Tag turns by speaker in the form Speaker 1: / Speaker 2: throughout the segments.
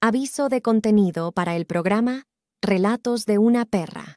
Speaker 1: Aviso de contenido para el programa Relatos de una perra.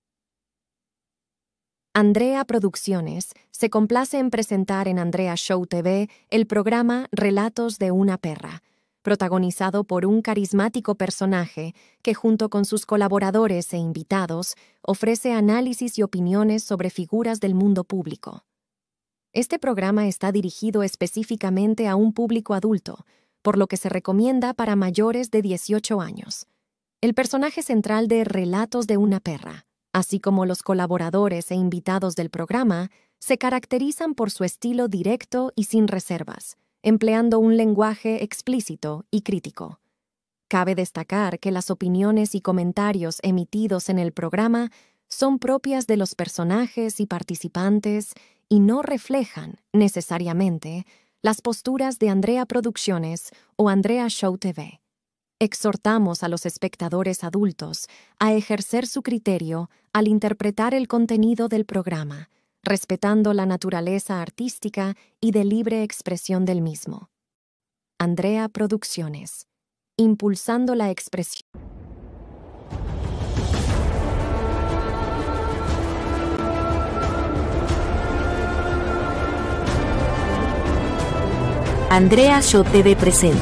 Speaker 1: Andrea Producciones se complace en presentar en Andrea Show TV el programa Relatos de una perra, protagonizado por un carismático personaje que junto con sus colaboradores e invitados ofrece análisis y opiniones sobre figuras del mundo público. Este programa está dirigido específicamente a un público adulto, por lo que se recomienda para mayores de 18 años. El personaje central de Relatos de una perra, así como los colaboradores e invitados del programa, se caracterizan por su estilo directo y sin reservas, empleando un lenguaje explícito y crítico. Cabe destacar que las opiniones y comentarios emitidos en el programa son propias de los personajes y participantes y no reflejan, necesariamente, las posturas de Andrea Producciones o Andrea Show TV. Exhortamos a los espectadores adultos a ejercer su criterio al interpretar el contenido del programa, respetando la naturaleza artística y de libre expresión del mismo. Andrea Producciones, impulsando la expresión.
Speaker 2: Andrea Show TV presenta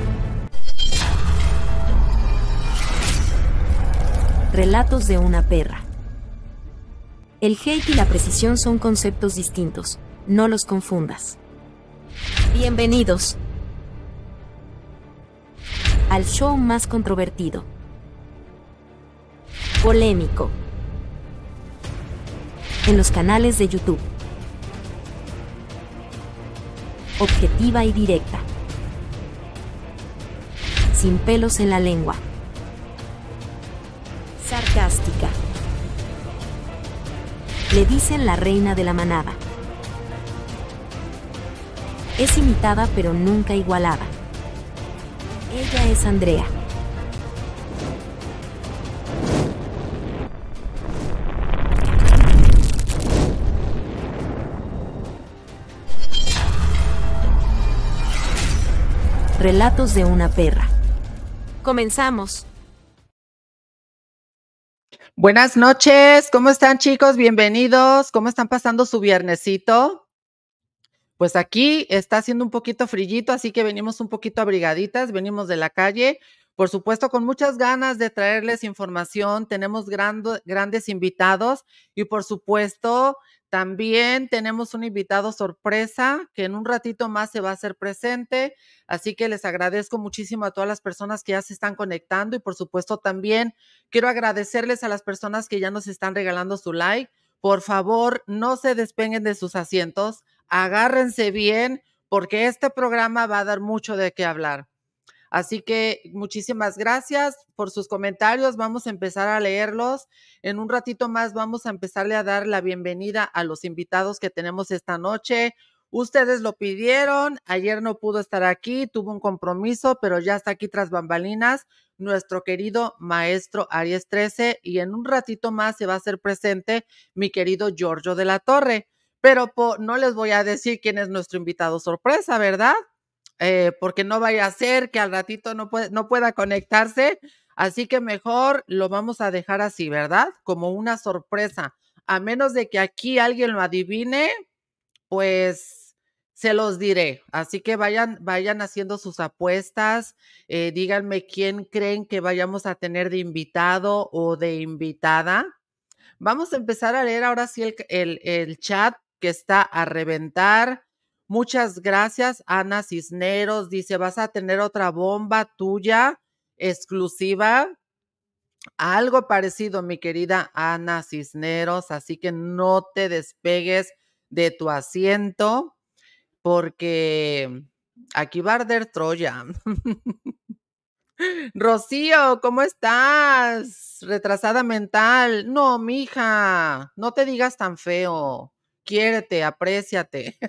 Speaker 2: Relatos de una perra. El hate y la precisión son conceptos distintos, no los confundas. Bienvenidos al show más controvertido, polémico, en los canales de YouTube. Objetiva y directa, sin pelos en la lengua, sarcástica. Le dicen la reina de la manada. Es imitada pero nunca igualada. Ella es Andrea. Relatos de una perra. Comenzamos.
Speaker 3: Buenas noches, ¿cómo están, chicos? Bienvenidos. ¿Cómo están pasando su viernesito? Pues aquí está haciendo un poquito frillito, así que venimos un poquito abrigaditas, venimos de la calle, por supuesto con muchas ganas de traerles información. Tenemos grandes invitados y por supuesto también tenemos un invitado sorpresa que en un ratito más se va a hacer presente, así que les agradezco muchísimo a todas las personas que ya se están conectando y por supuesto también quiero agradecerles a las personas que ya nos están regalando su like. Por favor, no se despeguen de sus asientos, agárrense bien porque este programa va a dar mucho de qué hablar. Así que muchísimas gracias por sus comentarios. Vamos a empezar a leerlos. En un ratito más vamos a empezarle a dar la bienvenida a los invitados que tenemos esta noche. Ustedes lo pidieron. Ayer no pudo estar aquí, tuvo un compromiso, pero ya está aquí tras bambalinas nuestro querido maestro Aries 13 y en un ratito más se va a hacer presente mi querido Giorgio de la Torre. Pero no les voy a decir quién es nuestro invitado sorpresa, ¿verdad? Porque no vaya a ser que al ratito no pueda conectarse, así que mejor lo vamos a dejar así, ¿verdad? Como una sorpresa, a menos de que aquí alguien lo adivine, pues se los diré, así que vayan haciendo sus apuestas, díganme quién creen que vayamos a tener de invitado o de invitada. Vamos a empezar a leer ahora sí el chat que está a reventar. Muchas gracias, Ana Cisneros. Dice, vas a tener otra bomba tuya exclusiva. Algo parecido, mi querida Ana Cisneros. Así que no te despegues de tu asiento porque aquí va a arder Troya. Rocío, ¿cómo estás? Retrasada mental. No, mija, no te digas tan feo. Quiérete, apréciate.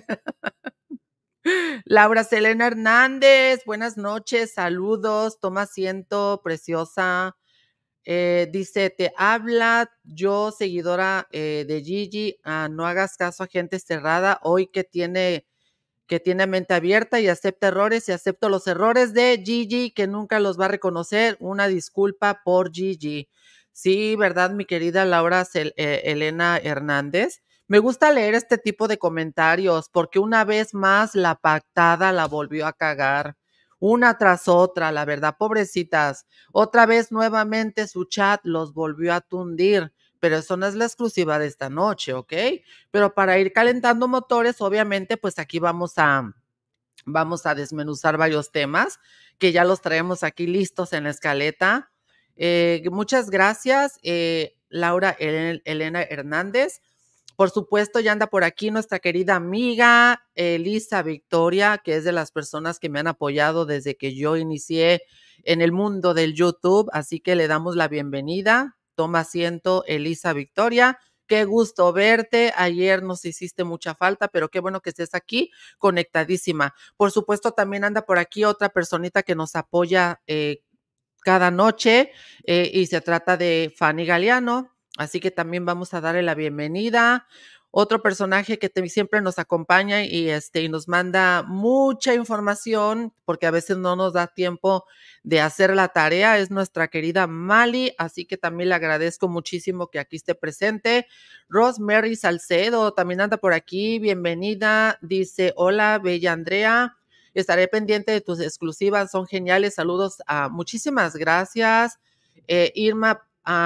Speaker 3: Laura Selena Hernández, buenas noches, saludos, toma asiento, preciosa. Dice, te habla yo, seguidora de Gigi, no hagas caso a gente cerrada, hoy que tiene que tiene mente abierta y acepta errores, y acepto los errores de Gigi, que nunca los va a reconocer. Una disculpa por Gigi. Sí, ¿verdad, mi querida Laura Elena Hernández? Me gusta leer este tipo de comentarios porque una vez más la pactada la volvió a cagar. Una tras otra, la verdad, pobrecitas. Otra vez nuevamente su chat los volvió a tundir, pero eso no es la exclusiva de esta noche, ¿ok? Pero para ir calentando motores, obviamente, pues aquí vamos a desmenuzar varios temas que ya los traemos aquí listos en la escaleta. Muchas gracias, Laura Elena Hernández. Por supuesto, ya anda por aquí nuestra querida amiga Elisa Victoria, que es de las personas que me han apoyado desde que yo inicié en el mundo del YouTube, así que le damos la bienvenida. Toma asiento, Elisa Victoria. Qué gusto verte. Ayer nos hiciste mucha falta, pero qué bueno que estés aquí, conectadísima. Por supuesto, también anda por aquí otra personita que nos apoya cada noche y se trata de Fanny Galeano. Así que también vamos a darle la bienvenida. Otro personaje que siempre nos acompaña y nos manda mucha información porque a veces no nos da tiempo de hacer la tarea es nuestra querida Mali, así que también le agradezco muchísimo que aquí esté presente. Rosemary Salcedo también anda por aquí, bienvenida, dice hola bella Andrea, estaré pendiente de tus exclusivas, son geniales, saludos, muchísimas gracias. Irma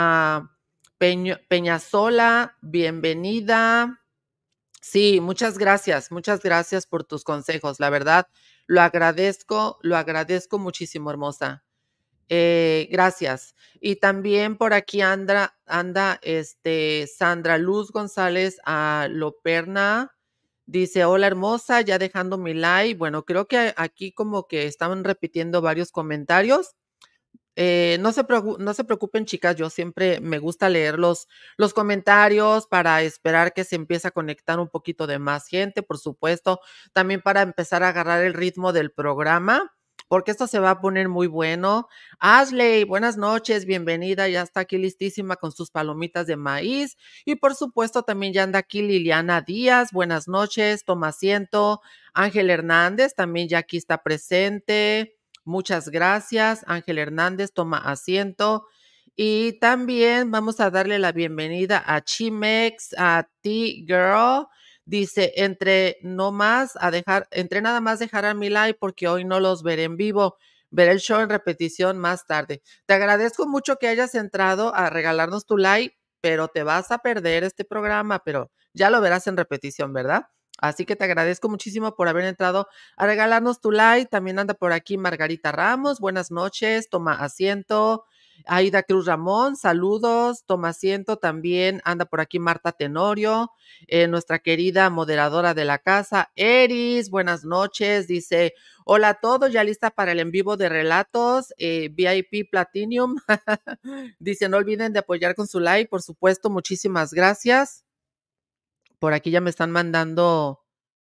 Speaker 3: Peñasola, bienvenida. Sí, muchas gracias por tus consejos, la verdad, lo agradezco muchísimo, hermosa. Gracias. Y también por aquí anda Sandra Luz González Loperna. Dice, hola hermosa, ya dejando mi like. Bueno, creo que aquí como que estaban repitiendo varios comentarios. No se preocupen, chicas, yo siempre me gusta leer los comentarios para esperar que se empiece a conectar un poquito de más gente, por supuesto, también para empezar a agarrar el ritmo del programa, porque esto se va a poner muy bueno. Ashley, buenas noches, bienvenida, ya está aquí listísima con sus palomitas de maíz, y por supuesto también ya anda aquí Liliana Díaz, buenas noches, toma asiento. Ángel Hernández también ya aquí está presente. Muchas gracias, Ángel Hernández, toma asiento. Y también vamos a darle la bienvenida a Chimex, a T-Girl. Dice, entre nada más dejar a mi like porque hoy no los veré en vivo. Veré el show en repetición más tarde. Te agradezco mucho que hayas entrado a regalarnos tu like, pero te vas a perder este programa, pero ya lo verás en repetición, ¿verdad? Así que te agradezco muchísimo por haber entrado a regalarnos tu like. También anda por aquí Margarita Ramos, buenas noches, toma asiento. Aida Cruz Ramón, saludos, toma asiento. También anda por aquí Marta Tenorio, nuestra querida moderadora de la casa. Eris, buenas noches, dice, hola a todos, ya lista para el en vivo de relatos, VIP Platinum. Dice, no olviden de apoyar con su like, por supuesto, muchísimas gracias. Por aquí ya me están mandando.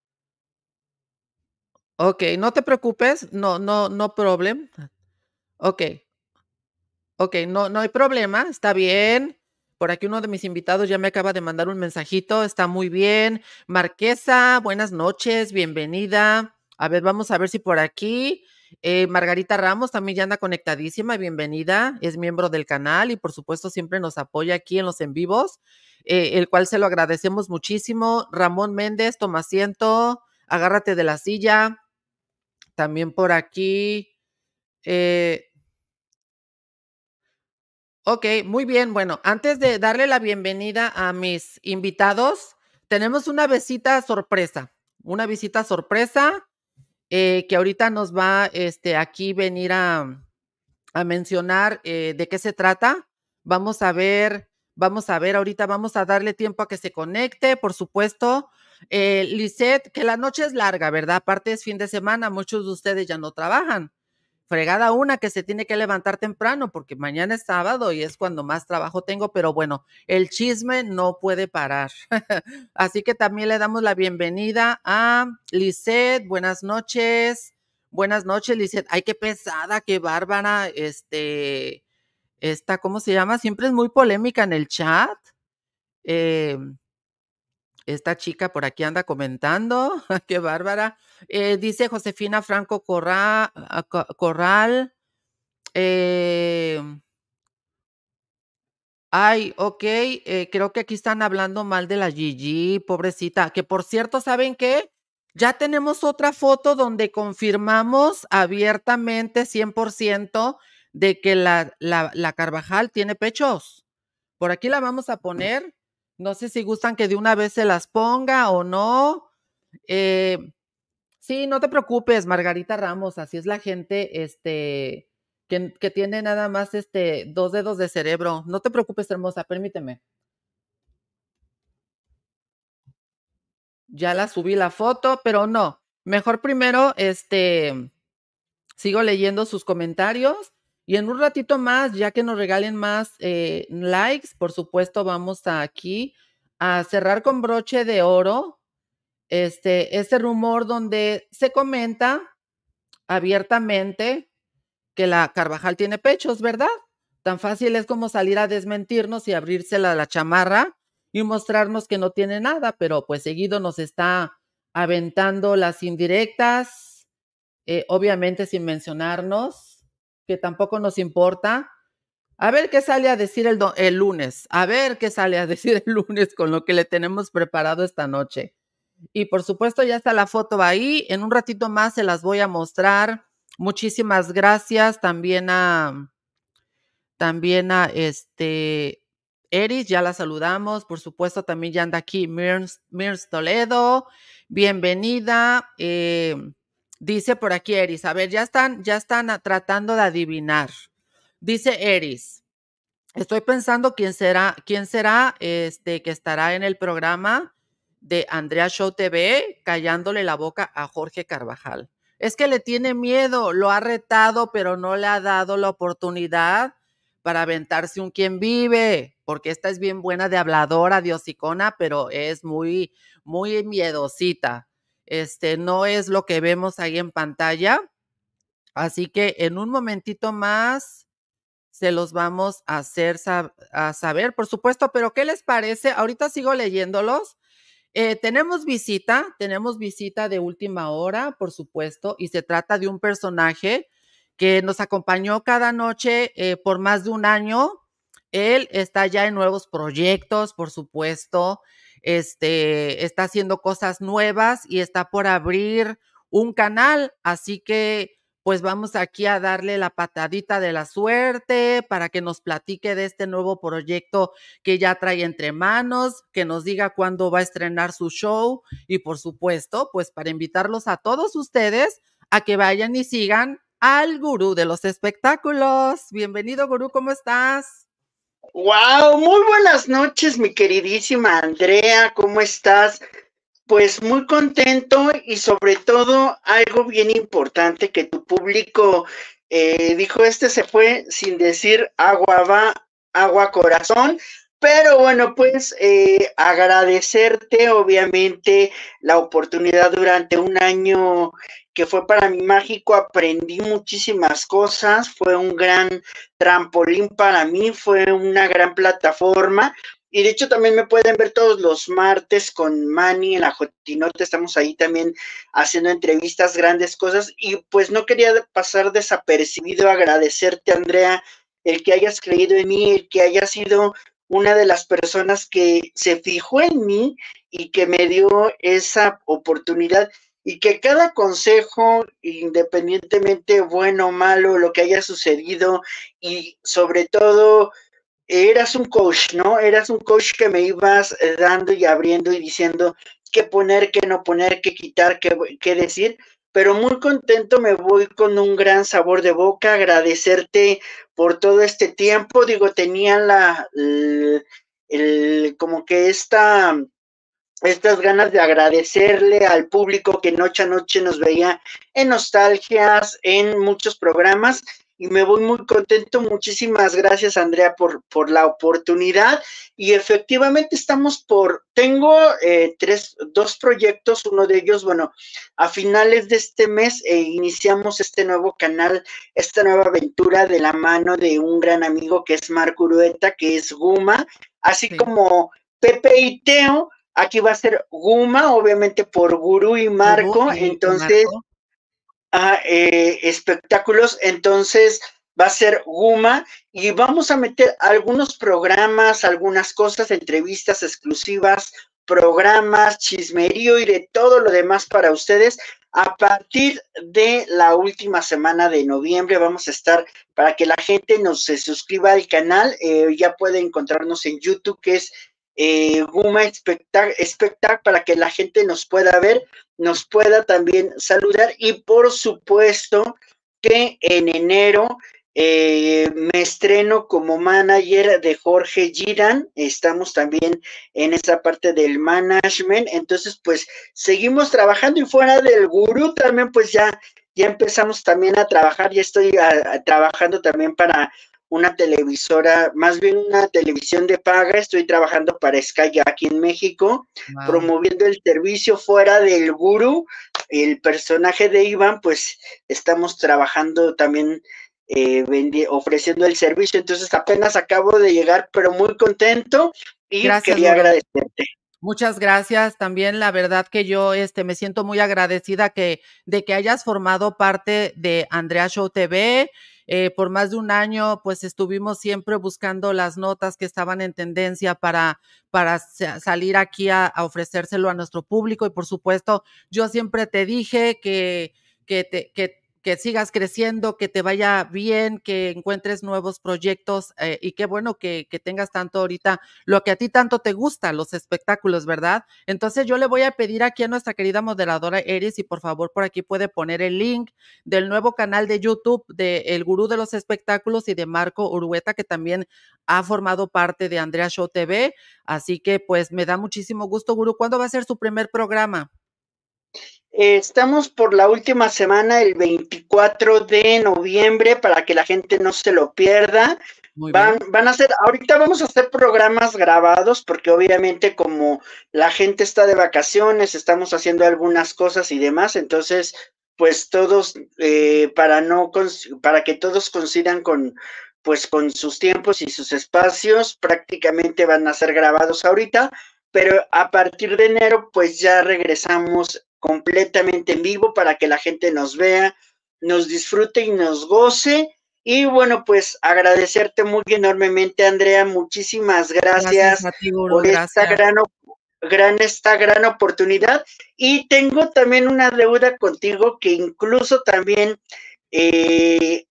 Speaker 3: Ok, no te preocupes, no problem. Ok, no hay problema, está bien. Por aquí uno de mis invitados ya me acaba de mandar un mensajito, está muy bien. Marquesa, buenas noches, bienvenida. A ver, vamos a ver si por aquí. Margarita Ramos también ya anda conectadísima, bienvenida, es miembro del canal y por supuesto siempre nos apoya aquí en los en vivos, el cual se lo agradecemos muchísimo. Ramón Méndez, toma asiento, agárrate de la silla. También por aquí. Ok, muy bien. Bueno, antes de darle la bienvenida a mis invitados, tenemos una visita sorpresa. Una visita sorpresa que ahorita nos va aquí venir a mencionar de qué se trata. Vamos a ver, ahorita vamos a darle tiempo a que se conecte, por supuesto. Lisette, que la noche es larga, ¿verdad? Aparte es fin de semana, muchos de ustedes ya no trabajan. Fregada una que se tiene que levantar temprano porque mañana es sábado y es cuando más trabajo tengo, pero bueno, el chisme no puede parar. Así que también le damos la bienvenida a Lisette. Buenas noches. Buenas noches, Lisette. Ay, qué pesada, qué bárbara. ¿Cómo se llama? Siempre es muy polémica en el chat. esta chica por aquí anda comentando. Qué bárbara. Dice Josefina Franco Corral. Ay, okey, creo que aquí están hablando mal de la Gigi, pobrecita, que por cierto, ¿saben qué? Ya tenemos otra foto donde confirmamos abiertamente 100% de que la Carvajal tiene pechos. Por aquí la vamos a poner, no sé si gustan que de una vez se las ponga o no. Sí, no te preocupes, Margarita Ramos, así es la gente, que tiene nada más, 2 dedos de cerebro. No te preocupes, hermosa, permíteme. Ya la subí la foto, pero no. Mejor primero, sigo leyendo sus comentarios y en un ratito más, ya que nos regalen más, likes, por supuesto, vamos aquí a cerrar con broche de oro, este rumor donde se comenta abiertamente que la Carvajal tiene pechos, ¿verdad? Tan fácil es como salir a desmentirnos y abrírsela la chamarra y mostrarnos que no tiene nada, pero pues seguido nos está aventando las indirectas, obviamente sin mencionarnos, que tampoco nos importa. A ver qué sale a decir el lunes, a ver qué sale a decir el lunes con lo que le tenemos preparado esta noche. Y por supuesto ya está la foto ahí, en un ratito más se las voy a mostrar. Muchísimas gracias también a Eris, ya la saludamos, por supuesto también ya anda aquí Mirs Toledo, bienvenida. Dice por aquí Eris, a ver, ya están tratando de adivinar. Dice Eris, estoy pensando quién será que estará en el programa de Andrea Show TV callándole la boca a Jorge Carvajal. Es que le tiene miedo, lo ha retado, pero no le ha dado la oportunidad para aventarse un quién vive, porque esta es bien buena de habladora, de hocicona, pero es muy, muy miedosita. No es lo que vemos ahí en pantalla. Así que en un momentito más se los vamos a hacer a saber, por supuesto, pero ¿qué les parece? Ahorita sigo leyéndolos. Tenemos visita de última hora, por supuesto, y se trata de un personaje que nos acompañó cada noche por más de un año. Él está ya en nuevos proyectos, por supuesto, está haciendo cosas nuevas y está por abrir un canal, así que pues vamos aquí a darle la patadita de la suerte para que nos platique de este nuevo proyecto que ya trae entre manos, que nos diga cuándo va a estrenar su show y por supuesto, pues para invitarlos a todos ustedes a que vayan y sigan al gurú de los espectáculos. Bienvenido, gurú, ¿cómo estás?
Speaker 4: Wow, muy buenas noches, mi queridísima Andrea, ¿cómo estás? Pues muy contento y sobre todo algo bien importante que tu público dijo, se fue sin decir agua va, agua corazón, pero bueno, pues agradecerte obviamente la oportunidad durante un año que fue para mí mágico, aprendí muchísimas cosas, fue un gran trampolín para mí, fue una gran plataforma. Y de hecho también me pueden ver todos los martes con Manny en la Jotinote, estamos ahí también haciendo entrevistas, grandes cosas, y pues no quería pasar desapercibido, agradecerte, Andrea, el que hayas creído en mí, el que hayas sido una de las personas que se fijó en mí y que me dio esa oportunidad, y que cada consejo, independientemente bueno o malo, lo que haya sucedido, y sobre todo eras un coach, ¿no? Eras un coach que me ibas dando y abriendo y diciendo qué poner, qué no poner, qué quitar, qué decir, pero muy contento, me voy con un gran sabor de boca, agradecerte por todo este tiempo, digo, tenía como que estas ganas de agradecerle al público que noche a noche nos veía en nostalgias, en muchos programas, y me voy muy contento. Muchísimas gracias, Andrea, por la oportunidad. Y efectivamente tengo dos proyectos, uno de ellos, bueno, a finales de este mes iniciamos este nuevo canal, esta nueva aventura de la mano de un gran amigo que es Marco Urueta, que es Guma, así
Speaker 3: Sí.
Speaker 4: como Pepe y Teo. Aquí va a ser Guma, obviamente por Gurú y
Speaker 1: Gurú
Speaker 4: Marco,
Speaker 1: y
Speaker 4: entonces
Speaker 1: Marco.
Speaker 4: espectáculos, entonces va a ser Guma y vamos a meter algunos programas, algunas cosas, entrevistas exclusivas, programas, chismerío y de todo lo demás para ustedes. A partir de la última semana de noviembre vamos a estar para que la gente nos se suscriba al canal, ya puede encontrarnos en YouTube que es Guma Espectac para que la gente nos pueda ver, nos pueda también saludar y por supuesto que en enero me estreno como manager de Jorge Giran, estamos también en esa parte del management, entonces pues seguimos trabajando y fuera del gurú también pues ya empezamos también a trabajar, ya estoy trabajando también para una televisora, más bien una televisión de paga, estoy trabajando para Sky aquí en México,
Speaker 1: Wow.
Speaker 4: promoviendo el servicio fuera del gurú, el personaje de Iván, pues estamos trabajando también ofreciendo el servicio, entonces apenas acabo de llegar, pero muy contento y
Speaker 1: Gracias,
Speaker 4: quería
Speaker 1: Gurú.
Speaker 4: agradecerte.
Speaker 1: Muchas gracias. También la verdad que yo me siento muy agradecida de que hayas formado parte de Andrea Show TV. Por más de un año, pues estuvimos siempre buscando las notas que estaban en tendencia para salir aquí a ofrecérselo a nuestro público. Y por supuesto, yo siempre te dije que sigas creciendo, que te vaya bien, que encuentres nuevos proyectos y qué bueno que tengas tanto ahorita lo que a ti tanto te gusta, los espectáculos, ¿verdad? Entonces yo le voy a pedir aquí a nuestra querida moderadora Eris y por favor por aquí puede poner el link del nuevo canal de YouTube de El Gurú de los Espectáculos y de Marco Urueta, que también ha formado parte de Andrea Show TV. Así que pues me da muchísimo gusto, Gurú. ¿Cuándo va a ser su primer programa?
Speaker 4: Estamos por la última semana, el 24 de noviembre, para que la gente no se lo pierda.
Speaker 1: Muy bien.
Speaker 4: Van a hacer, ahorita vamos a hacer programas grabados, porque obviamente como la gente está de vacaciones, estamos haciendo algunas cosas y demás, entonces, pues todos, para que todos coincidan pues con sus tiempos y sus espacios, prácticamente van a ser grabados ahorita, pero a partir de enero, pues ya regresamos completamente en vivo para que la gente nos vea, nos disfrute y nos goce. Y bueno, pues agradecerte muy enormemente, Andrea. Muchísimas
Speaker 1: Gracias
Speaker 4: gracias
Speaker 1: a ti, Gurú.
Speaker 4: por
Speaker 1: Gracias.
Speaker 4: esta gran oportunidad. Y tengo también una deuda contigo que incluso también eh,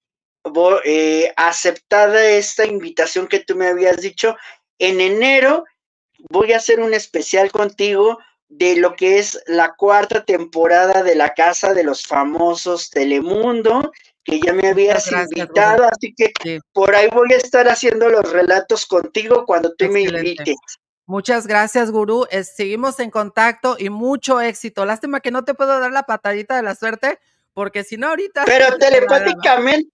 Speaker 4: aceptada esta invitación que tú me habías dicho, en enero voy a hacer un especial contigo de lo que es la cuarta temporada de La Casa de los Famosos Telemundo, que ya me
Speaker 1: Muchas
Speaker 4: habías
Speaker 1: gracias, Gurú.
Speaker 4: invitado, así que
Speaker 1: Sí,
Speaker 4: por ahí voy a estar haciendo los relatos contigo cuando tú me
Speaker 1: excelente.
Speaker 4: invites.
Speaker 1: Muchas gracias, Gurú. Seguimos en contacto y mucho éxito. Lástima que no te puedo dar la patadita de la suerte, porque si no, ahorita
Speaker 4: Pero
Speaker 1: te la daba.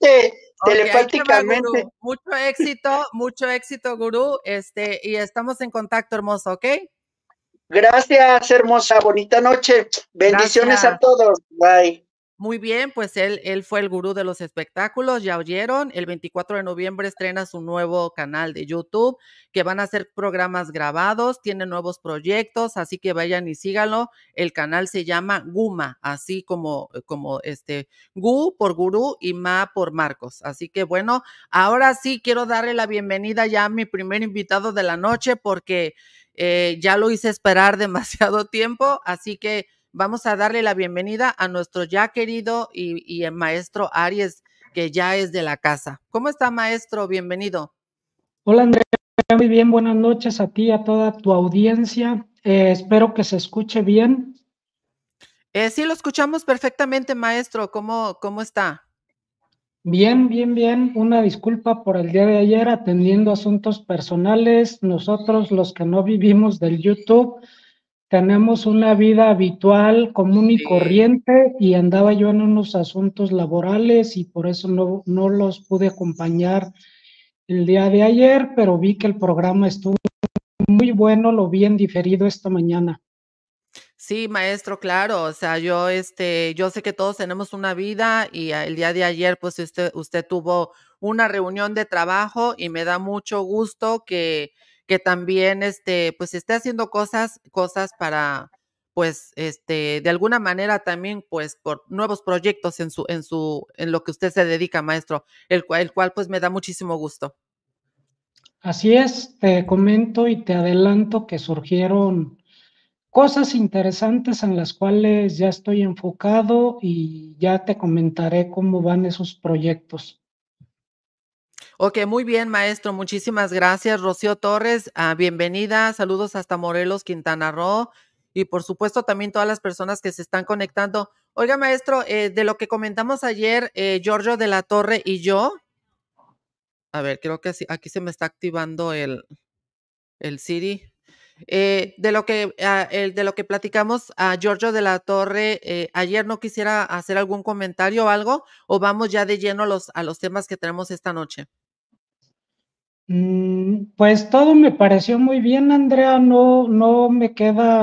Speaker 1: Ok, ahí te va,
Speaker 4: telepáticamente.
Speaker 1: Gurú. Mucho éxito, Gurú. Y estamos en contacto, hermoso, ¿ok?
Speaker 4: Gracias, hermosa, bonita noche. Bendiciones a
Speaker 1: Gracias.
Speaker 4: todos. Bye.
Speaker 1: Muy bien, pues él fue el gurú de los espectáculos, ya oyeron, el 24 de noviembre estrena su nuevo canal de YouTube, que van a ser programas grabados, tiene nuevos proyectos, así que vayan y síganlo. El canal se llama Guma, así como Gu por gurú y Ma por Marcos. Así que bueno, ahora sí quiero darle la bienvenida ya a mi primer invitado de la noche, porque ya lo hice esperar demasiado tiempo, así que vamos a darle la bienvenida a nuestro ya querido y el maestro Aries, que ya es de la casa. ¿Cómo está, maestro? Bienvenido.
Speaker 5: Hola Andrea, muy bien, buenas noches a ti y a toda tu audiencia. Espero que se escuche bien.
Speaker 1: Sí, lo escuchamos perfectamente, maestro. ¿Cómo está?
Speaker 5: Bien, bien, bien. Una disculpa por el día de ayer atendiendo asuntos personales. Nosotros, los que no vivimos del YouTube, tenemos una vida habitual, común y
Speaker 1: Sí.
Speaker 5: corriente, y andaba yo en unos asuntos laborales y por eso no los pude acompañar el día de ayer, pero vi que el programa estuvo muy bueno, lo vi en diferido esta mañana.
Speaker 1: Sí, maestro, claro. O sea, yo sé que todos tenemos una vida y el día de ayer, pues usted tuvo una reunión de trabajo y me da mucho gusto
Speaker 3: que también, pues esté haciendo cosas para, pues, de alguna manera también, pues, por nuevos proyectos en lo que usted se dedica, maestro, el cual, pues, me da muchísimo gusto.
Speaker 5: Así es, te comento y te adelanto que surgieron cosas interesantes en las cuales ya estoy enfocado y ya te comentaré cómo van esos proyectos.
Speaker 3: Ok, muy bien, maestro, muchísimas gracias. Rocío Torres, bienvenida, saludos hasta Morelos, Quintana Roo, y por supuesto también todas las personas que se están conectando. Oiga, maestro, de lo que comentamos ayer, Giorgio de la Torre y yo, a ver, creo que aquí se me está activando el Siri. De lo que platicamos a Giorgio de la Torre, ayer, no quisiera hacer algún comentario o algo, o vamos ya de lleno a los temas que tenemos esta noche.
Speaker 5: Pues todo me pareció muy bien, Andrea. No me queda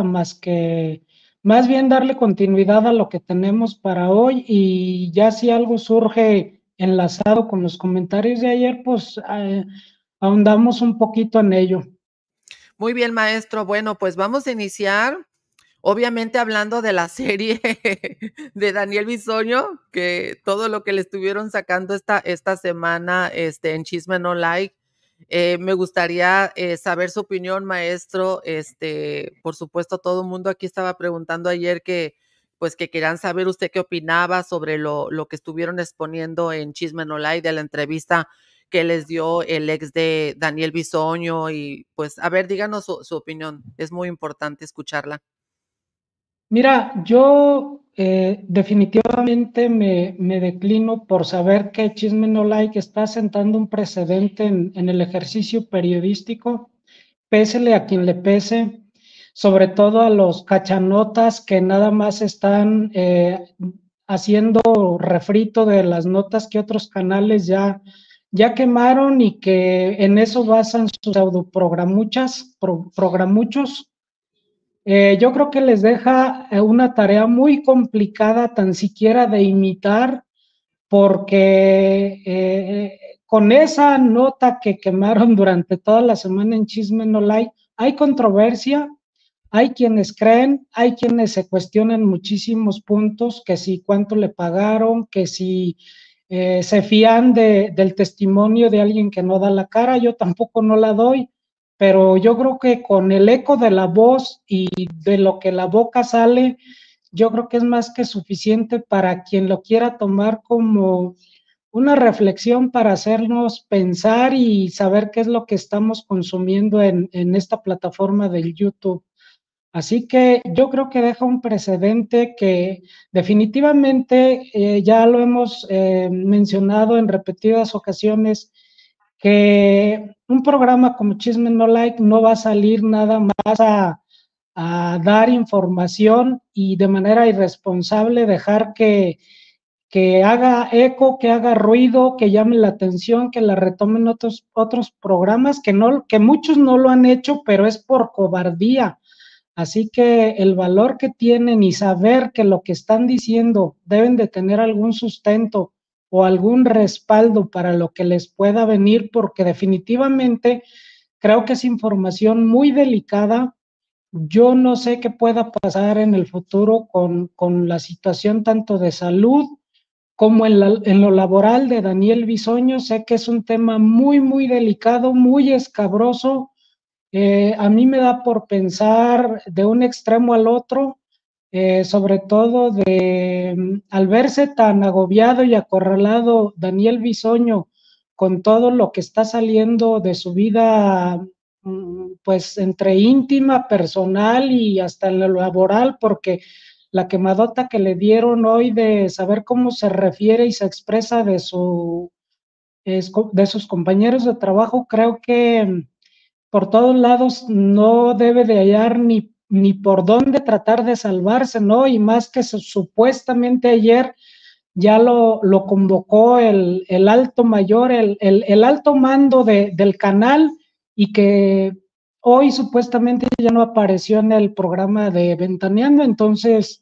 Speaker 5: más bien darle continuidad a lo que tenemos para hoy, y ya si algo surge enlazado con los comentarios de ayer, pues ahondamos un poquito en ello.
Speaker 3: Muy bien, maestro. Bueno, pues vamos a iniciar, obviamente hablando de la serie de Daniel Bisoño, que todo lo que le estuvieron sacando esta semana en Chisme No Like. Me gustaría saber su opinión, maestro. Por supuesto, todo el mundo aquí estaba preguntando ayer pues que querían saber usted qué opinaba sobre lo que estuvieron exponiendo en Chisme No Like, de la entrevista que les dio el ex de Daniel Bisoño. Y pues, a ver, díganos su opinión. Es muy importante escucharla.
Speaker 5: Mira, yo definitivamente me declino por saber que Chisme No Like está sentando un precedente en el ejercicio periodístico, pésele a quien le pese, sobre todo a los cachanotas que nada más están haciendo refrito de las notas que otros canales ya quemaron, y que en eso basan sus programuchos. Yo creo que les deja una tarea muy complicada, tan siquiera de imitar, porque con esa nota que quemaron durante toda la semana en Chisme No Like, hay controversia, hay quienes creen, hay quienes se cuestionan muchísimos puntos, que si cuánto le pagaron, que si se fían del testimonio de alguien que no da la cara. Yo tampoco no la doy, pero yo creo que con el eco de la voz y de lo que la boca sale, yo creo que es más que suficiente para quien lo quiera tomar como una reflexión para hacernos pensar y saber qué es lo que estamos consumiendo en esta plataforma del YouTube. Así que yo creo que deja un precedente que definitivamente ya lo hemos mencionado en repetidas ocasiones, que un programa como Chisme No Like no va a salir nada más a dar información y de manera irresponsable dejar que haga eco, que haga ruido, que llame la atención, que la retomen otros programas, que muchos no lo han hecho, pero es por cobardía. Así que el valor que tienen y saber que lo que están diciendo deben de tener algún sustento o algún respaldo para lo que les pueda venir, porque definitivamente creo que es información muy delicada. Yo no sé qué pueda pasar en el futuro con la situación tanto de salud como en lo laboral de Daniel Bisoño. Sé que es un tema muy, muy delicado, muy escabroso. A mí me da por pensar de un extremo al otro, sobre todo al verse tan agobiado y acorralado Daniel Bisoño con todo lo que está saliendo de su vida, pues entre íntima, personal y hasta en lo laboral, porque la quemadota que le dieron hoy de saber cómo se refiere y se expresa de sus compañeros de trabajo, creo que por todos lados no debe de hallar ni por dónde tratar de salvarse, ¿no? Y más que supuestamente ayer ya lo convocó el alto mayor, el alto mando del canal, y que hoy supuestamente ya no apareció en el programa de Ventaneando. Entonces,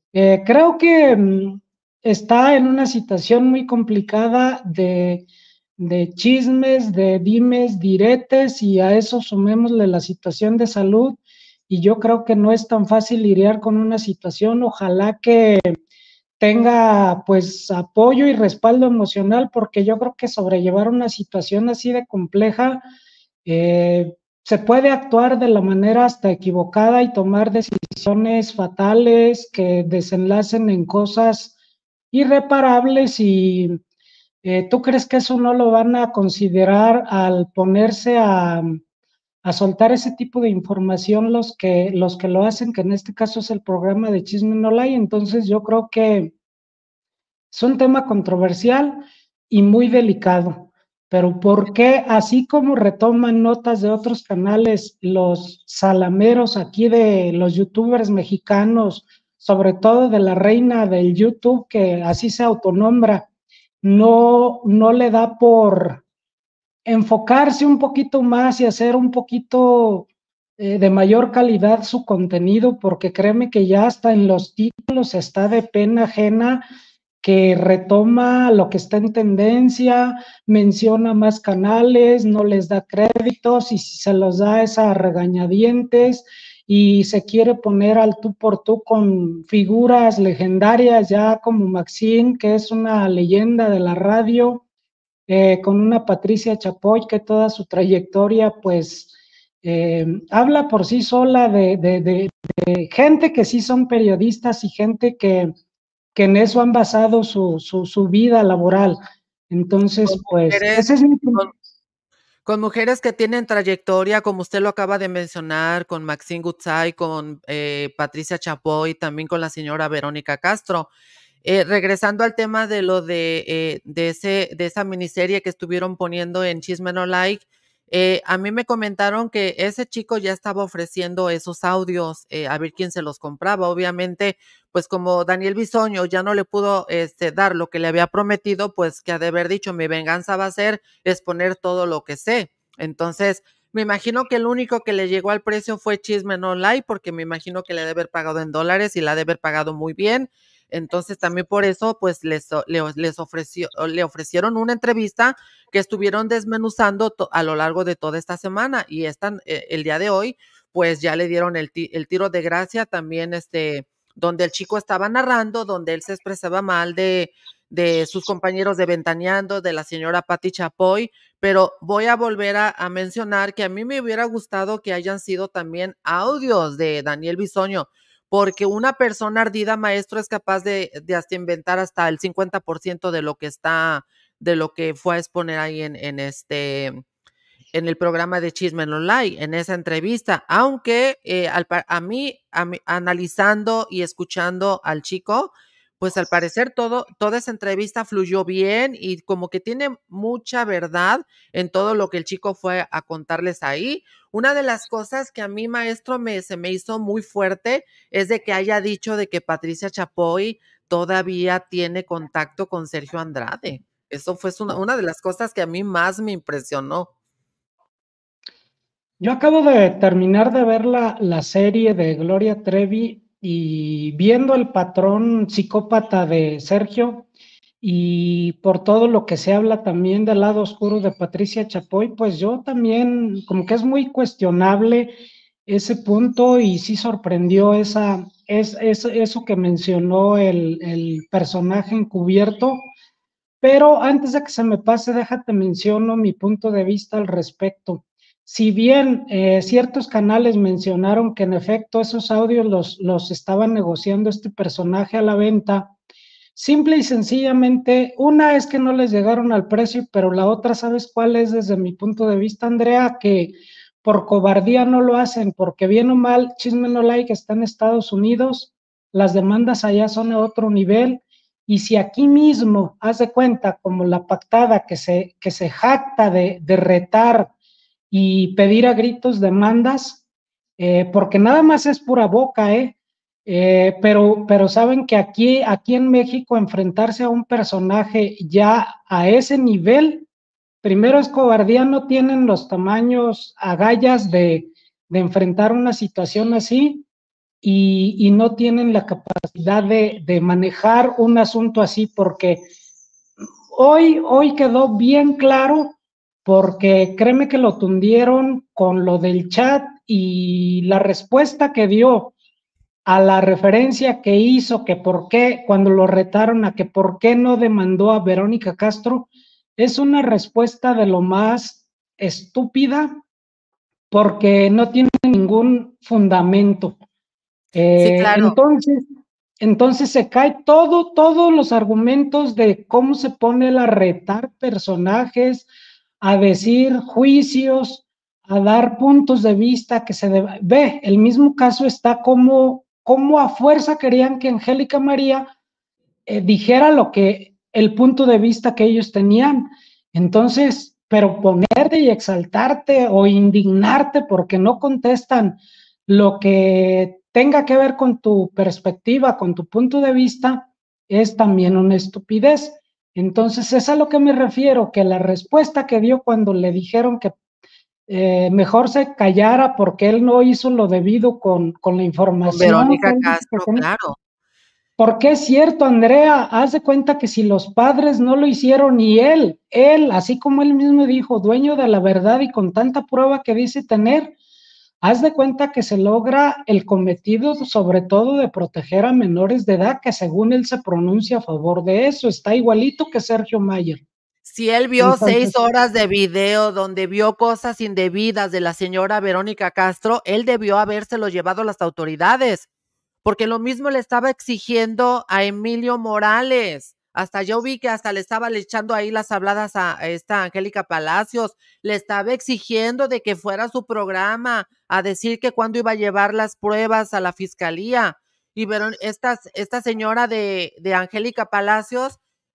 Speaker 5: creo que está en una situación muy complicada chismes, de dimes, diretes, y a eso sumémosle la situación de salud, y yo creo que no es tan fácil lidiar con una situación. Ojalá que tenga pues apoyo y respaldo emocional, porque yo creo que sobrellevar una situación así de compleja, se puede actuar de la manera hasta equivocada y tomar decisiones fatales que desenlacen en cosas irreparables. Y ¿tú crees que eso no lo van a considerar al ponerse a soltar ese tipo de información los que lo hacen, que en este caso es el programa de Chisme No Like? Entonces yo creo que es un tema controversial y muy delicado, pero ¿por qué, así como retoman notas de otros canales, los salameros aquí de los youtubers mexicanos, sobre todo de la reina del YouTube, que así se autonombra, no le da por enfocarse un poquito más y hacer un poquito de mayor calidad su contenido? Porque créeme que ya hasta en los títulos está de pena ajena, que retoma lo que está en tendencia, menciona más canales, no les da créditos, y si se los da es a regañadientes, y se quiere poner al tú por tú con figuras legendarias ya como Maxine, que es una leyenda de la radio, con una Patricia Chapoy, que toda su trayectoria pues habla por sí sola de gente que sí son periodistas, y gente que en eso han basado su vida laboral. Entonces,
Speaker 3: Con
Speaker 5: pues,
Speaker 3: mujeres,
Speaker 5: ese es mi
Speaker 3: con, con mujeres que tienen trayectoria, como usted lo acaba de mencionar, con Maxine Gutzai, con Patricia Chapoy, también con la señora Verónica Castro. Regresando al tema de lo de esa miniserie que estuvieron poniendo en Chisme No Like, a mí me comentaron que ese chico ya estaba ofreciendo esos audios, a ver quién se los compraba. Obviamente, pues como Daniel Bisoño ya no le pudo dar lo que le había prometido, pues que ha de haber dicho, mi venganza va a ser exponer todo lo que sé. Entonces, me imagino que el único que le llegó al precio fue Chisme No Like, porque me imagino que le ha de haber pagado en dólares y la ha de haber pagado muy bien. Entonces también por eso pues le ofrecieron una entrevista que estuvieron desmenuzando a lo largo de toda esta semana, y el día de hoy pues ya le dieron el tiro de gracia también, donde el chico estaba narrando, donde él se expresaba mal de sus compañeros de Ventaneando, de la señora Pati Chapoy. Pero voy a volver a mencionar que a mí me hubiera gustado que hayan sido también audios de Daniel Bisoño, porque una persona ardida, maestro, es capaz de hasta inventar hasta el 50% de lo que fue a exponer ahí en el programa de Chisme No Like, en esa entrevista. Aunque a mí, analizando y escuchando al chico, pues al parecer toda esa entrevista fluyó bien, y como que tiene mucha verdad en todo lo que el chico fue a contarles ahí. Una de las cosas que a mí, maestro, se me hizo muy fuerte es de que haya dicho de que Patricia Chapoy todavía tiene contacto con Sergio Andrade. Eso fue una de las cosas que a mí más me impresionó.
Speaker 5: Yo acabo de terminar de ver la serie de Gloria Trevi, y viendo el patrón psicópata de Sergio, y por todo lo que se habla también del lado oscuro de Patricia Chapoy, pues yo también como que es muy cuestionable ese punto, y sí sorprendió eso que mencionó el personaje encubierto. Pero antes de que se me pase, déjate menciono mi punto de vista al respecto. Si bien ciertos canales mencionaron que en efecto esos audios los estaban negociando este personaje a la venta, simple y sencillamente, una es que no les llegaron al precio, pero la otra, ¿sabes cuál es desde mi punto de vista, Andrea? Que por cobardía no lo hacen, porque bien o mal, Chisme No Like está en Estados Unidos, las demandas allá son a otro nivel, y si aquí mismo, haz de cuenta, como la pactada que se jacta de retar y pedir a gritos demandas, porque nada más es pura boca, pero saben que aquí en México enfrentarse a un personaje ya a ese nivel, primero es cobardía, no tienen los tamaños, agallas de enfrentar una situación así, y no tienen la capacidad de manejar un asunto así, porque hoy quedó bien claro, porque créeme que lo tundieron con lo del chat y la respuesta que dio a la referencia que hizo, que por qué, cuando lo retaron a que por qué no demandó a Verónica Castro, es una respuesta de lo más estúpida, porque no tiene ningún fundamento.
Speaker 3: Sí, claro.
Speaker 5: Entonces se cae todos los argumentos de cómo se pone él a retar personajes, a decir juicios, a dar puntos de vista que ve, el mismo caso está como a fuerza querían que Angélica María dijera el punto de vista que ellos tenían. Entonces, pero ponerte y exaltarte o indignarte porque no contestan lo que tenga que ver con tu perspectiva, con tu punto de vista, es también una estupidez. Entonces, es a lo que me refiero, que la respuesta que dio cuando le dijeron que mejor se callara porque él no hizo lo debido con la información.
Speaker 3: Con Verónica Castro, claro.
Speaker 5: Porque es cierto, Andrea, haz de cuenta que si los padres no lo hicieron y él, así como él mismo dijo, dueño de la verdad y con tanta prueba que dice tener, haz de cuenta que se logra el cometido, sobre todo de proteger a menores de edad, que según él se pronuncia a favor de eso, está igualito que Sergio Mayer.
Speaker 3: Si él vio 6 horas de video donde vio cosas indebidas de la señora Verónica Castro, él debió habérselo llevado a las autoridades, porque lo mismo le estaba exigiendo a Emilio Morales. Hasta yo vi que hasta le estaba echando ahí las habladas a esta Angélica Palacios, le estaba exigiendo de que fuera a su programa a decir que cuándo iba a llevar las pruebas a la fiscalía. Y esta señora de Angélica Palacios,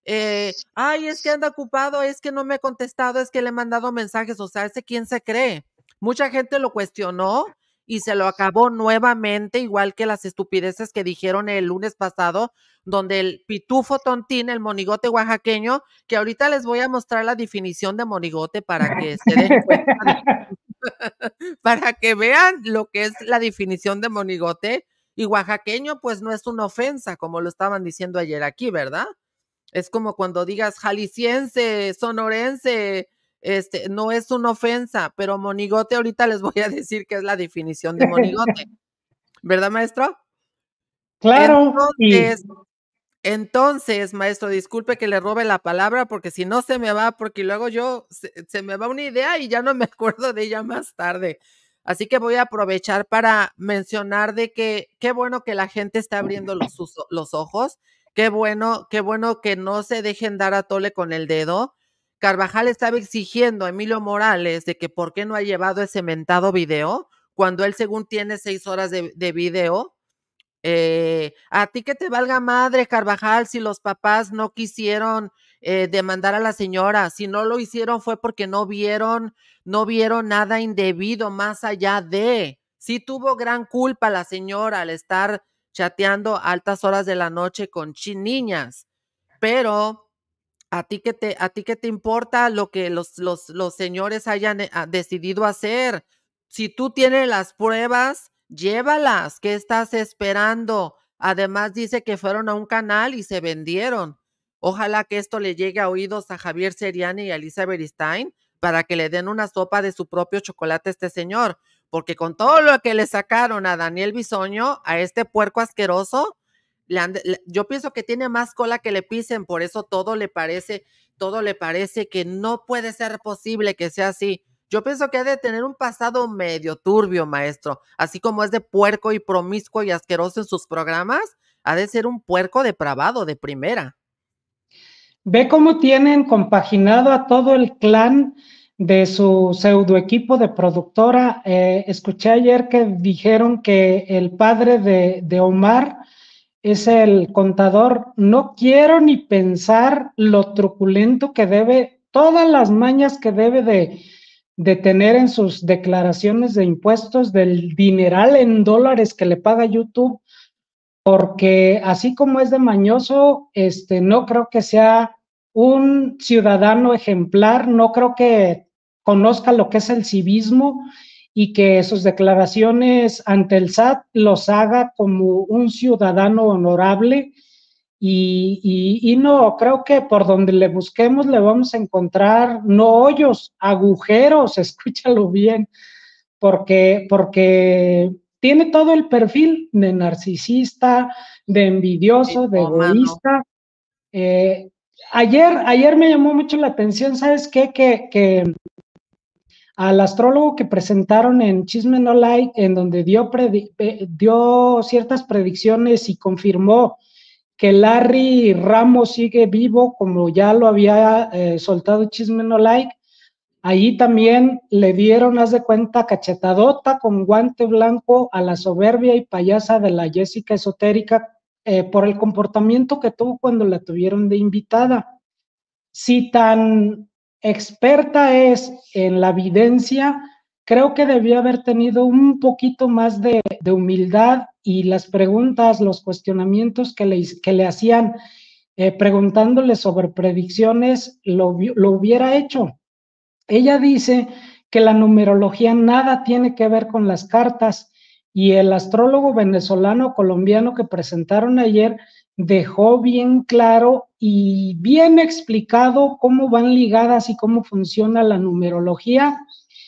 Speaker 3: ay, es que anda ocupado, es que no me ha contestado, es que le he mandado mensajes, o sea, ¿ese quién se cree? Mucha gente lo cuestionó y se lo acabó nuevamente, igual que las estupideces que dijeron el lunes pasado, donde el pitufo tontín, el monigote oaxaqueño, que ahorita les voy a mostrar la definición de monigote para que se den cuenta, para que vean lo que es la definición de monigote, y oaxaqueño pues no es una ofensa, como lo estaban diciendo ayer aquí, ¿verdad? Es como cuando digas jalisciense, sonorense, no es una ofensa, pero monigote ahorita les voy a decir qué es la definición de monigote, ¿verdad, maestro?
Speaker 5: Claro.
Speaker 3: Entonces, maestro, disculpe que le robe la palabra, porque si no se me va, porque luego se me va una idea y ya no me acuerdo de ella más tarde. Así que voy a aprovechar para mencionar de que qué bueno que la gente está abriendo los ojos, qué bueno que no se dejen dar a tole con el dedo. Carvajal estaba exigiendo a Emilio Morales de que por qué no ha llevado ese mentado video, cuando él según tiene 6 horas de video. A ti que te valga madre, Carvajal, si los papás no quisieron demandar a la señora, si no lo hicieron fue porque no vieron nada indebido más allá de, sí tuvo gran culpa la señora al estar chateando a altas horas de la noche con niñas, pero a ti que te importa lo que los señores hayan decidido hacer. Si tú tienes las pruebas, llévalas. ¿Qué estás esperando? Además dice que fueron a un canal y se vendieron. Ojalá que esto le llegue a oídos a Javier Seriani y a Elizabeth Stein para que le den una sopa de su propio chocolate a este señor, porque con todo lo que le sacaron a Daniel Bisoño, a este puerco asqueroso, yo pienso que tiene más cola que le pisen, por eso todo le parece que no puede ser posible que sea así. Yo pienso que ha de tener un pasado medio turbio, maestro, así como es de puerco y promiscuo y asqueroso en sus programas, ha de ser un puerco depravado de primera.
Speaker 5: Ve cómo tienen compaginado a todo el clan de su pseudo equipo de productora. Escuché ayer que dijeron que el padre de Omar es el contador. No quiero ni pensar lo truculento que debe, todas las mañas que debe de tener en sus declaraciones de impuestos, del dineral en dólares que le paga YouTube, porque así como es de mañoso, no creo que sea un ciudadano ejemplar, no creo que conozca lo que es el civismo y que sus declaraciones ante el SAT los haga como un ciudadano honorable. y no, creo que por donde le busquemos le vamos a encontrar no hoyos, agujeros, escúchalo bien, porque tiene todo el perfil de narcisista, de envidioso, de
Speaker 3: Mitómano.
Speaker 5: egoísta. Ayer me llamó mucho la atención, ¿sabes qué? Que al astrólogo que presentaron en Chisme No Like, en donde dio ciertas predicciones y confirmó que Larry Ramos sigue vivo, como ya lo había soltado Chisme No Like. Ahí también le dieron, haz de cuenta, cachetadota con guante blanco a la soberbia y payasa de la Jessica Esotérica por el comportamiento que tuvo cuando la tuvieron de invitada. Si tan experta es en la videncia, creo que debió haber tenido un poquito más de humildad y las preguntas, los cuestionamientos que le hacían preguntándole sobre predicciones, lo hubiera hecho. Ella dice que la numerología nada tiene que ver con las cartas y el astrólogo venezolano colombiano que presentaron ayer dejó bien claro y bien explicado cómo van ligadas y cómo funciona la numerología.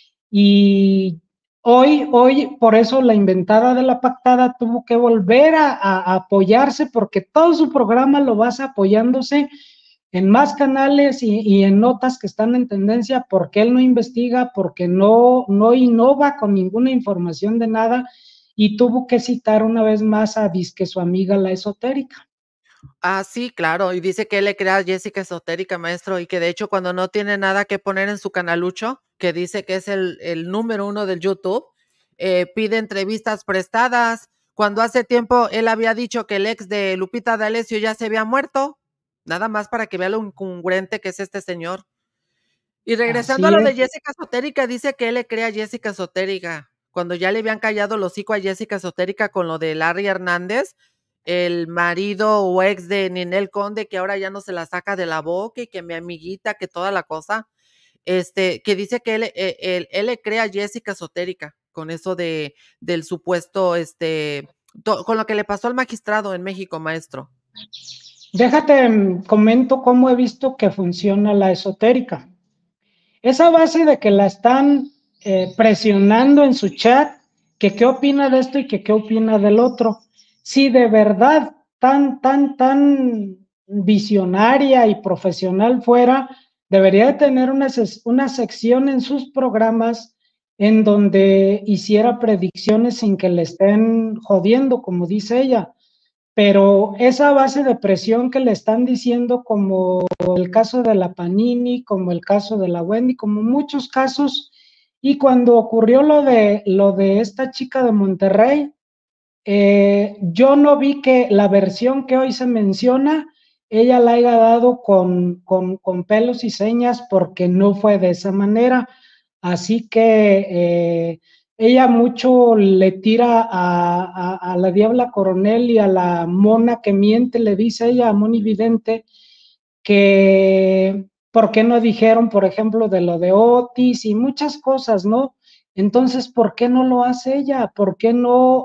Speaker 5: Y hoy, por eso la inventada de la pactada tuvo que volver a apoyarse porque todo su programa lo basa apoyándose en más canales y en notas que están en tendencia, porque él no investiga, porque no innova con ninguna información de nada, y tuvo que citar una vez más a disque su amiga la esotérica.
Speaker 3: Ah, sí, claro, y dice que él le crea a Jessica Esotérica, maestro, y que de hecho cuando no tiene nada que poner en su canalucho, que dice que es el número 1 del YouTube, pide entrevistas prestadas. Cuando hace tiempo él había dicho que el ex de Lupita D'Alessio ya se había muerto, nada más para que vea lo incongruente que es este señor. Y regresando a
Speaker 5: Así
Speaker 3: lo
Speaker 5: es.
Speaker 3: de Jessica Esotérica, dice que él le crea a Jessica Esotérica, cuando ya le habían callado el hocico a Jessica Esotérica con lo de Larry Hernández, el marido o ex de Ninel Conde, que ahora ya no se la saca de la boca y que mi amiguita, que toda la cosa, que dice que él le crea a Jessica Esotérica con eso del supuesto, con lo que le pasó al magistrado en México, maestro.
Speaker 5: Déjate, comento cómo he visto que funciona la esotérica. Esa base de que la están presionando en su chat, que qué opina de esto y que qué opina del otro. Si de verdad tan visionaria y profesional fuera, debería de tener una sección en sus programas en donde hiciera predicciones sin que le estén jodiendo, como dice ella. Pero esa base de presión que le están diciendo, como el caso de la Panini, como el caso de la Wendy, como muchos casos, y cuando ocurrió lo de esta chica de Monterrey, yo no vi que la versión que hoy se menciona, ella la haya dado con pelos y señas porque no fue de esa manera. Así que ella mucho le tira a la Diabla Coronel y a la Mona que miente, le dice ella a Moni Vidente, que por qué no dijeron, por ejemplo, de lo de Otis y muchas cosas, ¿no? Entonces, ¿por qué no lo hace ella? ¿Por qué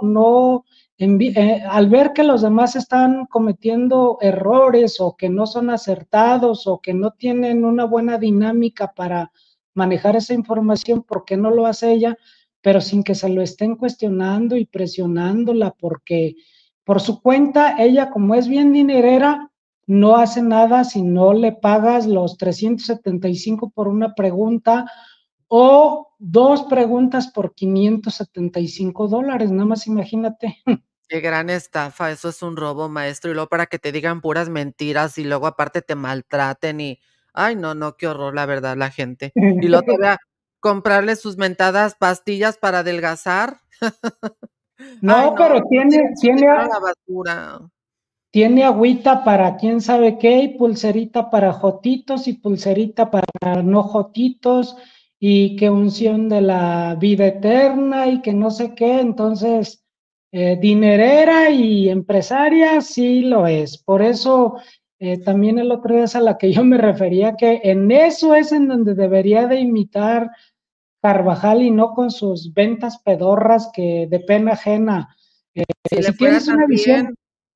Speaker 5: al ver que los demás están cometiendo errores o que no son acertados o que no tienen una buena dinámica para manejar esa información, ¿por qué no lo hace ella? Pero sin que se lo estén cuestionando y presionándola, porque por su cuenta, ella como es bien dinerera, no hace nada si no le pagas los 375 por una pregunta o 2 preguntas por $575, nada más imagínate.
Speaker 3: Qué gran estafa, eso es un robo, maestro, y luego para que te digan puras mentiras y luego aparte te maltraten y, ay, no, qué horror, la verdad, la gente. Y luego todavía comprarle sus mentadas pastillas para adelgazar. Ay,
Speaker 5: No,
Speaker 3: no,
Speaker 5: pero
Speaker 3: no tiren su dinero a la basura.
Speaker 5: tiene agüita para quién sabe qué, y pulserita para jotitos y pulserita para no jotitos, y que unción de la vida eterna y que no sé qué. Entonces, dinerera y empresaria sí lo es. Por eso, también el otro día es a la que yo me refería, que en eso es en donde debería de imitar Carvajal y no con sus ventas pedorras que de pena ajena.
Speaker 3: Si le
Speaker 5: Si
Speaker 3: fuera
Speaker 5: tienes
Speaker 3: tan
Speaker 5: una visión,
Speaker 3: bien,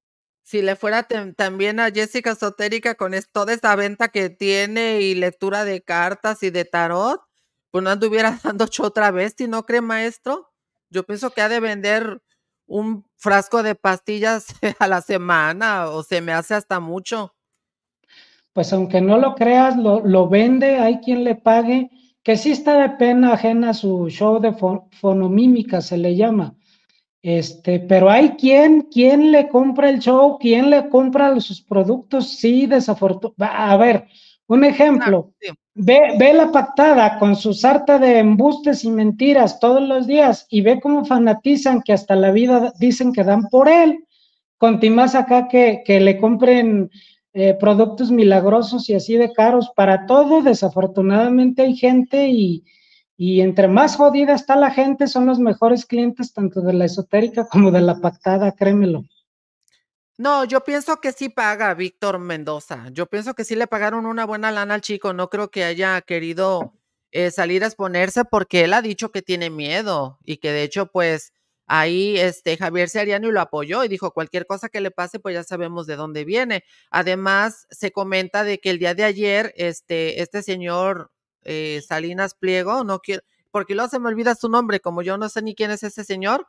Speaker 3: si le fuera también a Jessica Esotérica con toda esa venta que tiene y lectura de cartas y de tarot, pues no anduviera dando show otra vez, ¿si no cree, maestro? Yo pienso que ha de vender un frasco de pastillas a la semana, o se me hace hasta mucho.
Speaker 5: Pues aunque no lo creas, lo vende, hay quien le pague, que sí está de pena ajena su show de fonomímica, se le llama. Pero hay quien le compra el show, quien le compra sus productos, sí, A ver, un ejemplo,
Speaker 3: Sí.
Speaker 5: ve la pactada con su sarta de embustes y mentiras todos los días y ve cómo fanatizan que hasta la vida dicen que dan por él, con más acá que le compren productos milagrosos y así de caros para todo. Desafortunadamente hay gente y entre más jodida está la gente, son los mejores clientes tanto de la esotérica como de la pactada, créemelo.
Speaker 3: No, yo pienso que sí paga Víctor Mendoza. Yo pienso que sí le pagaron una buena lana al chico. No creo que haya querido salir a exponerse porque él ha dicho que tiene miedo y que de hecho, pues ahí Javier Seriani lo apoyó y dijo cualquier cosa que le pase, pues ya sabemos de dónde viene. Además, se comenta de que el día de ayer, este señor Salinas Pliego, no quiero, porque luego se me olvida su nombre, como yo no sé ni quién es ese señor.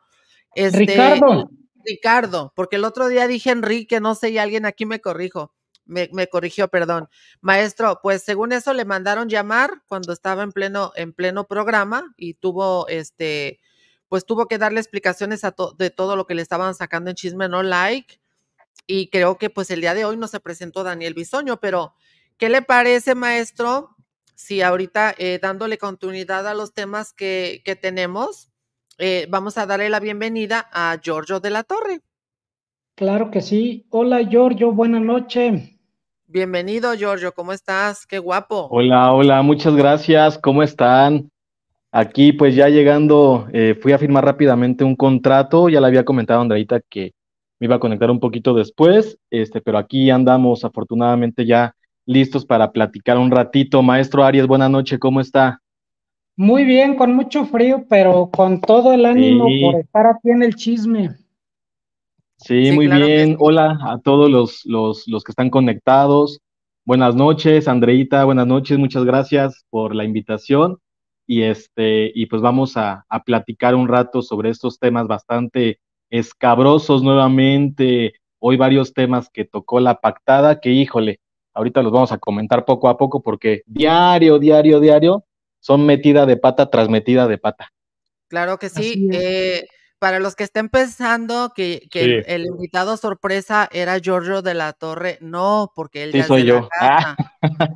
Speaker 3: Ricardo, porque el otro día dije Enrique, no sé, y alguien aquí me corrigió, perdón. Maestro, pues según eso le mandaron llamar cuando estaba en pleno programa y tuvo, pues tuvo que darle explicaciones de todo lo que le estaban sacando en Chisme No Like, y creo que pues el día de hoy no se presentó Daniel Bisoño, pero ¿qué le parece, maestro, si ahorita dándole continuidad a los temas que tenemos, vamos a darle la bienvenida a Giorgio de la Torre?
Speaker 5: Claro que sí. Hola, Giorgio, buena noche.
Speaker 3: Bienvenido, Giorgio, ¿cómo estás? Qué guapo.
Speaker 6: Hola, hola, muchas gracias. ¿Cómo están? Aquí pues ya llegando, fui a firmar rápidamente un contrato, ya le había comentado a Andreita que me iba a conectar un poquito después, pero aquí andamos afortunadamente ya listos para platicar un ratito. Maestro Aries, buena noche, ¿cómo está?
Speaker 5: Muy bien, con mucho frío, pero con todo el ánimo por
Speaker 6: Sí,
Speaker 5: estar aquí en el chisme.
Speaker 6: sí,
Speaker 3: Sí,
Speaker 6: muy
Speaker 3: claro que
Speaker 6: bien.
Speaker 3: sí.
Speaker 6: Hola a todos los que están conectados. Buenas noches, Andreita, buenas noches, muchas gracias por la invitación. Y pues vamos a platicar un rato sobre estos temas bastante escabrosos nuevamente. Hoy varios temas que tocó la pactada, que híjole, ahorita los vamos a comentar poco a poco porque diario, diario, diario son metida de pata tras metida de pata.
Speaker 3: Claro que sí.
Speaker 5: Así es.
Speaker 3: Para los que estén pensando que
Speaker 6: Sí,
Speaker 3: el invitado sorpresa era Giorgio de la Torre, no, porque él
Speaker 6: sí
Speaker 3: ya es de
Speaker 6: soy
Speaker 3: la
Speaker 6: yo. Ah,
Speaker 3: casa.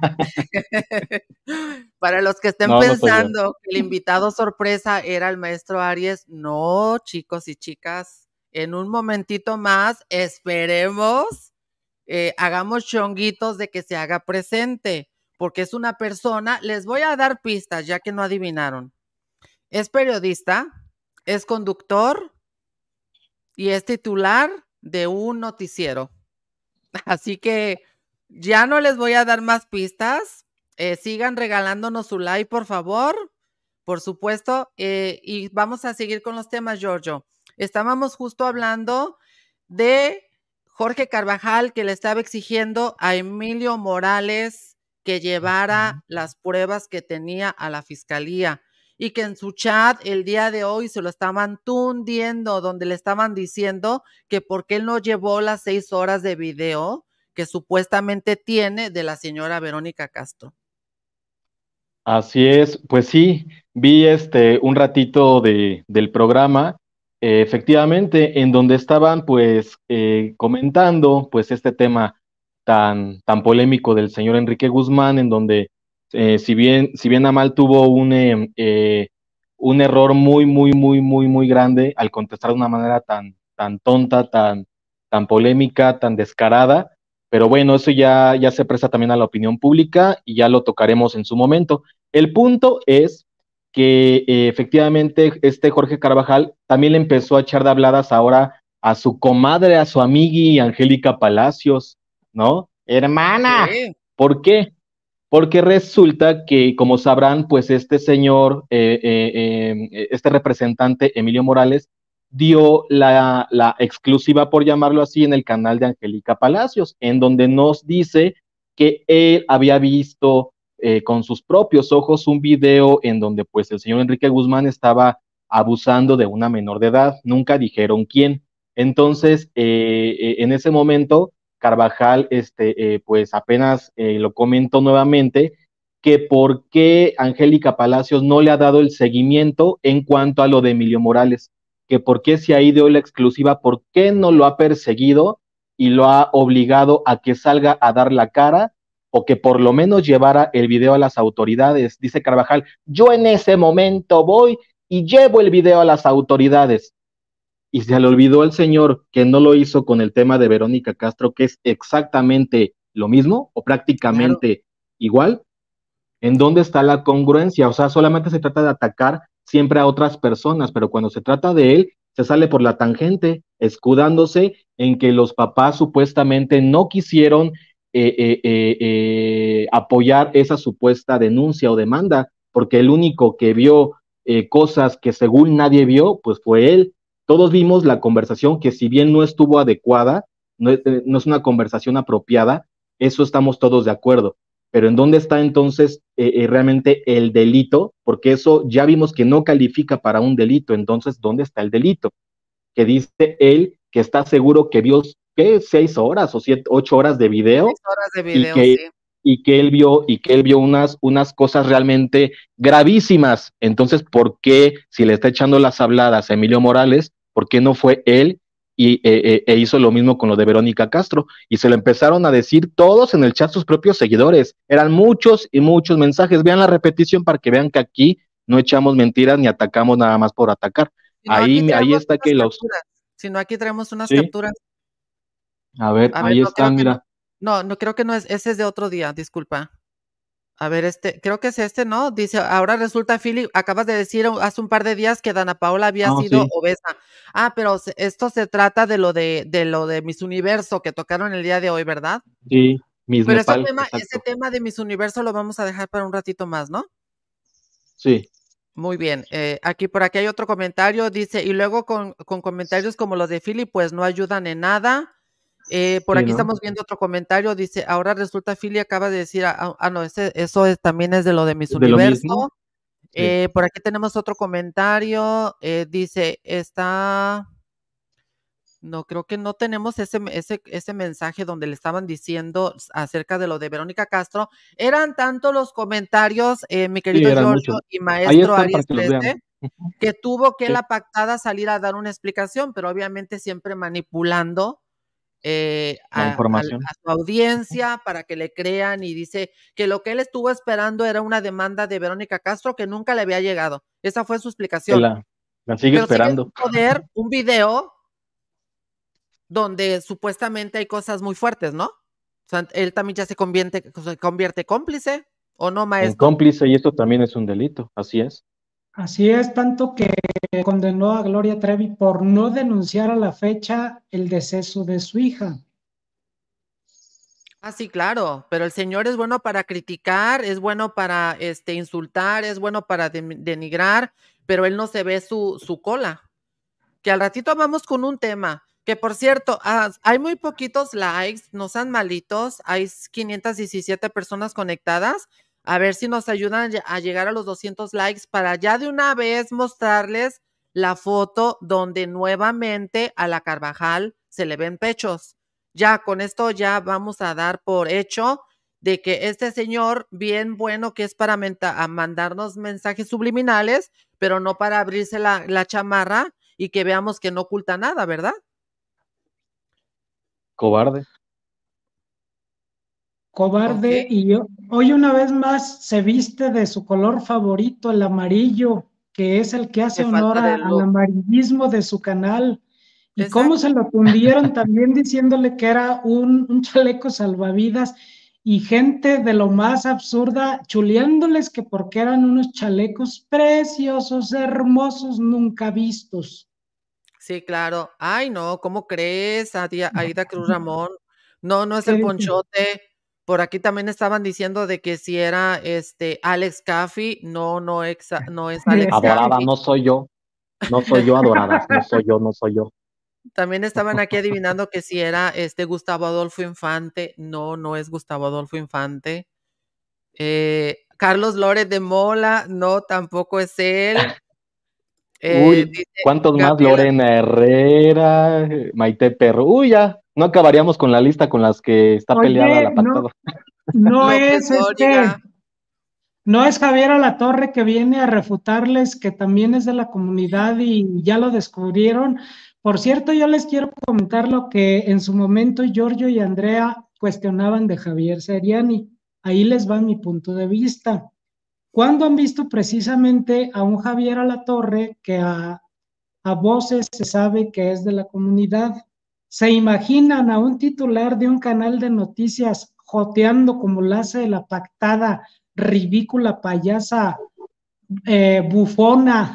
Speaker 3: Para los que estén
Speaker 6: no, no soy yo.
Speaker 3: pensando que el invitado sorpresa era el maestro Aries, no, chicos y chicas, en un momentito más esperemos, hagamos chonguitos de que se haga presente, porque es una persona, les voy a dar pistas ya que no adivinaron. Es periodista, es conductor y es titular de un noticiero. Así que ya no les voy a dar más pistas. Sigan regalándonos su like, por favor. Por supuesto. Y vamos a seguir con los temas, Giorgio. Estábamos justo hablando de Jorge Carvajal, que le estaba exigiendo a Emilio Morales que llevara las pruebas que tenía a la fiscalía y que en su chat el día de hoy se lo estaban tundiendo, donde le estaban diciendo que por qué él no llevó las 6 horas de video que supuestamente tiene de la señora Verónica Castro.
Speaker 6: Así es, pues sí, vi un ratito del programa, efectivamente, en donde estaban pues comentando pues este tema tan polémico del señor Enrique Guzmán, en donde si bien a mal tuvo un error muy grande al contestar de una manera tan tonta, tan polémica, tan descarada, pero bueno, eso ya se presta también a la opinión pública y ya lo tocaremos en su momento. El punto es que efectivamente Jorge Carvajal también le empezó a echar de habladas ahora a su comadre, a su amigui Angélica Palacios, ¿no? Hermana,
Speaker 3: Sí.
Speaker 6: ¿por qué? Porque resulta que, como sabrán, pues este señor, este representante, Emilio Morales, dio la exclusiva, por llamarlo así, en el canal de Angélica Palacios, en donde nos dice que él había visto con sus propios ojos un video en donde pues el señor Enrique Guzmán estaba abusando de una menor de edad, nunca dijeron quién. Entonces, en ese momento, Carvajal, pues apenas lo comentó nuevamente, que por qué Angélica Palacios no le ha dado el seguimiento en cuanto a lo de Emilio Morales, que por qué se ha ido la exclusiva, por qué no lo ha perseguido y lo ha obligado a que salga a dar la cara o que por lo menos llevara el video a las autoridades. Dice Carvajal, yo en ese momento voy y llevo el video a las autoridades. Y se le olvidó al señor que no lo hizo con el tema de Verónica Castro, que es exactamente lo mismo o prácticamente igual. ¿En dónde está la congruencia? O sea, solamente se trata de atacar siempre a otras personas, pero cuando se trata de él, se sale por la tangente, escudándose en que los papás supuestamente no quisieron apoyar esa supuesta denuncia o demanda, porque el único que vio cosas que según nadie vio, pues fue él. Todos vimos la conversación que si bien no estuvo adecuada, no es una conversación apropiada, eso estamos todos de acuerdo. Pero ¿en dónde está entonces realmente el delito? Porque eso ya vimos que no califica para un delito. Entonces, ¿dónde está el delito? Que dice él que está seguro que vio, ¿qué? 6 horas o 8 horas de video.
Speaker 3: 6 horas de video, sí.
Speaker 6: Y que él vio unas cosas realmente gravísimas. Entonces, ¿por qué, si le está echando las habladas a Emilio Morales, por qué no fue él e hizo lo mismo con lo de Verónica Castro? Y se lo empezaron a decir todos en el chat, sus propios seguidores. Eran muchos y muchos mensajes. Vean la repetición para que vean que aquí no echamos mentiras ni atacamos nada más por atacar.
Speaker 3: No,
Speaker 6: ahí está que
Speaker 3: los... Si no, aquí traemos unas capturas.
Speaker 6: A ver, ahí
Speaker 3: no,
Speaker 6: están, mira.
Speaker 3: No, creo que no es, ese es de otro día, disculpa. A ver, creo que es ¿no? Dice, ahora resulta, Philip, acabas de decir hace un par de días que Dana Paola había sido obesa. Ah, pero esto se trata de lo de Miss Universo que tocaron el día de hoy, ¿verdad?
Speaker 6: Sí, Miss
Speaker 3: pero
Speaker 6: Nepal,
Speaker 3: ese tema de Miss Universo lo vamos a dejar para un ratito más, ¿no?
Speaker 6: Sí.
Speaker 3: Muy bien, por aquí hay otro comentario, dice, y luego con comentarios como los de Philip, pues no ayudan en nada. Por aquí estamos viendo otro comentario, dice, ahora resulta Philly acaba de decir, no, eso también es de lo de Miss Universo. Sí. Por aquí tenemos otro comentario, dice, no, creo que no tenemos ese mensaje donde le estaban diciendo acerca de lo de Verónica Castro. Eran tanto los comentarios, mi querido Giorgio y maestro Aries 13, que tuvo que la pactada salir a dar una explicación, pero obviamente siempre manipulando a su audiencia para que le crean, y dice que lo que él estuvo esperando era una demanda de Verónica Castro que nunca le había llegado. Esa fue su explicación.
Speaker 6: La sigue esperando.
Speaker 3: Sigue sin poder un video donde supuestamente hay cosas muy fuertes, ¿no? O sea, él también ya se convierte cómplice, ¿o no, maestro?
Speaker 6: En cómplice, y esto también es un delito, así es.
Speaker 5: Así es, tanto que condenó a Gloria Trevi por no denunciar a la fecha el deceso de su hija.
Speaker 3: Ah, sí, claro, pero el señor es bueno para criticar, es bueno para insultar, es bueno para denigrar, pero él no se ve su cola. Que al ratito vamos con un tema, que por cierto, hay muy poquitos likes, no sean malitos, hay 517 personas conectadas. A ver si nos ayudan a llegar a los 200 likes para ya de una vez mostrarles la foto donde nuevamente a la Carvajal se le ven pechos. Ya con esto ya vamos a dar por hecho de que este señor, bien bueno que es para mandarnos mensajes subliminales, pero no para abrirse la chamarra y que veamos que no oculta nada, ¿verdad?
Speaker 5: Cobarde, okay. Y hoy una vez más se viste de su color favorito, el amarillo, que es el que hace honor al amarillismo de su canal. Y exacto, cómo se lo tundieron también diciéndole que era un chaleco salvavidas, y gente de lo más absurda chuleándoles que porque eran unos chalecos preciosos, hermosos, nunca vistos.
Speaker 3: Sí, claro. Ay, no, ¿cómo crees, Aida Cruz Ramón? No, no es el Ponchote. Por aquí también estaban diciendo de que si era Alex Caffey. No es Alex
Speaker 6: Adorada,
Speaker 3: Caffey.
Speaker 6: no soy yo. No soy yo, adoradas, no soy yo, no soy yo.
Speaker 3: También estaban aquí adivinando que si era Gustavo Adolfo Infante. No, no es Gustavo Adolfo Infante. Carlos Lórez de Mola, no, tampoco es él.
Speaker 6: Uy,
Speaker 3: Dice
Speaker 6: ¿cuántos más?
Speaker 3: Gabriela,
Speaker 6: Lorena Herrera, Maite Perro. Uy, ya, no acabaríamos con la lista con las que está peleada
Speaker 5: Oye,
Speaker 6: la pactada.
Speaker 5: no
Speaker 3: López
Speaker 5: es
Speaker 3: Dóriga.
Speaker 5: no es Javier Alatorre que viene a refutarles que también es de la comunidad y ya lo descubrieron. Por cierto, yo les quiero comentar lo que en su momento Giorgio y Andrea cuestionaban de Javier Seriani. Ahí les va mi punto de vista. ¿Cuándo han visto precisamente a un Javier Alatorre que a voces se sabe que es de la comunidad? ¿Se imaginan a un titular de un canal de noticias joteando como la hace la pactada, ridícula, payasa, bufona,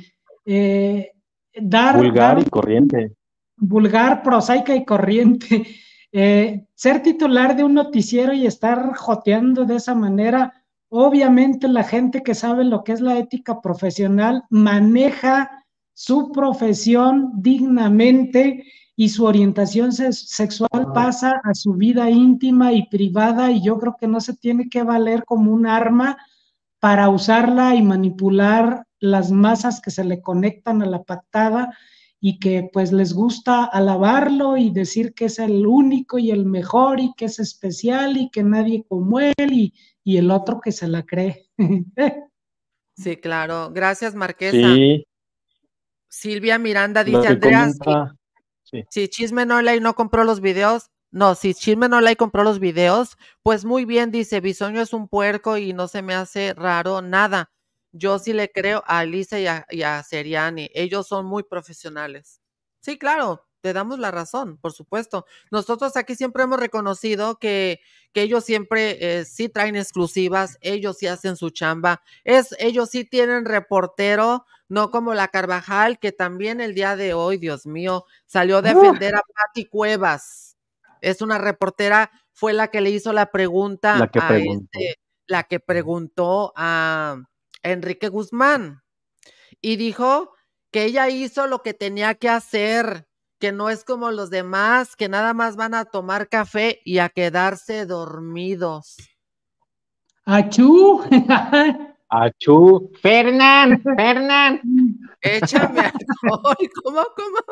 Speaker 6: Vulgar y
Speaker 5: dar
Speaker 6: corriente.
Speaker 5: vulgar, prosaica y corriente, ser titular de un noticiero y estar joteando de esa manera? Obviamente la gente que sabe lo que es la ética profesional maneja su profesión dignamente y su orientación sexual pasa a su vida íntima y privada, y yo creo que no se tiene que valer como un arma para usarla y manipular las masas que se le conectan a la pactada y que pues les gusta alabarlo y decir que es el único y el mejor y que es especial y que nadie como él y el otro que se la cree.
Speaker 3: Sí, claro. Gracias, Marquesa.
Speaker 6: Sí,
Speaker 3: Silvia Miranda
Speaker 6: lo
Speaker 3: dice,
Speaker 6: que
Speaker 3: Andrea,
Speaker 6: comenta, sí.
Speaker 3: si Chisme No Lay no compró los videos, no, si Chisme No Lay compró los videos, pues muy bien, dice, Bisoño es un puerco y no se me hace raro nada. Yo sí le creo a Alicia y a Seriani, ellos son muy profesionales. Sí, claro, te damos la razón, por supuesto. Nosotros aquí siempre hemos reconocido que ellos siempre sí traen exclusivas, ellos sí hacen su chamba, ellos sí tienen reportero, no como la Carvajal, que también el día de hoy, Dios mío, salió a defender a Pati Cuevas. Es una reportera, fue la que le hizo la pregunta
Speaker 6: La que preguntó.
Speaker 3: la que preguntó a Enrique Guzmán y dijo que ella hizo lo que tenía que hacer, que no es como los demás, que nada más van a tomar café y a quedarse dormidos.
Speaker 5: ¡Achú!
Speaker 6: Achú. Fernán.
Speaker 3: Échame alcohol, ¿cómo?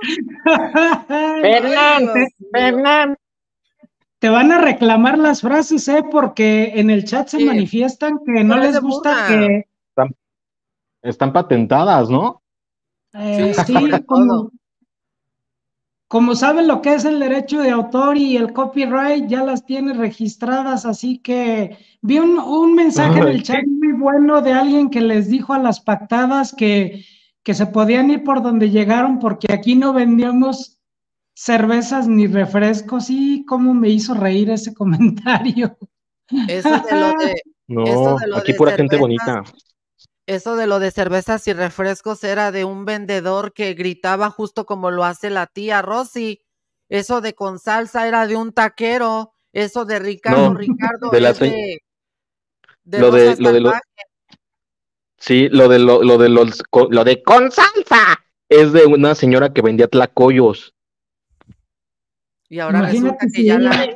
Speaker 6: Fernán.
Speaker 5: Te van a reclamar las frases, porque en el chat se
Speaker 3: Sí,
Speaker 5: manifiestan que no
Speaker 3: pero es
Speaker 5: les
Speaker 3: de
Speaker 5: gusta
Speaker 3: burla.
Speaker 5: que...
Speaker 6: Están patentadas, ¿no?
Speaker 3: Sí, sobre
Speaker 5: Sí,
Speaker 3: todo.
Speaker 5: como saben lo que es el derecho de autor y el copyright, ya las tiene registradas, así que vi un mensaje en el chat muy bueno de alguien que les dijo a las pactadas que se podían ir por donde llegaron porque aquí no vendíamos cervezas ni refrescos, y cómo me hizo reír ese comentario.
Speaker 3: Eso de lo de, eso
Speaker 6: No,
Speaker 3: de lo
Speaker 6: aquí
Speaker 3: de
Speaker 6: pura gente
Speaker 3: cervezas,
Speaker 6: bonita.
Speaker 3: eso de lo de cervezas y refrescos era de un vendedor que gritaba justo como lo hace la tía Rosy. Eso de con salsa era de un taquero. Eso de Ricardo,
Speaker 6: No,
Speaker 3: Ricardo
Speaker 6: de la
Speaker 3: es
Speaker 6: se-
Speaker 3: de Rosa Salvaje.
Speaker 6: sí, lo de con salsa es de una señora que vendía tlacoyos.
Speaker 3: Y ahora resulta
Speaker 5: Imagínate
Speaker 3: que
Speaker 5: si
Speaker 3: ya
Speaker 5: ella...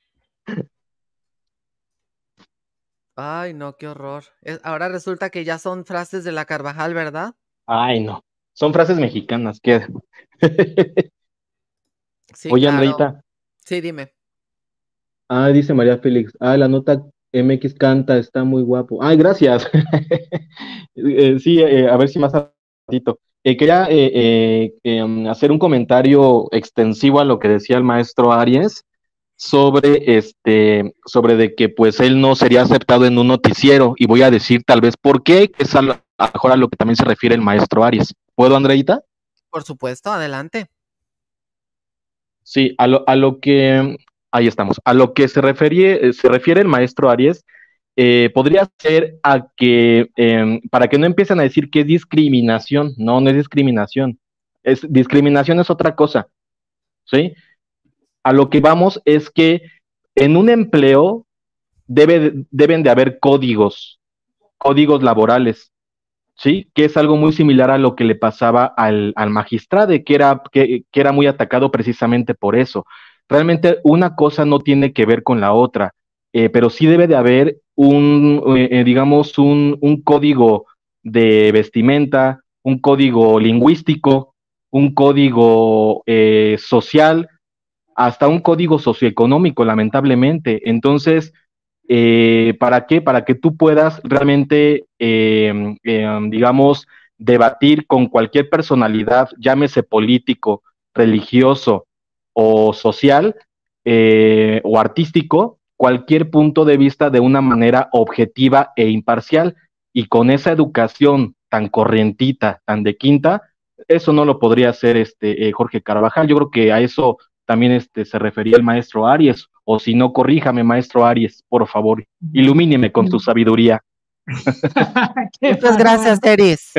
Speaker 3: Ay, no, qué horror. Ahora resulta que ya son frases de la Carvajal, ¿verdad?
Speaker 6: Ay, no. Son frases mexicanas, ¿qué?
Speaker 3: Sí,
Speaker 6: Oye,
Speaker 3: claro.
Speaker 6: Andreita.
Speaker 3: Sí, dime.
Speaker 6: Dice María Félix. La nota MX canta, está muy guapo. Ay, gracias. Sí, a ver si más ratito. Quería hacer un comentario extensivo a lo que decía el maestro Aries sobre de que pues él no sería aceptado en un noticiero, y voy a decir tal vez por qué, que es a lo mejor a lo que también se refiere el maestro Aries. ¿Puedo, Andreita?
Speaker 3: Por supuesto, adelante.
Speaker 6: Sí, a lo que, ahí estamos, a lo que se refiere el maestro Aries, podría ser a que, para que no empiecen a decir que es discriminación. No, no es discriminación. Discriminación es otra cosa, ¿sí? A lo que vamos es que en un empleo deben de haber códigos laborales, ¿sí? Que es algo muy similar a lo que le pasaba al magistrado, que era muy atacado precisamente por eso. Realmente una cosa no tiene que ver con la otra, pero sí debe de haber digamos, un código de vestimenta, un código lingüístico, un código social, hasta un código socioeconómico, lamentablemente. Entonces, ¿para qué? Para que tú puedas realmente, digamos, debatir con cualquier personalidad, llámese político, religioso o social o artístico, cualquier punto de vista de una manera objetiva e imparcial. Y con esa educación tan corrientita, tan de quinta, eso no lo podría hacer Jorge Carvajal. Yo creo que a eso también se refería el maestro Aries, o si no, corríjame, maestro Aries, por favor, ilumíneme con su sabiduría.
Speaker 3: Muchas gracias, Eris.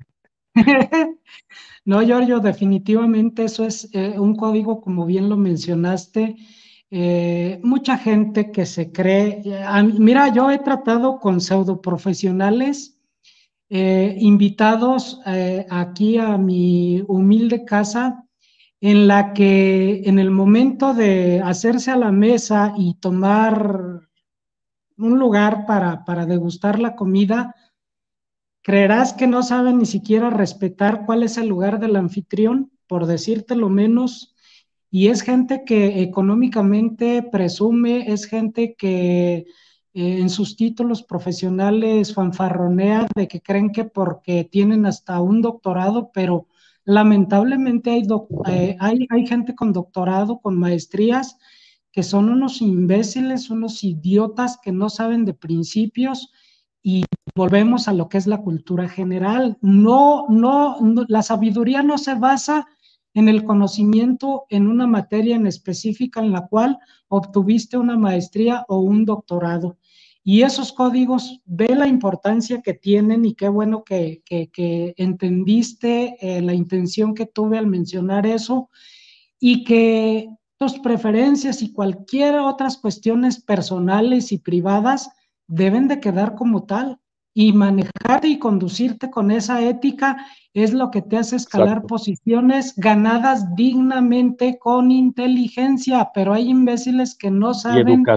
Speaker 5: No, Giorgio, definitivamente eso es un código, como bien lo mencionaste. Mucha gente que se cree, mira, yo he tratado con pseudoprofesionales invitados aquí a mi humilde casa, en la que en el momento de hacerse a la mesa y tomar un lugar para degustar la comida, creerás que no saben ni siquiera respetar cuál es el lugar del anfitrión, por decirte lo menos, y es gente que económicamente presume, es gente que en sus títulos profesionales fanfarronea de que creen que porque tienen hasta un doctorado, pero lamentablemente hay gente con doctorado, con maestrías, que son unos imbéciles, unos idiotas que no saben de principios, y volvemos a lo que es la cultura general. No, la sabiduría no se basa en el conocimiento en una materia en específica en la cual obtuviste una maestría o un doctorado. Y esos códigos, ve la importancia que tienen, y qué bueno que entendiste la intención que tuve al mencionar eso, y que tus preferencias y cualquier otras cuestiones personales y privadas deben de quedar como tal, y manejarte y conducirte con esa ética es lo que te hace escalar
Speaker 6: Exacto.
Speaker 5: posiciones ganadas dignamente con inteligencia, pero hay imbéciles que no
Speaker 6: Y
Speaker 5: saben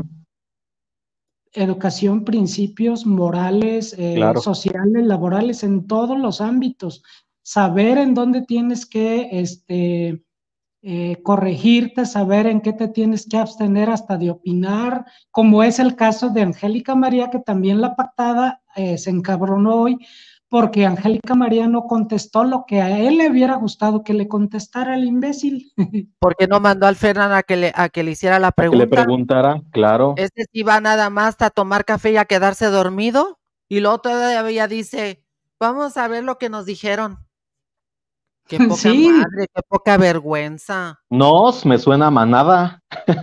Speaker 6: educación,
Speaker 5: principios morales,
Speaker 6: claro.
Speaker 5: sociales, laborales, en todos los ámbitos, saber en dónde tienes que corregirte, saber en qué te tienes que abstener hasta de opinar, como es el caso de Angélica María, que también la pactada se encabronó hoy porque Angélica María no contestó lo que a él le hubiera gustado que le contestara el imbécil.
Speaker 3: Porque no mandó al Fernan a que le hiciera la
Speaker 6: A que le
Speaker 3: pregunta.
Speaker 6: preguntara, claro.
Speaker 3: Este sí va nada más a tomar café y a quedarse dormido, y luego todavía dice, vamos a ver lo que nos dijeron. Qué poca
Speaker 5: Sí,
Speaker 3: madre, qué poca vergüenza.
Speaker 6: No, me suena a manada.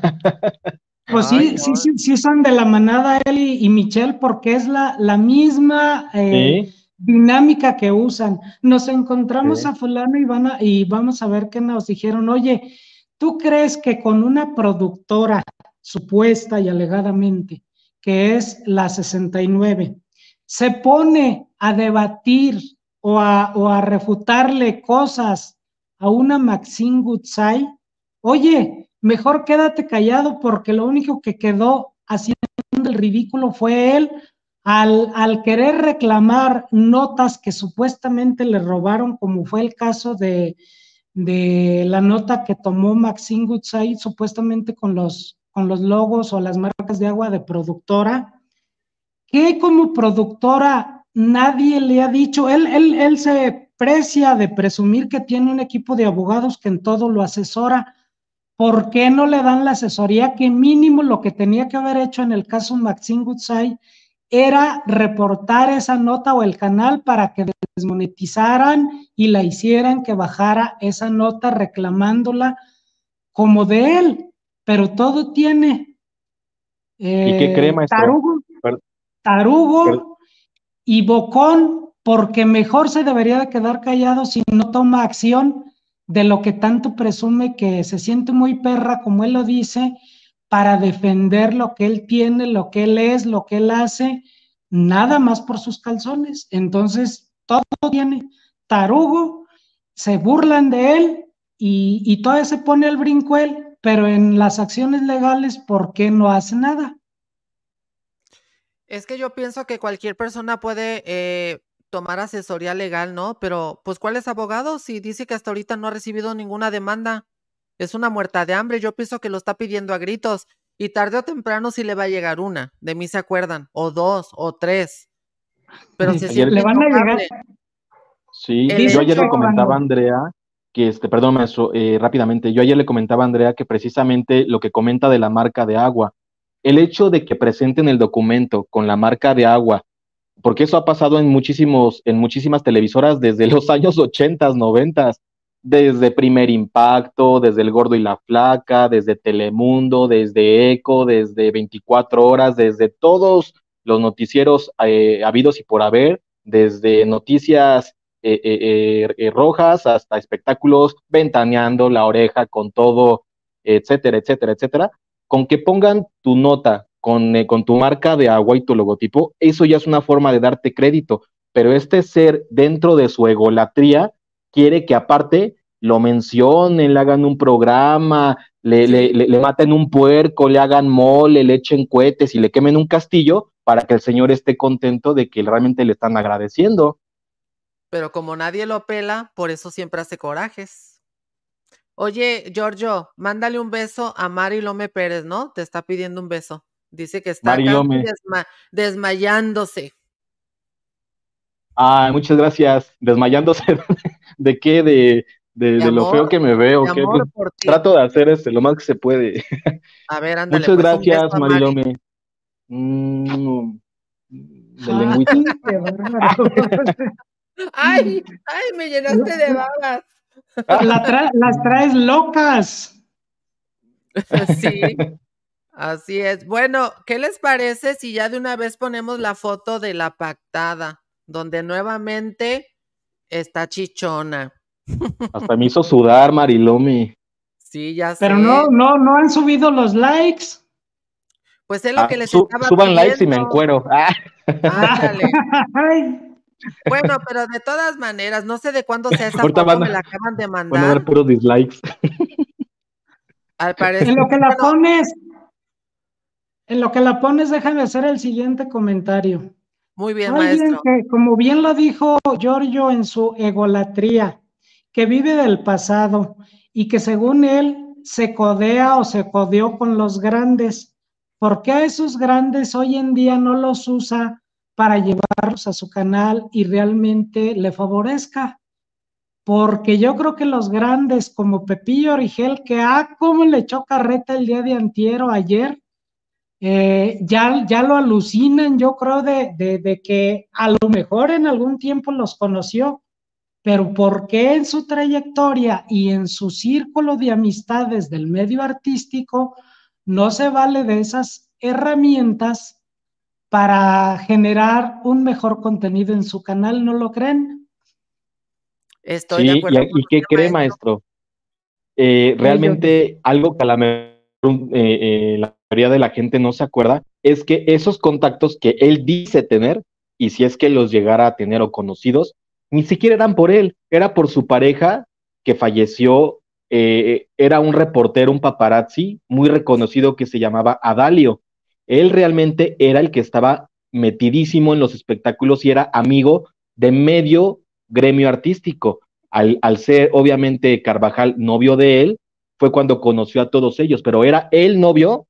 Speaker 5: pues
Speaker 3: Ay,
Speaker 5: sí,
Speaker 3: no.
Speaker 5: sí son de la manada él y Michelle, porque es la misma
Speaker 6: Sí,
Speaker 5: dinámica que usan. Nos encontramos
Speaker 6: sí.
Speaker 5: a fulano y vamos a ver qué nos dijeron. Oye, ¿tú crees que con una productora supuesta y alegadamente, que es la 69, se pone a debatir o a refutarle cosas a una Maxine Goodside? Oye, mejor quédate callado, porque lo único que quedó haciendo el ridículo fue él al querer reclamar notas que supuestamente le robaron, como fue el caso de la nota que tomó Maxine Goodside supuestamente con los logos o las marcas de agua de productora, que como productora nadie le ha dicho. Él se precia de presumir que tiene un equipo de abogados que en todo lo asesora. ¿Por qué no le dan la asesoría? Que mínimo lo que tenía que haber hecho en el caso Maxine Goodside era reportar esa nota o el canal para que desmonetizaran y la hicieran que bajara esa nota reclamándola como de él. Pero todo tiene
Speaker 6: ¿Y qué cree, maestro?
Speaker 5: tarugo,
Speaker 6: Per- per-
Speaker 5: tarugo y bocón, porque mejor se debería de quedar callado si no toma acción de lo que tanto presume, que se siente muy perra, como él lo dice, para defender lo que él tiene, lo que él es, lo que él hace, nada más por sus calzones. Entonces, todo tiene, tarugo, se burlan de él y todavía se pone al brinco él, pero en las acciones legales, ¿por qué no hace nada?
Speaker 3: Es que yo pienso que cualquier persona puede tomar asesoría legal, ¿no? Pero, pues, ¿cuál es abogado? Si dice que hasta ahorita no ha recibido ninguna demanda. Es una muerta de hambre. Yo pienso que lo está pidiendo a gritos. Y tarde o temprano sí le va a llegar una. De mí se acuerdan. O 2, o 3. Pero se
Speaker 6: Ayer,
Speaker 3: siente
Speaker 5: Le van a llegar.
Speaker 3: intocable.
Speaker 6: sí,
Speaker 3: El
Speaker 6: yo
Speaker 5: Dicen
Speaker 6: ayer
Speaker 5: que
Speaker 6: le
Speaker 3: hecho,
Speaker 6: comentaba a
Speaker 5: cuando,
Speaker 6: Andrea que, perdón, maestro, rápidamente, yo ayer le comentaba a Andrea que precisamente lo que comenta de la marca de agua, el hecho de que presenten el documento con la marca de agua, porque eso ha pasado en muchísimas televisoras desde los años 80, 90, desde Primer Impacto, desde El Gordo y la Flaca, desde Telemundo, desde Eco, desde 24 horas, desde todos los noticieros habidos y por haber, desde noticias rojas hasta espectáculos ventaneando la oreja con todo, etcétera, etcétera, etcétera. Con que pongan tu nota con tu marca de agua y tu logotipo, eso ya es una forma de darte crédito, pero este ser dentro de su egolatría quiere que aparte lo mencionen, le hagan un programa, le maten un puerco, le hagan mole, le echen cohetes y le quemen un castillo para que el señor esté contento de que realmente le están agradeciendo.
Speaker 3: pero como nadie lo pela, por eso siempre hace corajes. Oye, Giorgio, mándale un beso a Mari Lome Pérez, ¿no? Te está pidiendo un beso. Dice que está casi
Speaker 6: Marilome,
Speaker 3: desmayándose.
Speaker 6: muchas gracias, desmayándose de qué,
Speaker 3: De
Speaker 6: de lo feo
Speaker 3: amor,
Speaker 6: que me veo,
Speaker 3: de
Speaker 6: que pues,
Speaker 3: amor por ti.
Speaker 6: trato de hacer lo más que se puede.
Speaker 3: A ver, ándale,
Speaker 6: Muchas
Speaker 3: pues un beso
Speaker 6: gracias,
Speaker 3: a Mari.
Speaker 6: Marilome. De lengüita.
Speaker 5: ay, qué bárbaro.
Speaker 3: ¡Ay! ¡Ay! Me llenaste de babas.
Speaker 5: Las traes locas.
Speaker 3: Sí, así es. Bueno, ¿qué les parece si ya de una vez ponemos la foto de la pactada, donde nuevamente está chichona?
Speaker 6: Hasta me hizo sudar, Marilome.
Speaker 3: Sí, ya
Speaker 5: Pero
Speaker 3: sé.
Speaker 5: no han subido los likes.
Speaker 3: Pues es lo que les estaba
Speaker 6: Suban likes y me
Speaker 3: pidiendo.
Speaker 6: encuero.
Speaker 3: Ándale.
Speaker 5: Ay,
Speaker 3: Bueno, pero de todas maneras, no sé de cuándo sea esa
Speaker 6: Ahorita
Speaker 3: foto, me la acaban de
Speaker 6: van a dar
Speaker 3: mandar.
Speaker 6: puros dislikes.
Speaker 3: Al
Speaker 5: en
Speaker 3: parecer,
Speaker 5: lo que la
Speaker 3: bueno,
Speaker 5: pones, en lo que la pones, déjame hacer el siguiente comentario.
Speaker 3: muy bien,
Speaker 5: Alguien
Speaker 3: maestro.
Speaker 5: que, como bien lo dijo Giorgio en su egolatría, que vive del pasado y que según él se codea o se codeó con los grandes, ¿por qué a esos grandes hoy en día no los usa para llevarlos a su canal y realmente le favorezca? Porque yo creo que los grandes como Pepillo Origel, que cómo le echó carreta el día de antier o ayer, ya lo alucinan, yo creo, de que a lo mejor en algún tiempo los conoció, pero ¿por qué en su trayectoria y en su círculo de amistades del medio artístico no se vale de esas herramientas para generar un mejor contenido en su canal? ¿No lo creen?
Speaker 3: Estoy de
Speaker 6: Sí,
Speaker 3: acuerdo con
Speaker 6: y qué
Speaker 3: usted,
Speaker 6: cree,
Speaker 3: maestro.
Speaker 6: maestro?
Speaker 5: Ellos,
Speaker 6: Realmente algo que a la la mayoría de la gente no se acuerda es que esos contactos que él dice tener, y si es que los llegara a tener o conocidos, ni siquiera eran por él, era por su pareja que falleció, era un reportero, un paparazzi muy reconocido que se llamaba Adalio. Él realmente era el que estaba metidísimo en los espectáculos y era amigo de medio gremio artístico. Al ser obviamente Carvajal novio de él, fue cuando conoció a todos ellos, pero era el novio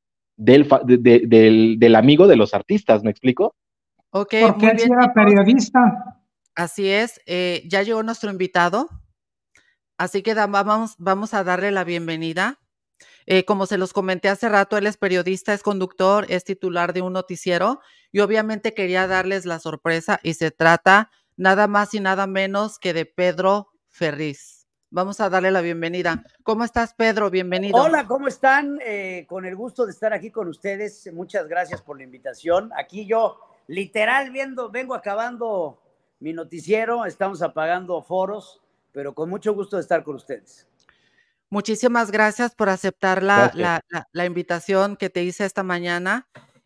Speaker 6: del amigo de los artistas, ¿me explico?
Speaker 3: Ok,
Speaker 5: porque
Speaker 3: muy
Speaker 5: él sí
Speaker 3: bien,
Speaker 5: era
Speaker 3: chicos.
Speaker 5: periodista.
Speaker 3: Así es. Ya llegó nuestro invitado. Así que vamos a darle la bienvenida. Como se los comenté hace rato, él es periodista, es conductor, es titular de un noticiero y obviamente quería darles la sorpresa y se trata nada más y nada menos que de Pedro Ferriz. Vamos a darle la bienvenida. ¿Cómo estás, Pedro? Bienvenido.
Speaker 7: Hola, ¿cómo están? Con el gusto de estar aquí con ustedes. Muchas gracias por la invitación. Aquí yo, literal, vengo acabando mi noticiero. Estamos apagando foros, pero con mucho gusto de estar con ustedes.
Speaker 3: Muchísimas gracias por aceptar
Speaker 6: Gracias.
Speaker 3: la invitación que te hice esta mañana.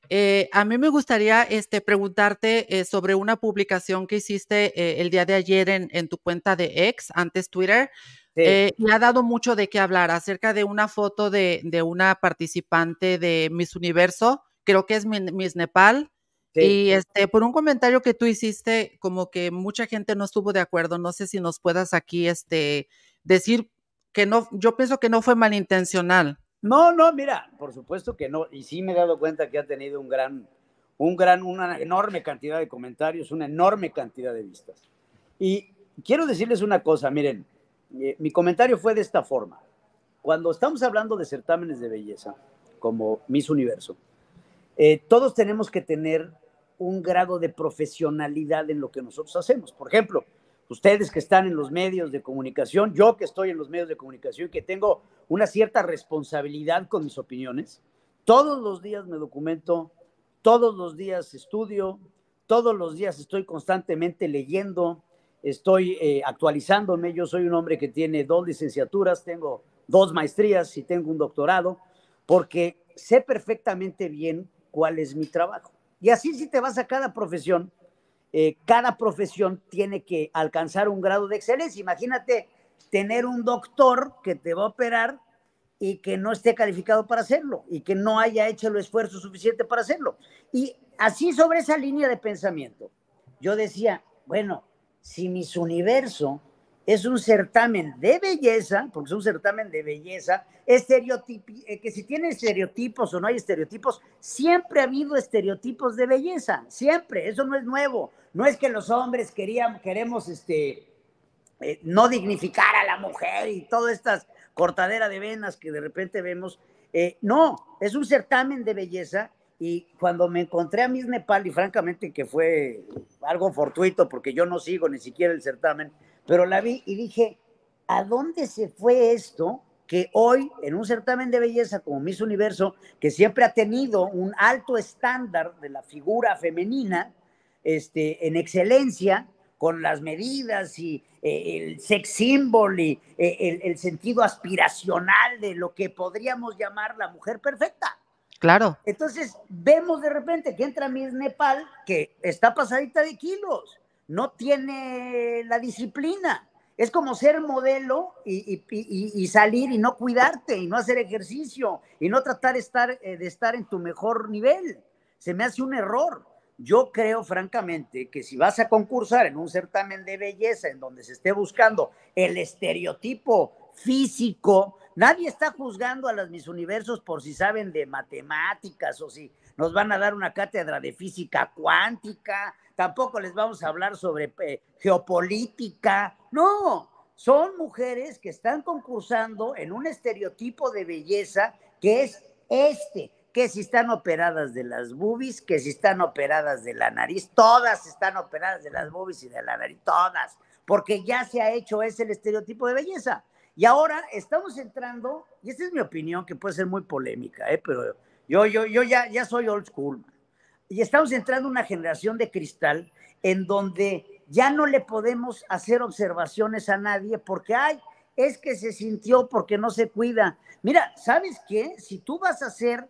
Speaker 3: A mí me gustaría preguntarte sobre una publicación que hiciste el día de ayer en tu cuenta de X, antes Twitter,
Speaker 7: Sí,
Speaker 3: y ha dado mucho de qué hablar acerca de una foto de una participante de Miss Universo, creo que es Miss Nepal,
Speaker 7: sí.
Speaker 3: y por un comentario que tú hiciste, como que mucha gente no estuvo de acuerdo. No sé si nos puedas aquí decir que no, yo pienso que no fue malintencional.
Speaker 7: No, no, mira, por supuesto que no. Y sí me he dado cuenta que ha tenido una enorme cantidad de comentarios, una enorme cantidad de vistas. Y quiero decirles una cosa, miren, mi comentario fue de esta forma. Cuando estamos hablando de certámenes de belleza, como Miss Universo, todos tenemos que tener un grado de profesionalidad en lo que nosotros hacemos. Por ejemplo, ustedes que están en los medios de comunicación, yo que estoy en los medios de comunicación, que tengo una cierta responsabilidad con mis opiniones, todos los días me documento, todos los días estudio, todos los días estoy constantemente leyendo, estoy actualizándome. Yo soy un hombre que tiene 2 licenciaturas, tengo 2 maestrías y tengo un doctorado, porque sé perfectamente bien cuál es mi trabajo. Y así si te vas a cada profesión tiene que alcanzar un grado de excelencia. Imagínate tener un doctor que te va a operar y que no esté calificado para hacerlo y que no haya hecho el esfuerzo suficiente para hacerlo. Y así sobre esa línea de pensamiento, yo decía, bueno, si Miss Universo es un certamen de belleza, porque es un certamen de belleza, que si tiene estereotipos o no hay estereotipos, siempre ha habido estereotipos de belleza, siempre, eso no es nuevo. No es que los hombres queremos no dignificar a la mujer y todas estas cortadera de venas que de repente vemos. No, es un certamen de belleza. Y cuando me encontré a Miss Nepal, y francamente que fue algo fortuito porque yo no sigo ni siquiera el certamen, pero la vi y dije, ¿a dónde se fue esto? Que hoy en un certamen de belleza como Miss Universo, que siempre ha tenido un alto estándar de la figura femenina, en excelencia, con las medidas y el sex symbol y el sentido aspiracional de lo que podríamos llamar la mujer perfecta.
Speaker 3: Claro.
Speaker 7: Entonces vemos de repente que entra Miss Nepal, que está pasadita de kilos, no tiene la disciplina. Es como ser modelo y salir y no cuidarte y no hacer ejercicio y no tratar de estar en tu mejor nivel. Se me hace un error. Yo creo francamente que si vas a concursar en un certamen de belleza en donde se esté buscando el estereotipo físico, nadie está juzgando a las Miss Universos por si saben de matemáticas o si nos van a dar una cátedra de física cuántica, tampoco les vamos a hablar sobre geopolítica. No, son mujeres que están concursando en un estereotipo de belleza que es que si están operadas de las boobies, que si están operadas de la nariz, todas están operadas de las boobies y de la nariz, todas, porque ya se ha hecho ese el estereotipo de belleza. Y ahora estamos entrando, y esta es mi opinión, que puede ser muy polémica, pero yo ya soy old school, y estamos entrando en una generación de cristal en donde ya no le podemos hacer observaciones a nadie porque, es que se sintió porque no se cuida. Mira, ¿sabes qué? Si tú vas a hacer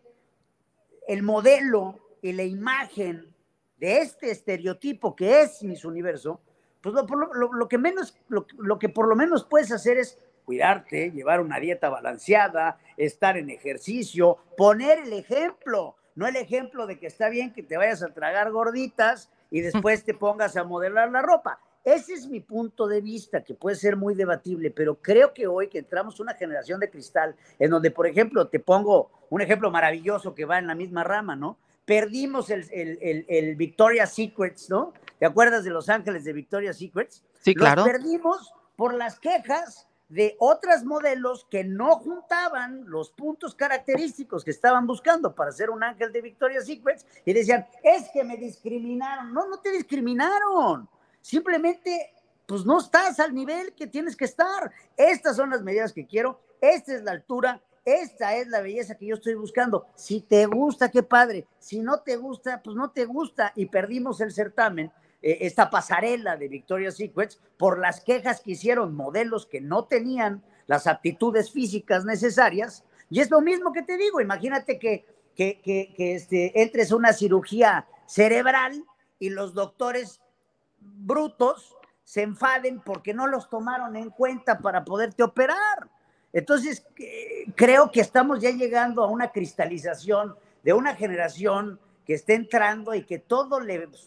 Speaker 7: el modelo y la imagen de este estereotipo que es Miss Universo, pues lo que por lo menos puedes hacer es cuidarte, llevar una dieta balanceada, estar en ejercicio, poner el ejemplo, no el ejemplo de que está bien que te vayas a tragar gorditas y después te pongas a modelar la ropa. Ese es mi punto de vista, que puede ser muy debatible, pero creo que hoy que entramos una generación de cristal, en donde, por ejemplo, te pongo un ejemplo maravilloso que va en la misma rama, ¿no? Perdimos el Victoria's Secrets, ¿no? ¿Te acuerdas de Los Ángeles de Victoria's Secrets?
Speaker 3: Sí, claro.
Speaker 7: Los perdimos por las quejas de otras modelos que no juntaban los puntos característicos que estaban buscando para ser un ángel de Victoria's Secrets y decían, es que me discriminaron. No, no te discriminaron. Simplemente, pues no estás al nivel que tienes que estar. Estas son las medidas que quiero, esta es la altura, esta es la belleza que yo estoy buscando. Si te gusta, qué padre. Si no te gusta, pues no te gusta. Y perdimos el certamen, esta pasarela de Victoria's Secret, por las quejas que hicieron modelos que no tenían las aptitudes físicas necesarias. Y es lo mismo que te digo, imagínate que entres a una cirugía cerebral y los doctores brutos se enfaden porque no los tomaron en cuenta para poderte operar. Entonces, creo que estamos ya llegando a una cristalización de una generación que está entrando y que todo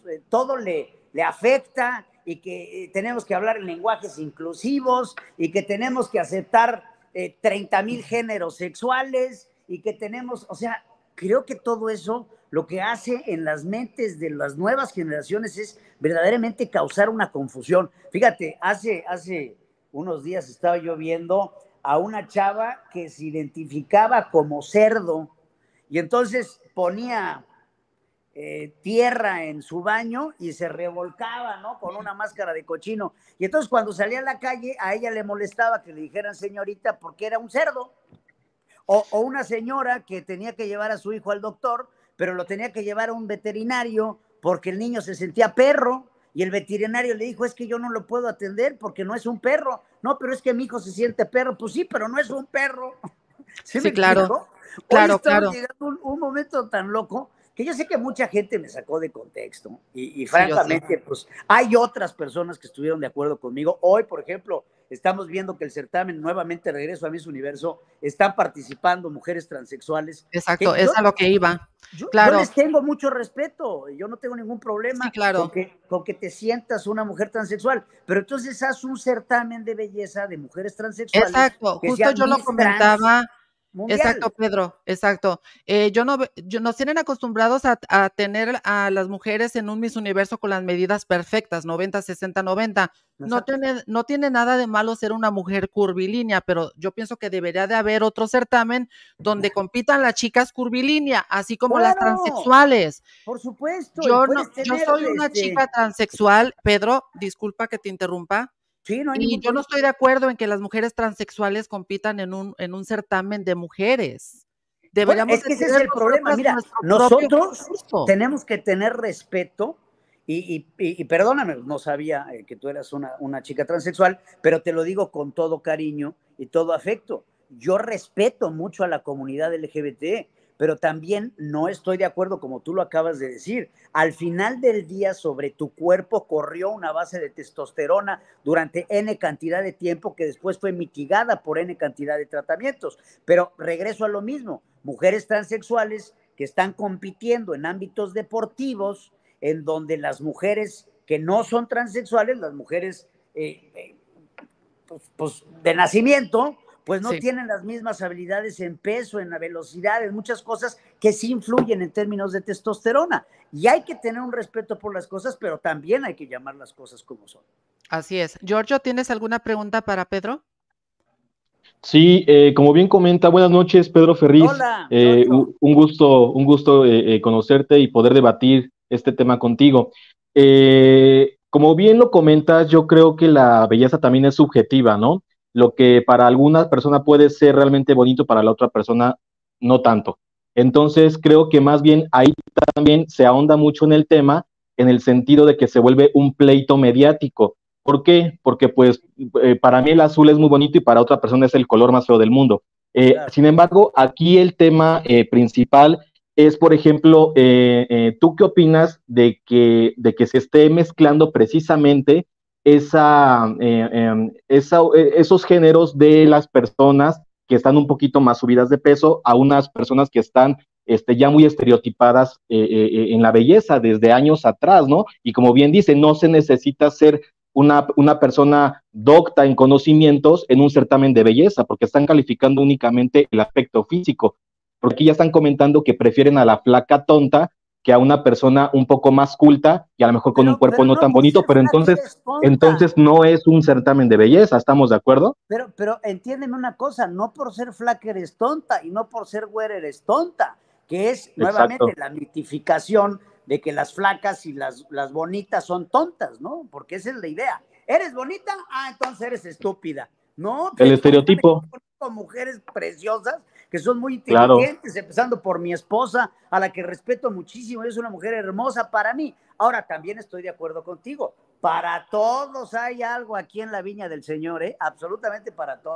Speaker 7: le afecta, y que tenemos que hablar en lenguajes inclusivos, y que tenemos que aceptar 30,000 géneros sexuales, y que tenemos, o sea, creo que todo eso lo que hace en las mentes de las nuevas generaciones es verdaderamente causar una confusión. Fíjate, hace unos días estaba yo viendo a una chava que se identificaba como cerdo, y entonces ponía tierra en su baño y se revolcaba, ¿no? Con una máscara de cochino. Y entonces cuando salía a la calle, a ella le molestaba que le dijeran señorita porque era un cerdo. O una señora que tenía que llevar a su hijo al doctor, pero lo tenía que llevar a un veterinario porque el niño se sentía perro, y el veterinario le dijo, es que yo no lo puedo atender porque no es un perro. No, pero es que mi hijo se siente perro. Pues sí, pero no es un perro. ¿Sí me
Speaker 3: claro.
Speaker 7: explico?
Speaker 3: Claro,
Speaker 7: Hoy estamos
Speaker 3: claro.
Speaker 7: llegando a un momento tan loco que yo sé que mucha gente me sacó de contexto, y
Speaker 3: Sí,
Speaker 7: francamente, pues hay otras personas que estuvieron de acuerdo conmigo. Hoy, por ejemplo, estamos viendo que el certamen, nuevamente regreso a Miss Universo, están participando mujeres transexuales.
Speaker 3: Exacto, es a lo que iba.
Speaker 7: Yo
Speaker 3: Claro,
Speaker 7: les tengo mucho respeto, yo no tengo ningún
Speaker 3: sí,
Speaker 7: problema
Speaker 3: claro.
Speaker 7: con que te sientas una mujer transexual, pero entonces haz un certamen de belleza de mujeres transexuales
Speaker 3: Exacto,
Speaker 7: que
Speaker 3: justo
Speaker 7: sean
Speaker 3: yo lo
Speaker 7: Miss Trans
Speaker 3: comentaba.
Speaker 7: mundial.
Speaker 3: Exacto, Pedro, exacto. Nos tienen acostumbrados a tener a las mujeres en un Miss Universo con las medidas perfectas, 90, 60, 90. No tiene nada de malo ser una mujer curvilínea, pero yo pienso que debería de haber otro certamen donde compitan las chicas curvilínea, así como las
Speaker 7: Claro,
Speaker 3: transexuales.
Speaker 7: por supuesto, y puedes
Speaker 3: Yo
Speaker 7: tener,
Speaker 3: soy una chica transexual, Pedro, disculpa que te interrumpa.
Speaker 7: sí, no hay
Speaker 3: Y
Speaker 7: ningún
Speaker 3: yo no
Speaker 7: problema.
Speaker 3: estoy de acuerdo en que las mujeres transexuales compitan en un certamen de mujeres.
Speaker 7: Bueno,
Speaker 3: Deberíamos
Speaker 7: es
Speaker 3: de
Speaker 7: que ese es
Speaker 3: tener
Speaker 7: el problema.
Speaker 3: nosotras
Speaker 7: Mira,
Speaker 3: nuestro propio
Speaker 7: nosotros
Speaker 3: concurso.
Speaker 7: tenemos que tener respeto, y perdóname, no sabía que tú eras una chica transexual, pero te lo digo con todo cariño y todo afecto. Yo respeto mucho a la comunidad LGBT, pero también no estoy de acuerdo, como tú lo acabas de decir. Al final del día, sobre tu cuerpo corrió una base de testosterona durante N cantidad de tiempo, que después fue mitigada por N cantidad de tratamientos. Pero regreso a lo mismo, mujeres transexuales que están compitiendo en ámbitos deportivos, en donde las mujeres que no son transexuales, las mujeres pues, de nacimiento, pues no
Speaker 3: Sí.
Speaker 7: tienen las mismas habilidades en peso, en la velocidad, en muchas cosas que sí influyen en términos de testosterona. Y hay que tener un respeto por las cosas, pero también hay que llamar las cosas como son.
Speaker 3: Así es. Giorgio, ¿tienes alguna pregunta para Pedro?
Speaker 6: Sí, como bien comenta, buenas noches, Pedro Ferriz.
Speaker 7: Hola, Giorgio.
Speaker 6: Un gusto conocerte y poder debatir este tema contigo. Como bien lo comentas, yo creo que la belleza también es subjetiva, ¿no? Lo que para alguna persona puede ser realmente bonito, para la otra persona no tanto. Entonces, creo que más bien ahí también se ahonda mucho en el tema, en el sentido de que se vuelve un pleito mediático. ¿Por qué? Porque pues para mí el azul es muy bonito y para otra persona es el color más feo del mundo.
Speaker 7: Claro.
Speaker 6: Sin embargo, aquí el tema principal es, por ejemplo, ¿tú qué opinas de que se esté mezclando precisamente esos géneros de las personas que están un poquito más subidas de peso a unas personas que están ya muy estereotipadas en la belleza desde años atrás, ¿no? Y como bien dice, no se necesita ser una persona docta en conocimientos en un certamen de belleza, porque están calificando únicamente el aspecto físico, porque ya están comentando que prefieren a la flaca tonta que a una persona un poco más culta y a lo mejor con un cuerpo no tan bonito, pero entonces no es un certamen de belleza, ¿estamos de acuerdo?
Speaker 7: Pero entiéndeme una cosa, no por ser flaca eres tonta y no por ser güera eres tonta, que es nuevamente la mitificación de que las flacas y las bonitas son tontas, ¿no? Porque esa es la idea. ¿Eres bonita? Ah, entonces eres estúpida. No,
Speaker 6: el estereotipo.
Speaker 7: Con mujeres preciosas que son muy inteligentes, empezando por mi esposa, a la que respeto muchísimo, es una mujer hermosa para mí. Ahora, también estoy de acuerdo contigo, para todos hay algo aquí en la viña del Señor, absolutamente para todos.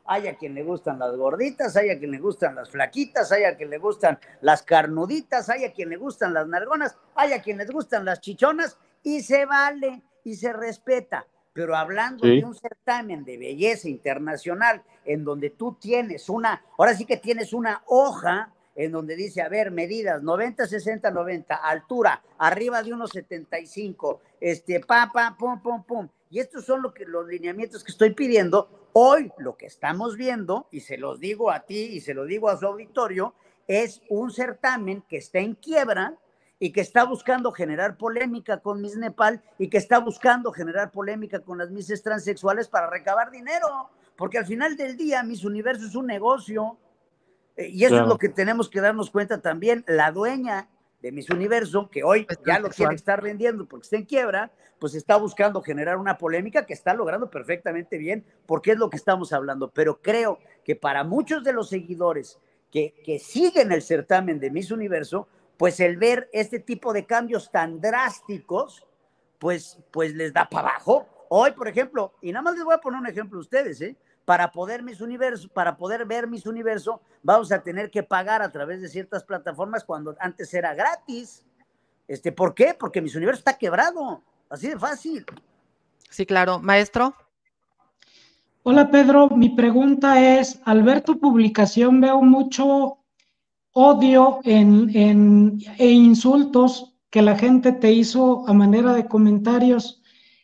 Speaker 7: Hay a quien le gustan las gorditas, hay a quien le gustan las flaquitas, hay a quien le gustan las carnuditas, hay a quien le gustan las nalgonas, hay a quien les gustan las chichonas, y se vale y se respeta. Pero hablando de un certamen de belleza internacional en donde tú tienes ahora sí que tienes una hoja en donde dice, a ver, medidas 90, 60, 90, altura, arriba de 1,75, pum, pum, pum. Y estos son los lineamientos que estoy pidiendo. Hoy lo que estamos viendo, y se los digo a ti y se lo digo a su auditorio, es un certamen que está en quiebra y que está buscando generar polémica con Miss Nepal y que está buscando generar polémica con las Misses transexuales para recabar dinero, porque al final del día Miss Universo es un negocio, y eso es lo que tenemos que darnos cuenta también. La dueña de Miss Universo, que hoy ya lo tiene que estar vendiendo porque está en quiebra, pues está buscando generar una polémica que está logrando perfectamente bien, porque es lo que estamos hablando. Pero creo que para muchos de los seguidores que siguen el certamen de Miss Universo, pues el ver este tipo de cambios tan drásticos, pues les da para abajo. Hoy, por ejemplo, y nada más les voy a poner un ejemplo a ustedes, para poder ver Miss Universo, vamos a tener que pagar a través de ciertas plataformas cuando antes era gratis. ¿Por qué? Porque Miss Universo está quebrado, así de fácil.
Speaker 3: Sí, claro. Maestro.
Speaker 5: Hola, Pedro. Mi pregunta es, al ver tu publicación veo mucho odio e insultos que la gente te hizo a manera de comentarios.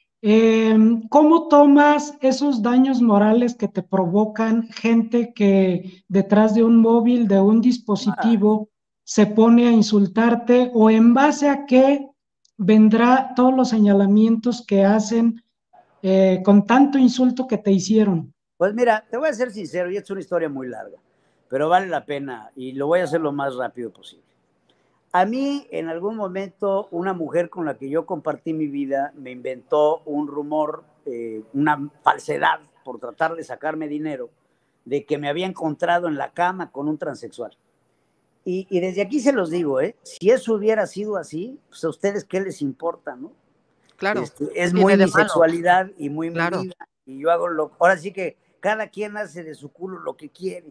Speaker 5: ¿Cómo tomas esos daños morales que te provocan gente que detrás de un móvil, de un dispositivo, se pone a insultarte, o en base a qué vendrá todos los señalamientos que hacen con tanto insulto que te hicieron?
Speaker 7: Pues mira, te voy a ser sincero, y es una historia muy larga, pero vale la pena y lo voy a hacer lo más rápido posible. A mí, en algún momento, una mujer con la que yo compartí mi vida me inventó un rumor, una falsedad, por tratar de sacarme dinero, de que me había encontrado en la cama con un transexual. Y desde aquí se los digo, si eso hubiera sido así, pues a ustedes qué les importa, ¿no?
Speaker 3: Claro.
Speaker 7: Es muy mi sexualidad y muy mi vida, y yo hago ahora sí que cada quien hace de su culo lo que quiere.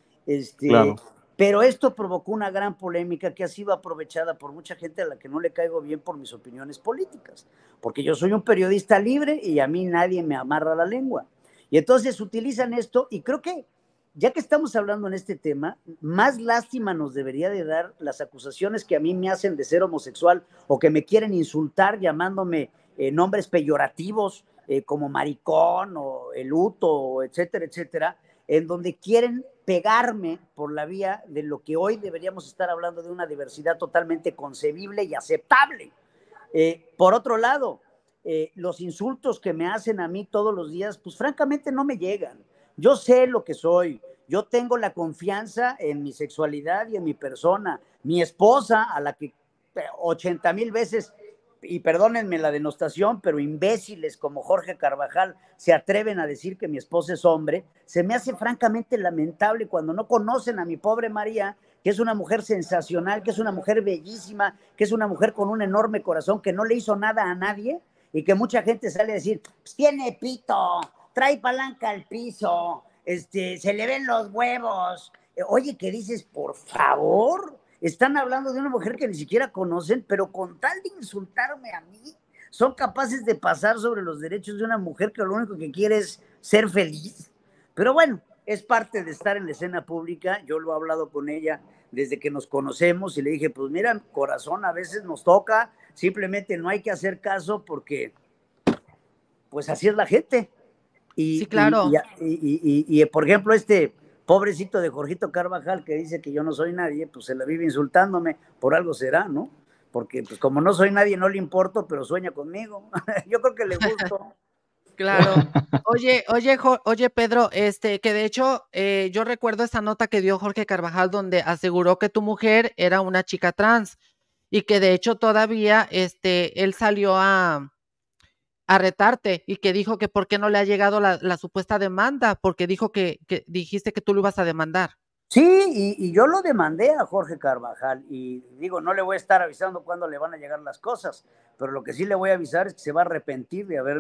Speaker 7: Pero esto provocó una gran polémica que ha sido aprovechada por mucha gente a la que no le caigo bien por mis opiniones políticas, porque yo soy un periodista libre y a mí nadie me amarra la lengua. Y entonces utilizan esto, y creo que ya que estamos hablando en este tema, más lástima nos debería de dar las acusaciones que a mí me hacen de ser homosexual o que me quieren insultar llamándome nombres peyorativos como maricón o eluto, etcétera, etcétera, en donde quieren pegarme por la vía de lo que hoy deberíamos estar hablando de una diversidad totalmente concebible y aceptable. Por otro lado, los insultos que me hacen a mí todos los días, pues francamente no me llegan. Yo sé lo que soy, yo tengo la confianza en mi sexualidad y en mi persona. Mi esposa, a la que 80,000 veces, y perdónenme la denostación, pero imbéciles como Jorge Carvajal se atreven a decir que mi esposa es hombre, se me hace francamente lamentable cuando no conocen a mi pobre María, que es una mujer sensacional, que es una mujer bellísima, que es una mujer con un enorme corazón, que no le hizo nada a nadie, y que mucha gente sale a decir, pues tiene pito, trae palanca al piso, se le ven los huevos. Oye, ¿qué dices? Por favor, están hablando de una mujer que ni siquiera conocen, pero con tal de insultarme a mí, son capaces de pasar sobre los derechos de una mujer que lo único que quiere es ser feliz. Pero bueno, es parte de estar en la escena pública. Yo lo he hablado con ella desde que nos conocemos y le dije, pues mira, corazón, a veces nos toca, simplemente no hay que hacer caso pues así es la gente.
Speaker 3: Sí, claro.
Speaker 7: Y por ejemplo, pobrecito de Jorgito Carvajal que dice que yo no soy nadie, pues se la vive insultándome, por algo será, ¿no? Porque pues como no soy nadie no le importo, pero sueña conmigo. Yo creo que le gusto.
Speaker 3: Claro. Oye, Pedro, que de hecho yo recuerdo esa nota que dio Jorge Carvajal donde aseguró que tu mujer era una chica trans y que de hecho todavía él salió a retarte y que dijo que por qué no le ha llegado la supuesta demanda, porque dijo que dijiste que tú lo ibas a demandar.
Speaker 7: Sí, y yo lo demandé a Jorge Carvajal y digo, no le voy a estar avisando cuándo le van a llegar las cosas, pero lo que sí le voy a avisar es que se va a arrepentir de haberme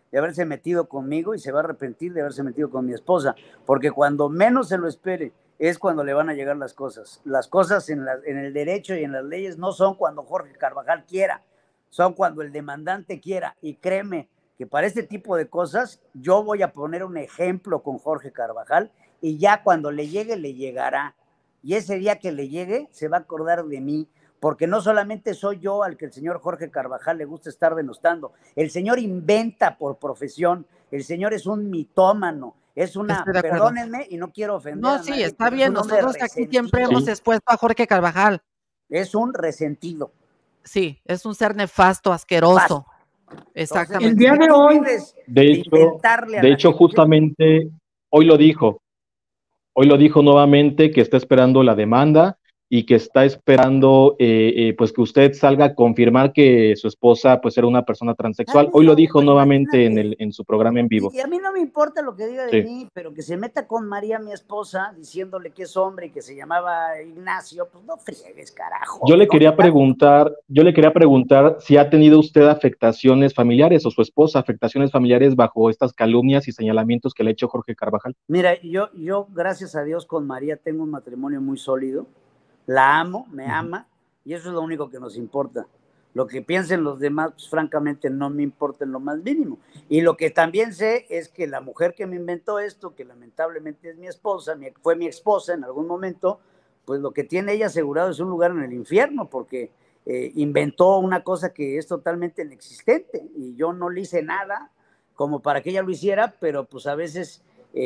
Speaker 7: de haberse metido conmigo y se va a arrepentir de haberse metido con mi esposa, porque cuando menos se lo espere es cuando le van a llegar las cosas. Las cosas en el derecho y en las leyes no son cuando Jorge Carvajal quiera, son cuando el demandante quiera, y créeme que para este tipo de cosas yo voy a poner un ejemplo con Jorge Carvajal, y ya cuando le llegue, le llegará, y ese día que le llegue se va a acordar de mí, porque no solamente soy yo al que el señor Jorge Carvajal le gusta estar denostando, el señor inventa por profesión, el señor es un mitómano, es una, perdónenme y no quiero ofender
Speaker 3: no,
Speaker 7: a
Speaker 3: sí,
Speaker 7: nadie,
Speaker 3: está bien, nosotros aquí siempre hemos expuesto a Jorge Carvajal.
Speaker 7: Es un resentido.
Speaker 3: Sí, es un ser nefasto, asqueroso. Exactamente.
Speaker 5: El día de hoy,
Speaker 6: de hecho, justamente hoy lo dijo nuevamente que está esperando la demanda y que está esperando pues que usted salga a confirmar que su esposa pues era una persona transexual. Hoy lo dijo nuevamente en su programa en vivo.
Speaker 7: Y a mí no me importa lo que diga de mí, pero que se meta con María, mi esposa, diciéndole que es hombre y que se llamaba Ignacio, pues no friegues, carajo.
Speaker 6: Yo le quería preguntar si ha tenido usted afectaciones familiares o su esposa afectaciones familiares bajo estas calumnias y señalamientos que le ha hecho Jorge Carvajal.
Speaker 7: Mira, yo gracias a Dios con María tengo un matrimonio muy sólido. La amo, me ama, y eso es lo único que nos importa. Lo que piensen los demás, pues francamente no me importa en lo más mínimo. Y lo que también sé es que la mujer que me inventó esto, que lamentablemente es mi esposa, fue mi esposa en algún momento, pues lo que tiene ella asegurado es un lugar en el infierno, porque inventó una cosa que es totalmente inexistente, y yo no le hice nada como para que ella lo hiciera, pero pues a veces...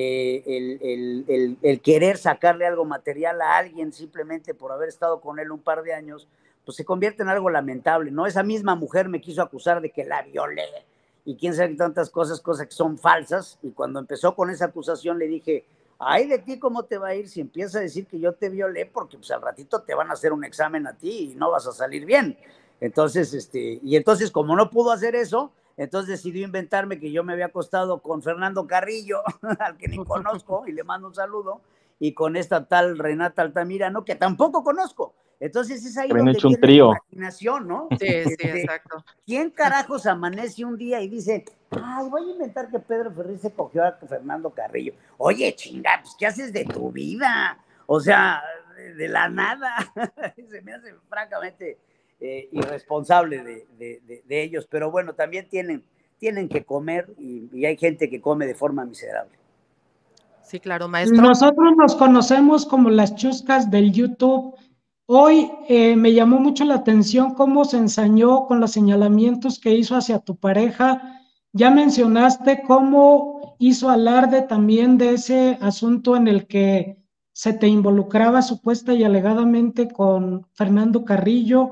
Speaker 7: el querer sacarle algo material a alguien simplemente por haber estado con él un par de años, pues se convierte en algo lamentable, ¿no? Esa misma mujer me quiso acusar de que la violé y quién sabe tantas cosas que son falsas, y cuando empezó con esa acusación le dije, ay de ti, ¿cómo te va a ir si empieza a decir que yo te violé? Porque pues al ratito te van a hacer un examen a ti y no vas a salir bien. Entonces, entonces como no pudo hacer eso, entonces decidió inventarme que yo me había acostado con Fernando Carrillo, al que ni conozco, y le mando un saludo, y con esta tal Renata Altamirano, que tampoco conozco. Entonces es ahí donde viene la imaginación, ¿no?
Speaker 3: Sí, exacto.
Speaker 7: ¿Quién carajos amanece un día y dice, ay, voy a inventar que Pedro Ferriz se cogió a Fernando Carrillo? Oye, chinga, pues, ¿qué haces de tu vida? O sea, de la nada. Se me hace francamente... irresponsable de ellos, pero bueno, también tienen que comer, y hay gente que come de forma miserable.
Speaker 3: Sí, claro, maestro.
Speaker 5: Nosotros nos conocemos como las chuscas del YouTube. Hoy me llamó mucho la atención cómo se ensañó con los señalamientos que hizo hacia tu pareja. Ya mencionaste cómo hizo alarde también de ese asunto en el que se te involucraba supuesta y alegadamente con Fernando Carrillo.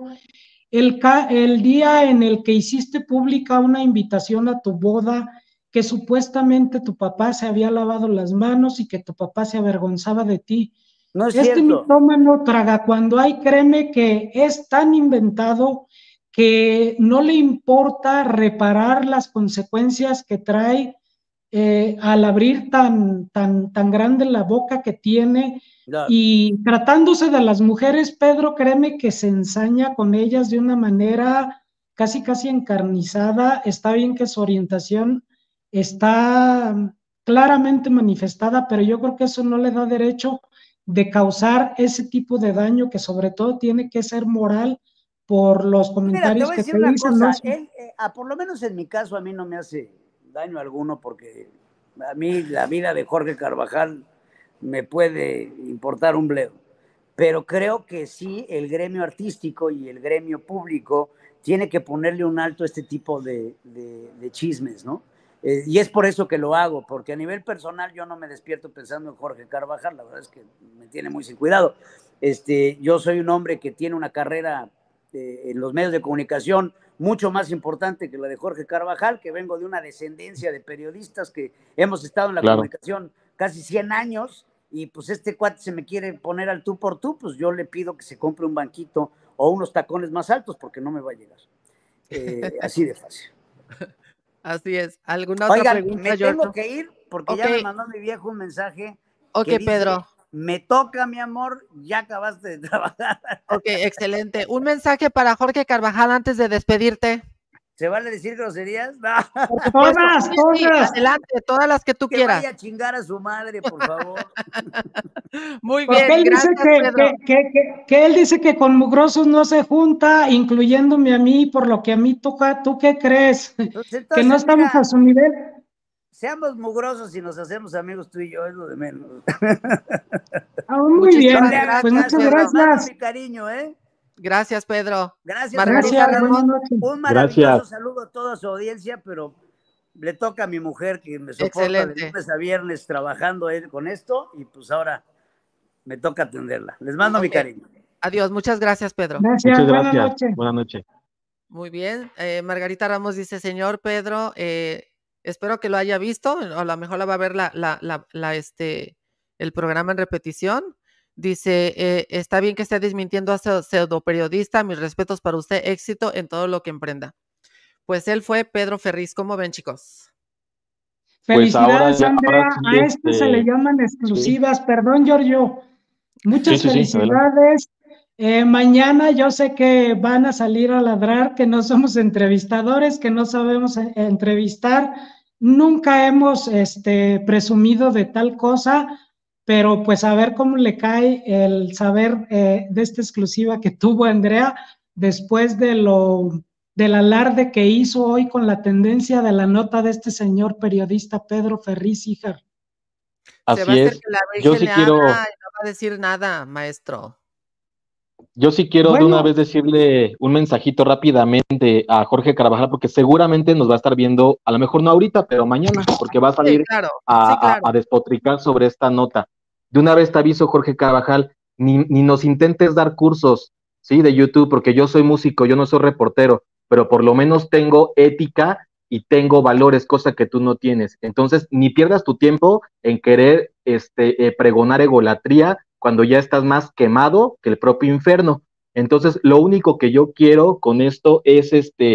Speaker 5: El día en el que hiciste pública una invitación a tu boda, que supuestamente tu papá se había lavado las manos y que tu papá se avergonzaba de ti.
Speaker 7: No es
Speaker 5: este
Speaker 7: cierto.
Speaker 5: Mitómano traga cuando hay, créeme que es tan inventado que no le importa reparar las consecuencias que trae al abrir tan grande la boca que tiene. Claro. Y tratándose de las mujeres, Pedro, créeme que se ensaña con ellas de una manera casi encarnizada. Está bien que su orientación está claramente manifestada, pero yo creo que eso no le da derecho de causar ese tipo de daño, que sobre todo tiene que ser moral por los comentarios.
Speaker 7: Mira, te voy a decir una cosa, él, por lo menos en mi caso, a mí no me hace daño alguno, porque a mí la vida de Jorge Carvajal me puede importar un bledo, pero creo que sí el gremio artístico y el gremio público tiene que ponerle un alto a este tipo de chismes, ¿no? Y es por eso que lo hago, porque a nivel personal yo no me despierto pensando en Jorge Carvajal, la verdad es que me tiene muy sin cuidado. Yo soy un hombre que tiene una carrera en los medios de comunicación mucho más importante que la de Jorge Carvajal, que vengo de una descendencia de periodistas que hemos estado en la comunicación casi 100 años, y pues este cuate se me quiere poner al tú por tú, pues yo le pido que se compre un banquito o unos tacones más altos, porque no me va a llegar. Así de fácil.
Speaker 3: Así es. ¿Alguna otra pregunta,
Speaker 7: me tengo que ir, porque ya me mandó mi viejo un mensaje.
Speaker 3: Ok,
Speaker 7: que dice,
Speaker 3: Pedro.
Speaker 7: Me toca, mi amor, ya acabaste de trabajar.
Speaker 3: Ok, excelente. Un mensaje para Jorge Carvajal antes de despedirte.
Speaker 7: ¿Se vale decir groserías? No.
Speaker 5: Todas,
Speaker 3: Sí,
Speaker 5: todas.
Speaker 3: adelante, todas las que tú
Speaker 7: Que
Speaker 3: quieras.
Speaker 7: vaya a chingar a su madre, por favor.
Speaker 3: Muy
Speaker 5: Porque
Speaker 3: bien,
Speaker 5: él dice
Speaker 3: gracias, Pedro.
Speaker 5: que él dice que con mugrosos no se junta, incluyéndome a mí, por lo que a mí toca. ¿Tú qué crees?
Speaker 7: Pues
Speaker 5: Que
Speaker 7: entonces,
Speaker 5: no estamos
Speaker 7: mira,
Speaker 5: a su nivel.
Speaker 7: seamos mugrosos y nos hacemos amigos tú y yo, es lo de menos.
Speaker 5: Muy bien,
Speaker 3: Muchísimas
Speaker 7: Andrea,
Speaker 5: pues muchas
Speaker 3: gracias, Pedro.
Speaker 7: les mando
Speaker 5: gracias.
Speaker 7: mi cariño, ¿eh?
Speaker 3: Gracias, Pedro.
Speaker 7: Gracias,
Speaker 3: Margarita
Speaker 5: Gracias,
Speaker 3: Ramos.
Speaker 5: buenas noches.
Speaker 7: Un maravilloso
Speaker 6: Gracias.
Speaker 7: saludo a toda su audiencia, pero le toca a mi mujer que me soporta
Speaker 3: Excelente.
Speaker 7: de lunes a viernes trabajando con esto y pues ahora me toca atenderla. Les mando mi
Speaker 3: Ok.
Speaker 7: cariño.
Speaker 3: Adiós, muchas gracias, Pedro.
Speaker 5: Gracias,
Speaker 6: Muchas
Speaker 5: buenas
Speaker 6: gracias.
Speaker 5: noches.
Speaker 6: Buenas noches.
Speaker 3: Muy bien. Margarita Ramos dice, señor Pedro, espero que lo haya visto, o a lo mejor la va a ver el programa en repetición. Dice, está bien que esté desmintiendo a pseudoperiodista, mis respetos para usted, éxito en todo lo que emprenda. Pues él fue Pedro Ferriz. ¿Cómo ven, chicos?
Speaker 6: Pues ahora
Speaker 5: Felicidades, Andrea.
Speaker 6: sí,
Speaker 5: A esto se le llaman exclusivas. Perdón, Giorgio. Muchas
Speaker 6: Sí, adelante.
Speaker 5: felicidades. Mañana yo sé que van a salir a ladrar, que no somos entrevistadores, que no sabemos entrevistar. Nunca hemos presumido de tal cosa, pero pues a ver cómo le cae el saber de esta exclusiva que tuvo Andrea después del alarde que hizo hoy con la tendencia de la nota de este señor periodista Pedro Ferriz Híjar.
Speaker 3: Se va a
Speaker 6: Así
Speaker 3: hacer
Speaker 6: es.
Speaker 3: que la
Speaker 6: Yo
Speaker 3: Virgen
Speaker 6: sí
Speaker 3: le
Speaker 6: quiero,
Speaker 3: habla y no va a decir nada, maestro.
Speaker 6: yo sí quiero de una
Speaker 5: Bueno,
Speaker 6: vez decirle un mensajito rápidamente a Jorge Carvajal, porque seguramente nos va a estar viendo, a lo mejor no ahorita, pero mañana, porque va a
Speaker 3: Sí,
Speaker 6: salir
Speaker 3: claro.
Speaker 6: a,
Speaker 3: Sí, claro.
Speaker 6: a despotricar sobre esta nota. De una vez te aviso, Jorge Carvajal, ni nos intentes dar cursos, ¿sí? De YouTube, porque yo soy músico, yo no soy reportero, pero por lo menos tengo ética y tengo valores, cosa que tú no tienes. Entonces, ni pierdas tu tiempo en querer pregonar egolatría cuando ya estás más quemado que el propio infierno. Entonces, lo único que yo quiero con esto es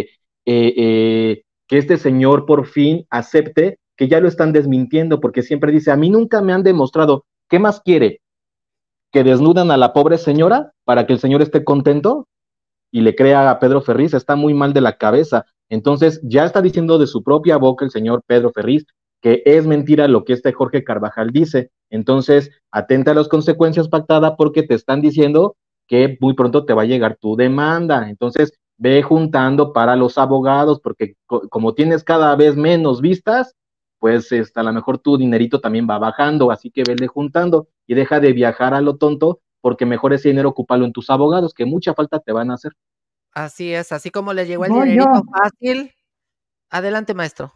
Speaker 6: que este señor por fin acepte que ya lo están desmintiendo, porque siempre dice, a mí nunca me han demostrado. ¿Qué más quiere? ¿Que desnudan a la pobre señora para que el señor esté contento? Y le crea a Pedro Ferriz, está muy mal de la cabeza. Entonces, ya está diciendo de su propia boca el señor Pedro Ferriz que es mentira lo que este Jorge Carvajal dice. Entonces, atenta a las consecuencias pactadas porque te están diciendo que muy pronto te va a llegar tu demanda. Entonces, ve juntando para los abogados porque como tienes cada vez menos vistas, pues a lo mejor tu dinerito también va bajando, así que vele juntando y deja de viajar a lo tonto porque mejor ese dinero ocúpalo en tus abogados, que mucha falta te van a hacer.
Speaker 3: Así es, así como le llegó el
Speaker 5: voy
Speaker 3: dinerito
Speaker 5: yo.
Speaker 3: fácil. Adelante, maestro.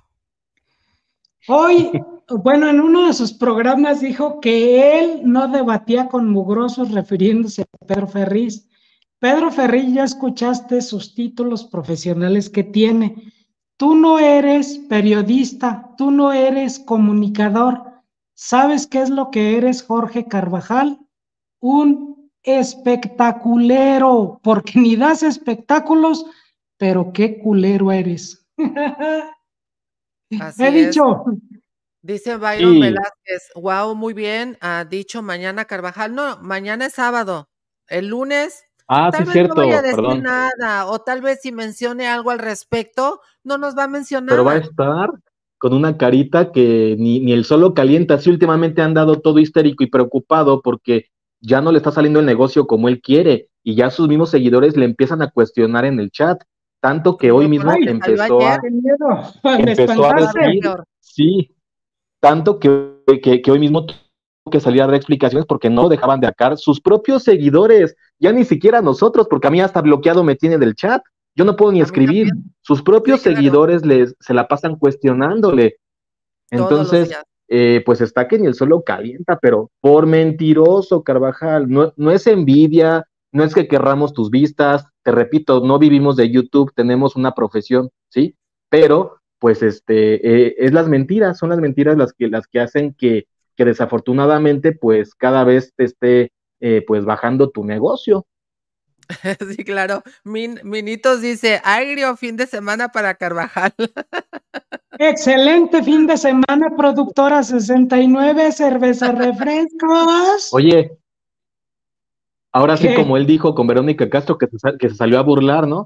Speaker 5: Hoy, bueno, en uno de sus programas dijo que él no debatía con mugrosos refiriéndose a Pedro Ferriz. Pedro Ferriz, ya escuchaste sus títulos profesionales que tiene. Tú no eres periodista, tú no eres comunicador. ¿Sabes qué es lo que eres, Jorge Carvajal? Un espectaculero, porque ni das espectáculos, pero qué culero eres.
Speaker 3: Así
Speaker 5: He
Speaker 3: es.
Speaker 5: dicho.
Speaker 3: Dice Byron
Speaker 6: Sí.
Speaker 3: Velázquez, wow, muy bien, ha dicho mañana Carvajal. No, mañana es sábado. El lunes,
Speaker 6: Ah, sí,
Speaker 3: tal vez no
Speaker 6: cierto,
Speaker 3: vaya a decir
Speaker 6: perdón.
Speaker 3: nada, o tal vez si mencione algo al respecto, no nos va a
Speaker 6: Pero va a
Speaker 3: mencionar.
Speaker 6: estar con una carita que ni el solo calienta. Sí, últimamente han dado todo histérico y preocupado porque ya no le está saliendo el negocio como él quiere y ya sus mismos seguidores le empiezan a cuestionar en el chat. Tanto que
Speaker 3: Como
Speaker 6: hoy
Speaker 3: por
Speaker 6: mismo
Speaker 3: lo que salió ayer.
Speaker 5: Qué miedo, me
Speaker 6: empezó a
Speaker 3: Va a
Speaker 5: espantaste.
Speaker 3: ver
Speaker 6: decir,
Speaker 3: peor.
Speaker 6: sí, tanto que hoy mismo tuvo que salir a dar explicaciones porque no dejaban de sacar sus propios seguidores, ya ni siquiera nosotros, porque a mí hasta bloqueado me tiene del chat, yo no puedo ni
Speaker 3: A mí
Speaker 6: escribir,
Speaker 3: también.
Speaker 6: sus propios
Speaker 3: Sí, claro,
Speaker 6: seguidores se la pasan cuestionándole.
Speaker 3: todos los
Speaker 6: Entonces,
Speaker 3: días.
Speaker 6: pues está que ni el solo calienta, pero por mentiroso, Carvajal, no es envidia, no es que querramos tus vistas, te repito, no vivimos de YouTube, tenemos una profesión, ¿sí? Pero, pues, es las mentiras, son las mentiras las que hacen que desafortunadamente, pues, cada vez te esté, pues, bajando tu negocio.
Speaker 3: Sí, claro. Minitos dice, agrio fin de semana para Carvajal.
Speaker 5: Excelente fin de semana, productora 69, cerveza, refrescos.
Speaker 6: Oye, ahora sí,
Speaker 5: ¿Qué?
Speaker 6: como él dijo con Verónica Castro, que se salió a burlar, ¿no?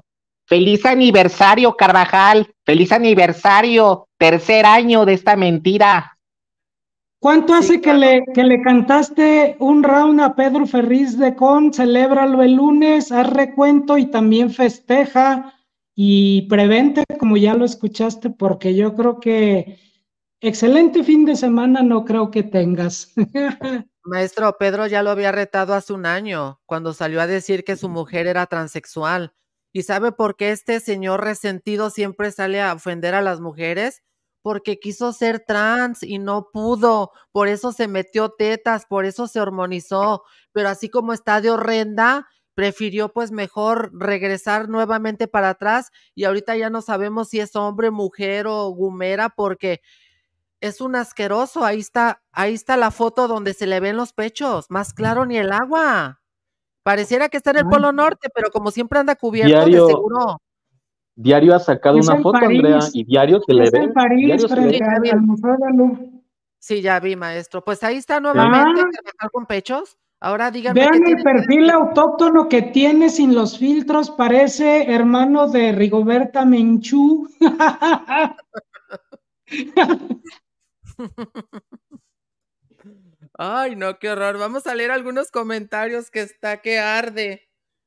Speaker 8: Feliz aniversario, Carvajal. Feliz aniversario. Tercer año de esta mentira.
Speaker 5: ¿Cuánto hace
Speaker 3: Sí, claro.
Speaker 5: que le cantaste un round a Pedro Ferriz de Con? Celébralo el lunes, haz recuento y también festeja y prevente como ya lo escuchaste, porque yo creo que excelente fin de semana no creo que tengas.
Speaker 3: Maestro, Pedro ya lo había retado hace un año, cuando salió a decir que su mujer era transexual. ¿Y sabe por qué este señor resentido siempre sale a ofender a las mujeres? Porque quiso ser trans y no pudo, por eso se metió tetas, por eso se hormonizó, pero así como está de horrenda, prefirió pues mejor regresar nuevamente para atrás y ahorita ya no sabemos si es hombre, mujer o gumera porque es un asqueroso, ahí está la foto donde se le ven los pechos, más claro ni el agua. Pareciera que está en el
Speaker 5: Ay,
Speaker 3: Polo Norte, pero como siempre anda cubierto, de
Speaker 6: Diario,
Speaker 3: seguro.
Speaker 6: Diario ha sacado
Speaker 5: es
Speaker 6: una
Speaker 5: en
Speaker 6: foto, Andrea,
Speaker 5: París,
Speaker 6: y diario se le
Speaker 5: es en
Speaker 6: ve,
Speaker 5: París
Speaker 6: diario se le
Speaker 3: Sí,
Speaker 5: frente
Speaker 6: ve.
Speaker 3: ya vi,
Speaker 5: al Museo del Louvre.
Speaker 3: sí, ya vi, maestro. Pues ahí está
Speaker 6: Sí.
Speaker 3: nuevamente
Speaker 5: Ah,
Speaker 3: Carvajal con pechos. Ahora díganme qué
Speaker 5: vean el
Speaker 3: tiene que
Speaker 5: perfil
Speaker 3: decir.
Speaker 5: autóctono que tiene sin los filtros, parece hermano de Rigoberta Menchú.
Speaker 3: Ay, no, qué horror. Vamos a leer algunos comentarios que está que arde.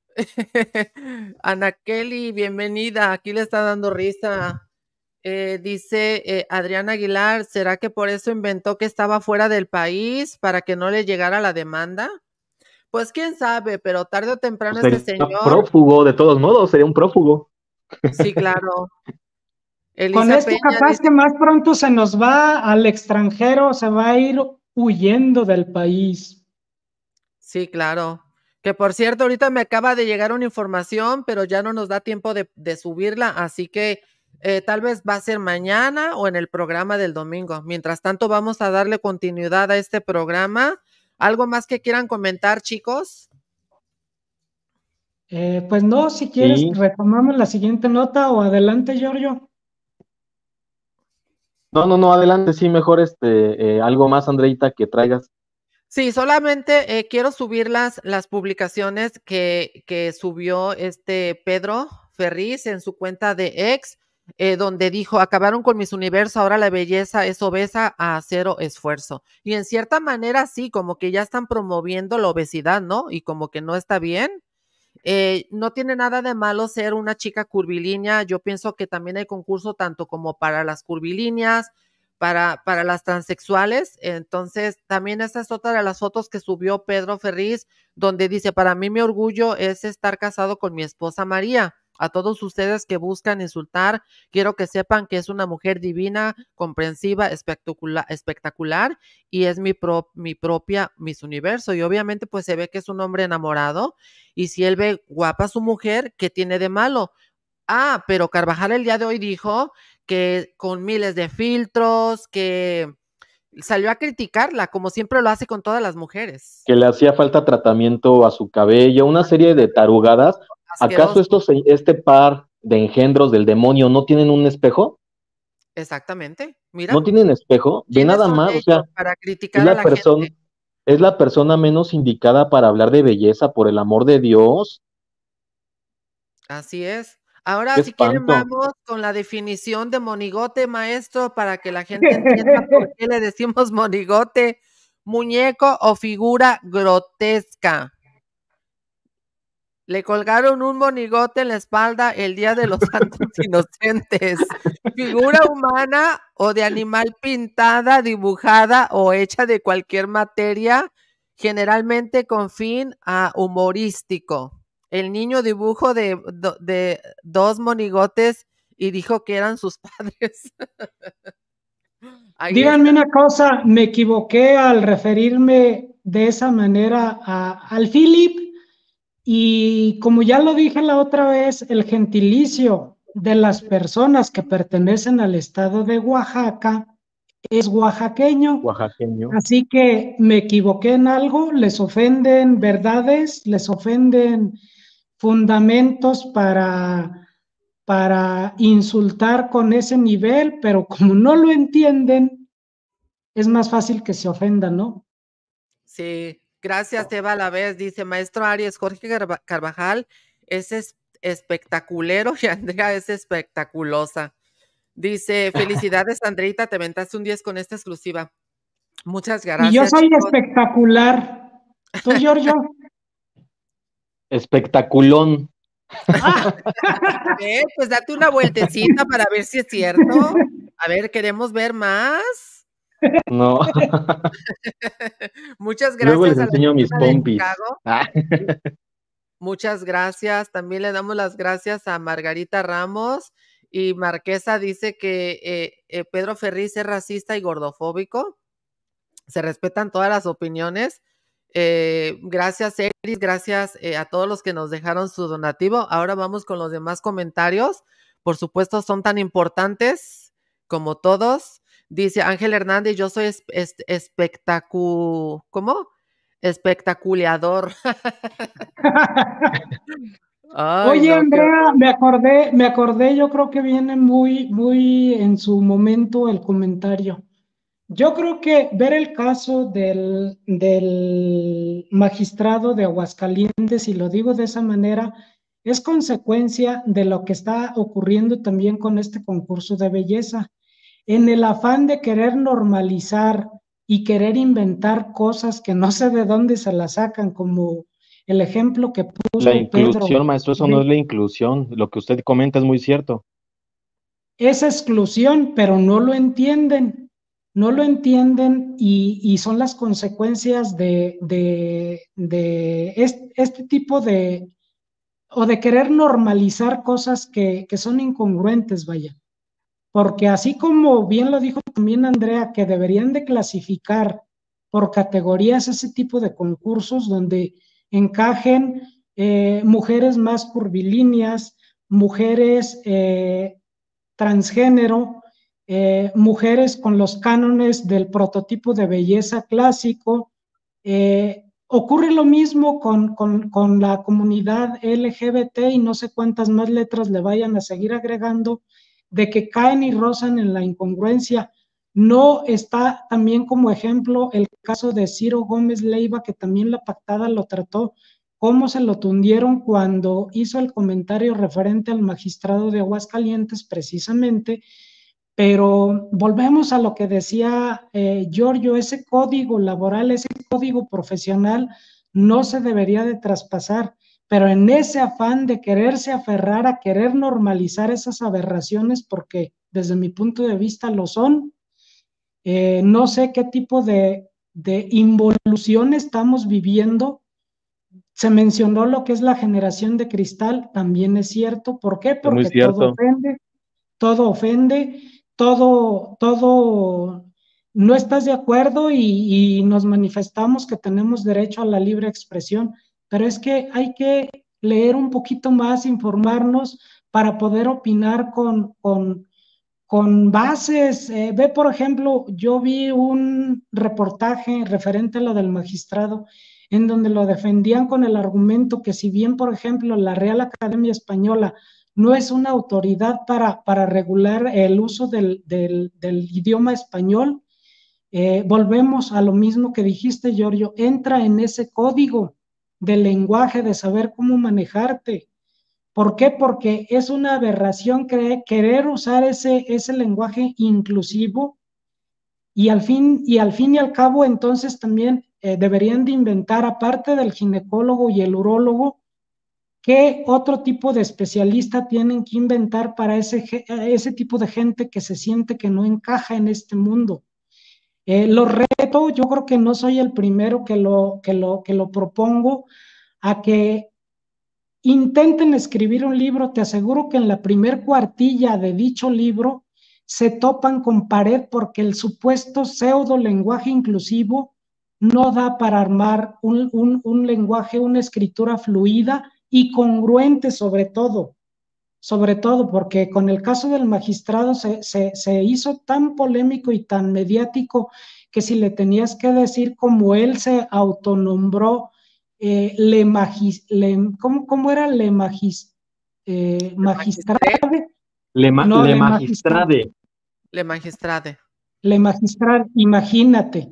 Speaker 3: Ana Kelly, bienvenida. Aquí le está dando risa. Dice Adriana Aguilar, ¿será que por eso inventó que estaba fuera del país para que no le llegara la demanda? Pues quién sabe, pero tarde o temprano
Speaker 6: Pues
Speaker 3: este
Speaker 6: sería
Speaker 3: señor,
Speaker 6: prófugo, de todos modos, sería un prófugo.
Speaker 3: sí, claro.
Speaker 5: Con
Speaker 3: Elisa
Speaker 5: esto
Speaker 3: Peña
Speaker 5: capaz
Speaker 3: dice,
Speaker 5: que más pronto se nos va al extranjero, se va a ir huyendo del país.
Speaker 3: sí, claro. Que por cierto, ahorita me acaba de llegar una información, pero ya no nos da tiempo de subirla, así que tal vez va a ser mañana o en el programa del domingo. Mientras tanto, vamos a darle continuidad a este programa. ¿Algo más que quieran comentar, chicos?
Speaker 5: Pues no, si quieres,
Speaker 6: Sí.
Speaker 5: retomamos la siguiente nota o adelante, Giorgio.
Speaker 6: No, no, no, adelante, sí, mejor algo más, Andreita, que traigas.
Speaker 3: Sí, solamente quiero subir las publicaciones que subió este Pedro Ferriz en su cuenta de X, donde dijo, acabaron con mis universos, ahora la belleza es obesa a cero esfuerzo. Y en cierta manera sí, como que ya están promoviendo la obesidad, ¿no? Y como que no está bien. No tiene nada de malo ser una chica curvilínea. Yo pienso que también hay concurso tanto como para las curvilíneas, para las transexuales. Entonces, también esa es otra de las fotos que subió Pedro Ferriz, donde dice, para mí mi orgullo es estar casado con mi esposa María. A todos ustedes que buscan insultar, quiero que sepan que es una mujer divina, comprensiva, espectacular y es mi propia Miss Universo. Y obviamente pues se ve que es un hombre enamorado y si él ve guapa a su mujer, ¿qué tiene de malo? Ah, pero Carvajal el día de hoy dijo que con miles de filtros, que salió a criticarla, como siempre lo hace con todas las mujeres.
Speaker 6: Que le hacía falta tratamiento a su cabello, una serie de tarugadas. ¿Acaso
Speaker 3: Asqueroso.
Speaker 6: este par de engendros del demonio no tienen un espejo?
Speaker 3: Exactamente.
Speaker 6: ¿No
Speaker 3: Mira,
Speaker 6: tienen espejo? Ve
Speaker 3: ¿quiénes
Speaker 6: nada
Speaker 3: son
Speaker 6: más, o sea,
Speaker 3: ellos para
Speaker 6: es
Speaker 3: criticar a
Speaker 6: la
Speaker 3: la
Speaker 6: persona,
Speaker 3: gente?
Speaker 6: es la persona menos indicada para hablar de belleza, por el amor de Dios.
Speaker 3: Así es. Ahora,
Speaker 6: Qué
Speaker 3: si quieren,
Speaker 6: espanto.
Speaker 3: vamos con la definición de monigote, maestro, para que la gente entienda por qué le decimos monigote, muñeco o figura grotesca. Le colgaron un monigote en la espalda el día de los santos inocentes. Figura humana o de animal pintada, dibujada o hecha de cualquier materia, generalmente con fin humorístico. El niño dibujo de dos monigotes y dijo que eran sus padres. Ahí
Speaker 5: Díganme
Speaker 3: está.
Speaker 5: una cosa, me equivoqué al referirme de esa manera al Philip y como ya lo dije la otra vez, el gentilicio de las personas que pertenecen al estado de Oaxaca es oaxaqueño.
Speaker 6: Oaxaqueño.
Speaker 5: Así que me equivoqué en algo, les ofenden verdades, les ofenden fundamentos para insultar con ese nivel, pero como no lo entienden, es más fácil que se ofendan, ¿no?
Speaker 3: Sí, gracias, Eva a la vez, dice maestro Arias, Jorge Carvajal, espectaculero y Andrea es espectaculosa. Dice, felicidades, Andreita, te aventaste un 10 con esta exclusiva. Muchas gracias.
Speaker 5: Y yo soy
Speaker 3: chicos.
Speaker 5: espectacular. ¿Tú, Giorgio?
Speaker 6: Espectaculón.
Speaker 3: Pues date una vueltecita para ver si es cierto. A ver, queremos ver más.
Speaker 6: No.
Speaker 3: Muchas gracias.
Speaker 6: Luego les
Speaker 3: a la
Speaker 6: enseño mis
Speaker 3: persona de
Speaker 6: pompis.
Speaker 3: Chicago. Muchas gracias. También le damos las gracias a Margarita Ramos. Y Marquesa dice que Pedro Ferriz es racista y gordofóbico. Se respetan todas las opiniones. Gracias, Eris, gracias a todos los que nos dejaron su donativo. Ahora vamos con los demás comentarios. Por supuesto, son tan importantes como todos. Dice Ángel Hernández, yo soy ¿cómo? Espectaculeador. Ay,
Speaker 5: Oye,
Speaker 3: no,
Speaker 5: Andrea, me acordé, yo creo que viene muy en su momento el comentario. Yo creo que ver el caso del magistrado de Aguascalientes, y lo digo de esa manera, es consecuencia de lo que está ocurriendo también con este concurso de belleza. En el afán de querer normalizar y querer inventar cosas que no sé de dónde se las sacan, como el ejemplo que puso
Speaker 6: La inclusión,
Speaker 5: Pedro.
Speaker 6: maestro, eso no es la inclusión. Lo que usted comenta es muy cierto.
Speaker 5: Es exclusión, pero no lo entienden. No lo entienden y son las consecuencias de este tipo o de querer normalizar cosas que son incongruentes, vaya. Porque así como bien lo dijo también Andrea, que deberían de clasificar por categorías ese tipo de concursos donde encajen mujeres más curvilíneas, mujeres transgénero, mujeres con los cánones del prototipo de belleza clásico. Ocurre lo mismo con la comunidad LGBT y no sé cuántas más letras le vayan a seguir agregando, de que caen y rozan en la incongruencia. No está también como ejemplo el caso de Ciro Gómez Leiva, que también la pactada lo trató, cómo se lo tundieron cuando hizo el comentario referente al magistrado de Aguascalientes precisamente. Pero volvemos a lo que decía Giorgio, ese código laboral, ese código profesional no se debería de traspasar, pero en ese afán de quererse aferrar a querer normalizar esas aberraciones, porque desde mi punto de vista lo son, no sé qué tipo de involución estamos viviendo. Se mencionó lo que es la generación de cristal, también es cierto. ¿Por qué?
Speaker 6: Es muy
Speaker 5: Porque todo
Speaker 6: cierto.
Speaker 5: ofende, todo no estás de acuerdo y nos manifestamos que tenemos derecho a la libre expresión, pero es que hay que leer un poquito más, informarnos para poder opinar con bases. Ve, por ejemplo, yo vi un reportaje referente a lo del magistrado, en donde lo defendían con el argumento que si bien, por ejemplo, la Real Academia Española no es una autoridad para regular el uso del idioma español, volvemos a lo mismo que dijiste, Giorgio, entra en ese código del lenguaje, de saber cómo manejarte. ¿Por qué? Porque es una aberración querer usar ese lenguaje inclusivo y al fin y al cabo entonces también deberían de inventar, aparte del ginecólogo y el urólogo, ¿qué otro tipo de especialista tienen que inventar para ese tipo de gente que se siente que no encaja en este mundo? Lo reto, yo creo que no soy el primero que lo propongo, a que intenten escribir un libro. Te aseguro que en la primer cuartilla de dicho libro se topan con pared porque el supuesto pseudo lenguaje inclusivo no da para armar un lenguaje, una escritura fluida y congruente sobre todo, porque con el caso del magistrado se hizo tan polémico y tan mediático que si le tenías que decir como él se autonombró, ¿cómo era? Magistrade.
Speaker 6: Le
Speaker 5: Le
Speaker 6: magistrade.
Speaker 3: Le magistrade.
Speaker 5: Le magistrade, imagínate.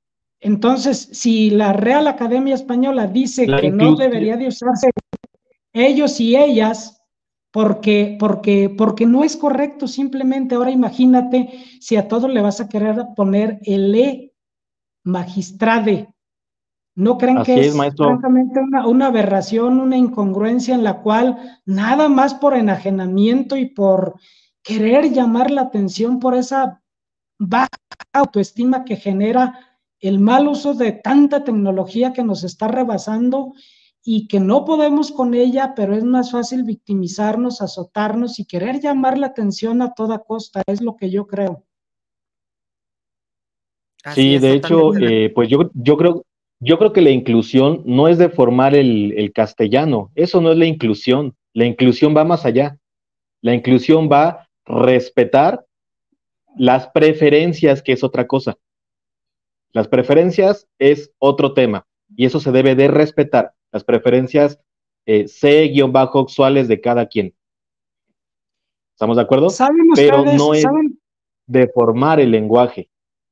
Speaker 5: Entonces, si la Real Academia Española dice que no debería de usarse ellos y ellas, porque no es correcto. Simplemente ahora imagínate si a todo le vas a querer poner el E, magistrade. ¿No creen
Speaker 6: Así
Speaker 5: que
Speaker 6: es,
Speaker 5: es
Speaker 6: maestro.
Speaker 5: francamente una aberración, una incongruencia en la cual nada más por enajenamiento y por querer llamar la atención por esa baja autoestima que genera el mal uso de tanta tecnología que nos está rebasando y que no podemos con ella, pero es más fácil victimizarnos, azotarnos y querer llamar la atención a toda costa? Es lo que yo creo.
Speaker 3: Así
Speaker 6: Sí,
Speaker 3: es,
Speaker 6: de hecho,
Speaker 3: totalmente.
Speaker 6: pues yo creo que la inclusión no es deformar el castellano, eso no es la inclusión va más allá, la inclusión va a respetar las preferencias, que es otra cosa. Las preferencias es otro tema y eso se debe de respetar, las preferencias C-sexuales de cada quien. ¿Estamos de acuerdo?
Speaker 5: ¿Saben
Speaker 6: Pero
Speaker 5: ustedes,
Speaker 6: no es deformar el lenguaje,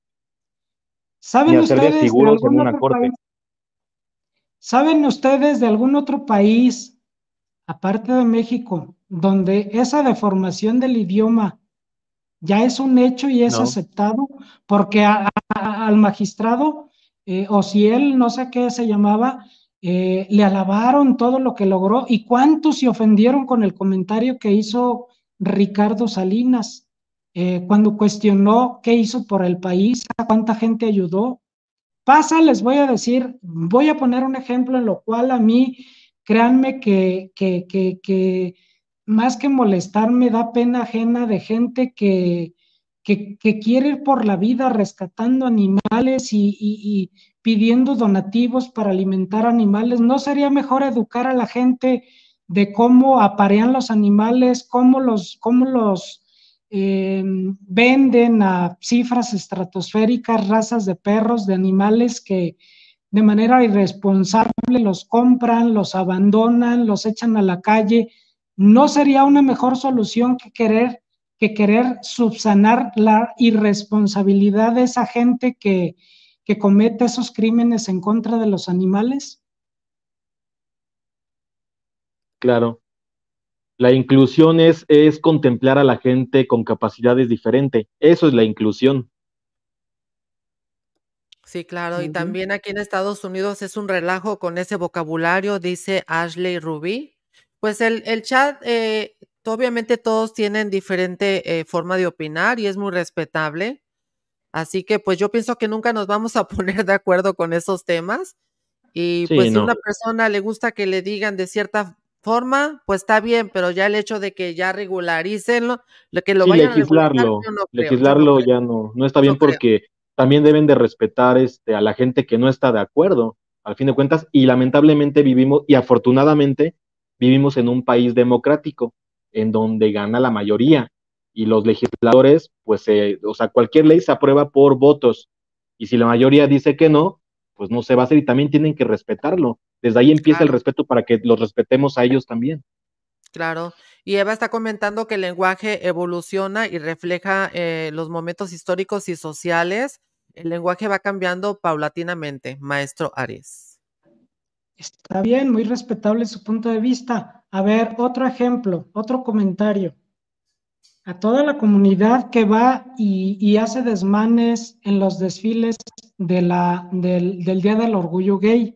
Speaker 6: ni
Speaker 5: saben
Speaker 6: hacer de
Speaker 5: ustedes de
Speaker 6: figuros en
Speaker 5: algún
Speaker 6: una
Speaker 5: otro país?
Speaker 6: corte.
Speaker 5: ¿Saben ustedes de algún otro país, aparte de México, donde esa deformación del idioma ya es un hecho y es
Speaker 6: No,
Speaker 5: aceptado? Porque al magistrado, o si él no sé qué se llamaba, le alabaron todo lo que logró. ¿Y cuántos se ofendieron con el comentario que hizo Ricardo Salinas cuando cuestionó qué hizo por el país, a cuánta gente ayudó? Pasa, les voy a decir, voy a poner un ejemplo en lo cual a mí, créanme que más que molestarme, da pena ajena de gente que quiere ir por la vida rescatando animales y pidiendo donativos para alimentar animales. ¿No sería mejor educar a la gente de cómo aparean los animales, cómo los venden a cifras estratosféricas razas de perros, de animales que de manera irresponsable los compran, los abandonan, los echan a la calle? ¿No sería una mejor solución que querer subsanar la irresponsabilidad de esa gente que comete esos crímenes en contra de los animales?
Speaker 6: claro. La inclusión es contemplar a la gente con capacidades diferentes. Eso es la inclusión.
Speaker 3: Sí, claro. Y
Speaker 5: Muy bien.
Speaker 3: también aquí en Estados Unidos es un relajo con ese vocabulario, dice Ashley Rubí. Pues el chat, obviamente todos tienen diferente forma de opinar y es muy respetable. Así que pues yo pienso que nunca nos vamos a poner de acuerdo con esos temas. Y
Speaker 6: Sí,
Speaker 3: pues si a
Speaker 6: no.
Speaker 3: una persona le gusta que le digan de cierta forma, pues está bien, pero ya el hecho de que ya regularicenlo, lo que lo
Speaker 6: Sí,
Speaker 3: vayan a regularizar, yo no
Speaker 6: legislarlo
Speaker 3: creo,
Speaker 6: ya no está
Speaker 3: no
Speaker 6: bien
Speaker 3: creo.
Speaker 6: porque también deben de respetar a la gente que no está de acuerdo, al fin de cuentas, y lamentablemente vivimos, y afortunadamente vivimos en un país democrático, en donde gana la mayoría, y los legisladores, pues, o sea, cualquier ley se aprueba por votos, y si la mayoría dice que no, pues no se va a hacer, y también tienen que respetarlo. Desde ahí empieza el
Speaker 3: Claro.
Speaker 6: respeto para que los respetemos a ellos también.
Speaker 3: Claro, y Eva está comentando que el lenguaje evoluciona y refleja los momentos históricos y sociales. El lenguaje va cambiando paulatinamente, maestro Aries.
Speaker 5: Está bien, muy respetable su punto de vista. A ver, otro ejemplo, otro comentario. A toda la comunidad que va y hace desmanes en los desfiles del Día del Orgullo Gay,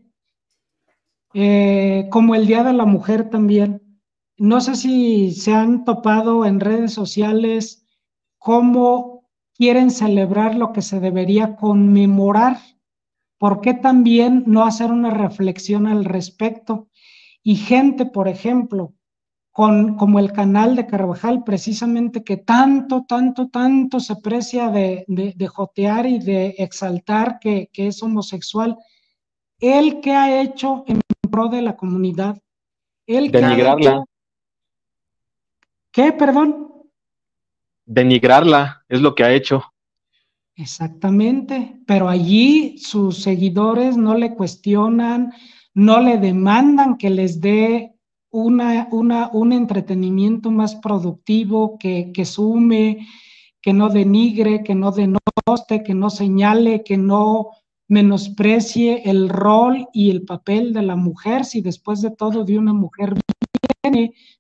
Speaker 5: como el Día de la Mujer también. No sé si se han topado en redes sociales cómo quieren celebrar lo que se debería conmemorar. ¿Por qué también no hacer una reflexión al respecto? Y gente, por ejemplo, como el canal de Carvajal, precisamente que tanto se precia de jotear y de exaltar que es homosexual, él que ha hecho en pro de la comunidad, él que ha
Speaker 6: Denigrarla.
Speaker 5: hecho, ¿qué? Perdón.
Speaker 6: Denigrarla es lo que ha hecho.
Speaker 5: Exactamente, pero allí sus seguidores no le cuestionan, no le demandan que les dé un entretenimiento más productivo, que sume, que no denigre, que no denoste, que no señale, que no menosprecie el rol y el papel de la mujer, si después de todo de una mujer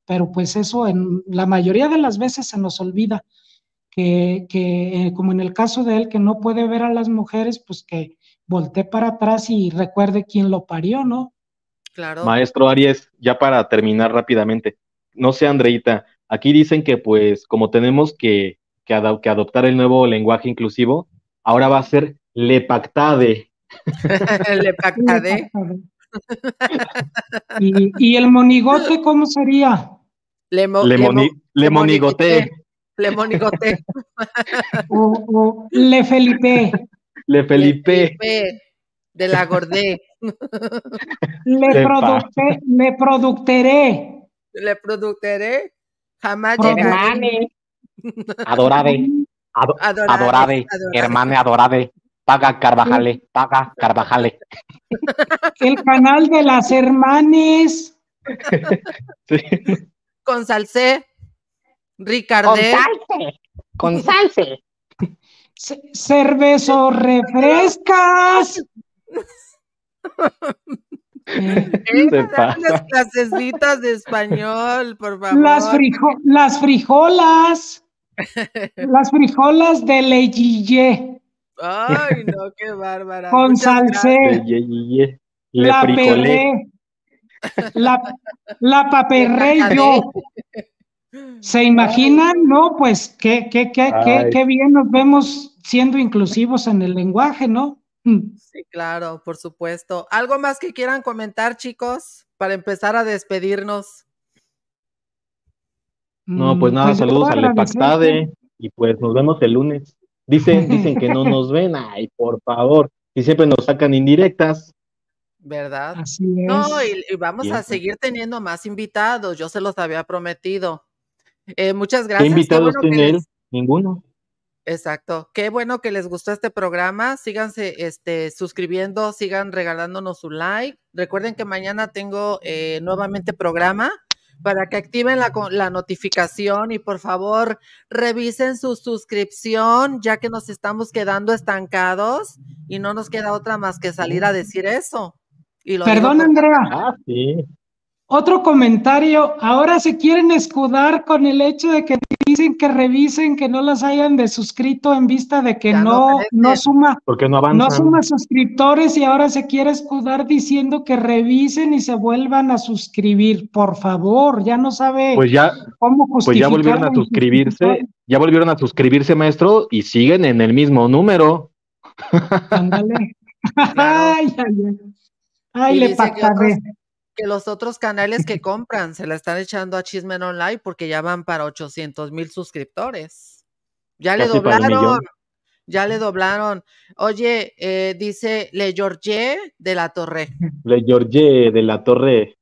Speaker 5: pero pues eso en la mayoría de las veces se nos olvida que como en el caso de él, que no puede ver a las mujeres, pues que voltee para atrás y recuerde quién lo parió, ¿no?
Speaker 3: Claro.
Speaker 6: Maestro Aries, ya para terminar rápidamente, no sé, Andreita, aquí dicen que pues como tenemos que adoptar el nuevo lenguaje inclusivo, ahora va a ser lepactade.
Speaker 3: Le pactadé.
Speaker 5: ¿Y el monigote cómo sería?
Speaker 3: Le
Speaker 6: monigoté.
Speaker 3: Le monigoté.
Speaker 5: O le Felipe.
Speaker 6: Le Felipe.
Speaker 3: De la gordé.
Speaker 5: Le producteré.
Speaker 3: Le producteré. Jamás
Speaker 8: Hermane. Adorade. Adorade. Hermane adorade. Paga Carvajale. Paga Carvajale.
Speaker 5: El canal de las hermanes.
Speaker 6: Sí.
Speaker 3: Con salsé. Ricardé.
Speaker 8: Con salse.
Speaker 5: Cervezo refrescas.
Speaker 3: Las clasecitas de español, por favor.
Speaker 5: Las frijolas. Las frijolas de Leyille.
Speaker 3: Ay, no, qué bárbara.
Speaker 5: Con salsé.
Speaker 6: Le fricolé.
Speaker 5: La paperré yo. ¿Se imaginan? No, pues qué bien nos vemos siendo inclusivos en el lenguaje, ¿no?
Speaker 3: Sí, claro, por supuesto. ¿Algo más que quieran comentar, chicos, para empezar a despedirnos?
Speaker 6: No, pues nada,
Speaker 5: Pues
Speaker 6: saludos al Lepactade y pues nos vemos el lunes. Dicen que no nos ven, ay, por favor, y siempre nos sacan indirectas.
Speaker 3: ¿Verdad?
Speaker 5: Así es.
Speaker 3: No, y vamos a seguir teniendo más invitados, yo se los había prometido. Muchas gracias.
Speaker 6: ¿Qué invitados tiene él? Ninguno.
Speaker 3: Exacto. Qué bueno que les gustó este programa. Síganse suscribiendo, sigan regalándonos su like. Recuerden que mañana tengo nuevamente programa para que activen la notificación y por favor revisen su suscripción, ya que nos estamos quedando estancados y no nos queda otra más que salir a decir eso. Y
Speaker 5: Perdón, Andrea.
Speaker 6: Ah, sí.
Speaker 5: Otro comentario, ahora se quieren escudar con el hecho de que dicen que revisen que no las hayan desuscrito en vista de que no suma,
Speaker 6: porque no avanzan.
Speaker 5: No suma suscriptores y ahora se quiere escudar diciendo que revisen y se vuelvan a suscribir. Por favor, ya no sabe cómo justificar.
Speaker 6: Pues ya volvieron a suscribirse, maestro, y siguen en el mismo número.
Speaker 5: Ándale.
Speaker 3: Claro.
Speaker 5: Ay, le pactaré.
Speaker 3: Que los otros canales que compran se la están echando a Chismen Online porque ya van para 800,000 suscriptores. Ya le doblaron. Oye, dice Le Georgie de la Torre.
Speaker 6: Le Georgie de la Torre.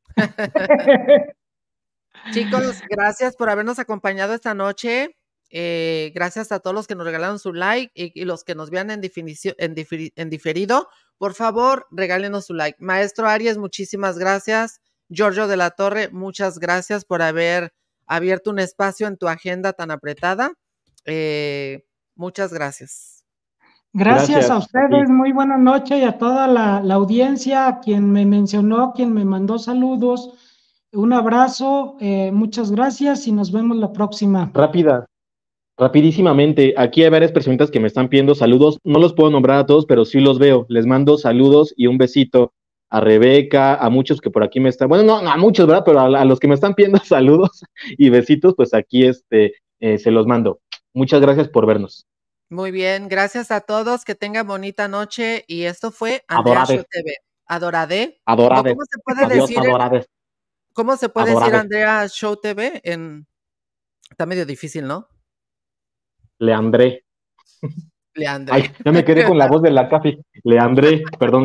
Speaker 3: Chicos, gracias por habernos acompañado esta noche. Gracias a todos los que nos regalaron su like y los que nos vean en diferido. Por favor, regálenos su like. Maestro Aries, muchísimas gracias. Giorgio de la Torre, muchas gracias por haber abierto un espacio en tu agenda tan apretada. Muchas gracias.
Speaker 5: Gracias a ustedes, muy buena noche y a toda la audiencia, a quien me mencionó, quien me mandó saludos. Un abrazo, muchas gracias y nos vemos la próxima.
Speaker 6: Rapidísimamente, aquí hay varias personitas que me están pidiendo saludos, no los puedo nombrar a todos, pero sí los veo, les mando saludos y un besito a Rebeca, a muchos que por aquí me están, bueno, no a muchos, ¿verdad? Pero a los que me están pidiendo saludos y besitos, pues aquí se los mando. Muchas gracias por vernos.
Speaker 3: Muy bien, gracias a todos, que tengan bonita noche y esto fue Andrea Show TV. Adorade.
Speaker 6: Adorade.
Speaker 3: ¿Cómo se puede decir? ¿Cómo se puede decir Andrea Show TV? Está medio difícil, ¿no?
Speaker 6: Leandré. Ay, ya me quedé con la voz de la Cafi. Leandré.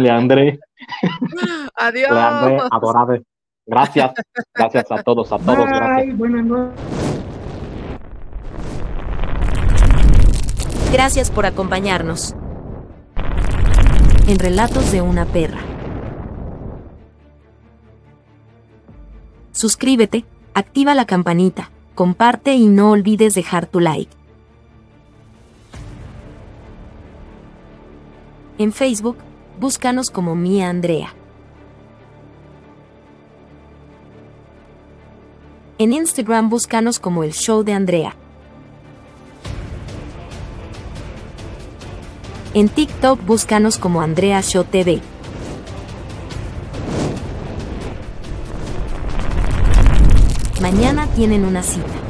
Speaker 3: Adiós.
Speaker 6: Leandré, adorable. Gracias a todos, gracias.
Speaker 5: Buenas noches.
Speaker 2: Gracias por acompañarnos en Relatos de una Perra. Suscríbete, activa la campanita, comparte y no olvides dejar tu like. En Facebook, búscanos como Mía Andrea. En Instagram búscanos como El Show de Andrea. En TikTok búscanos como Andrea Show TV. Mañana tienen una cita.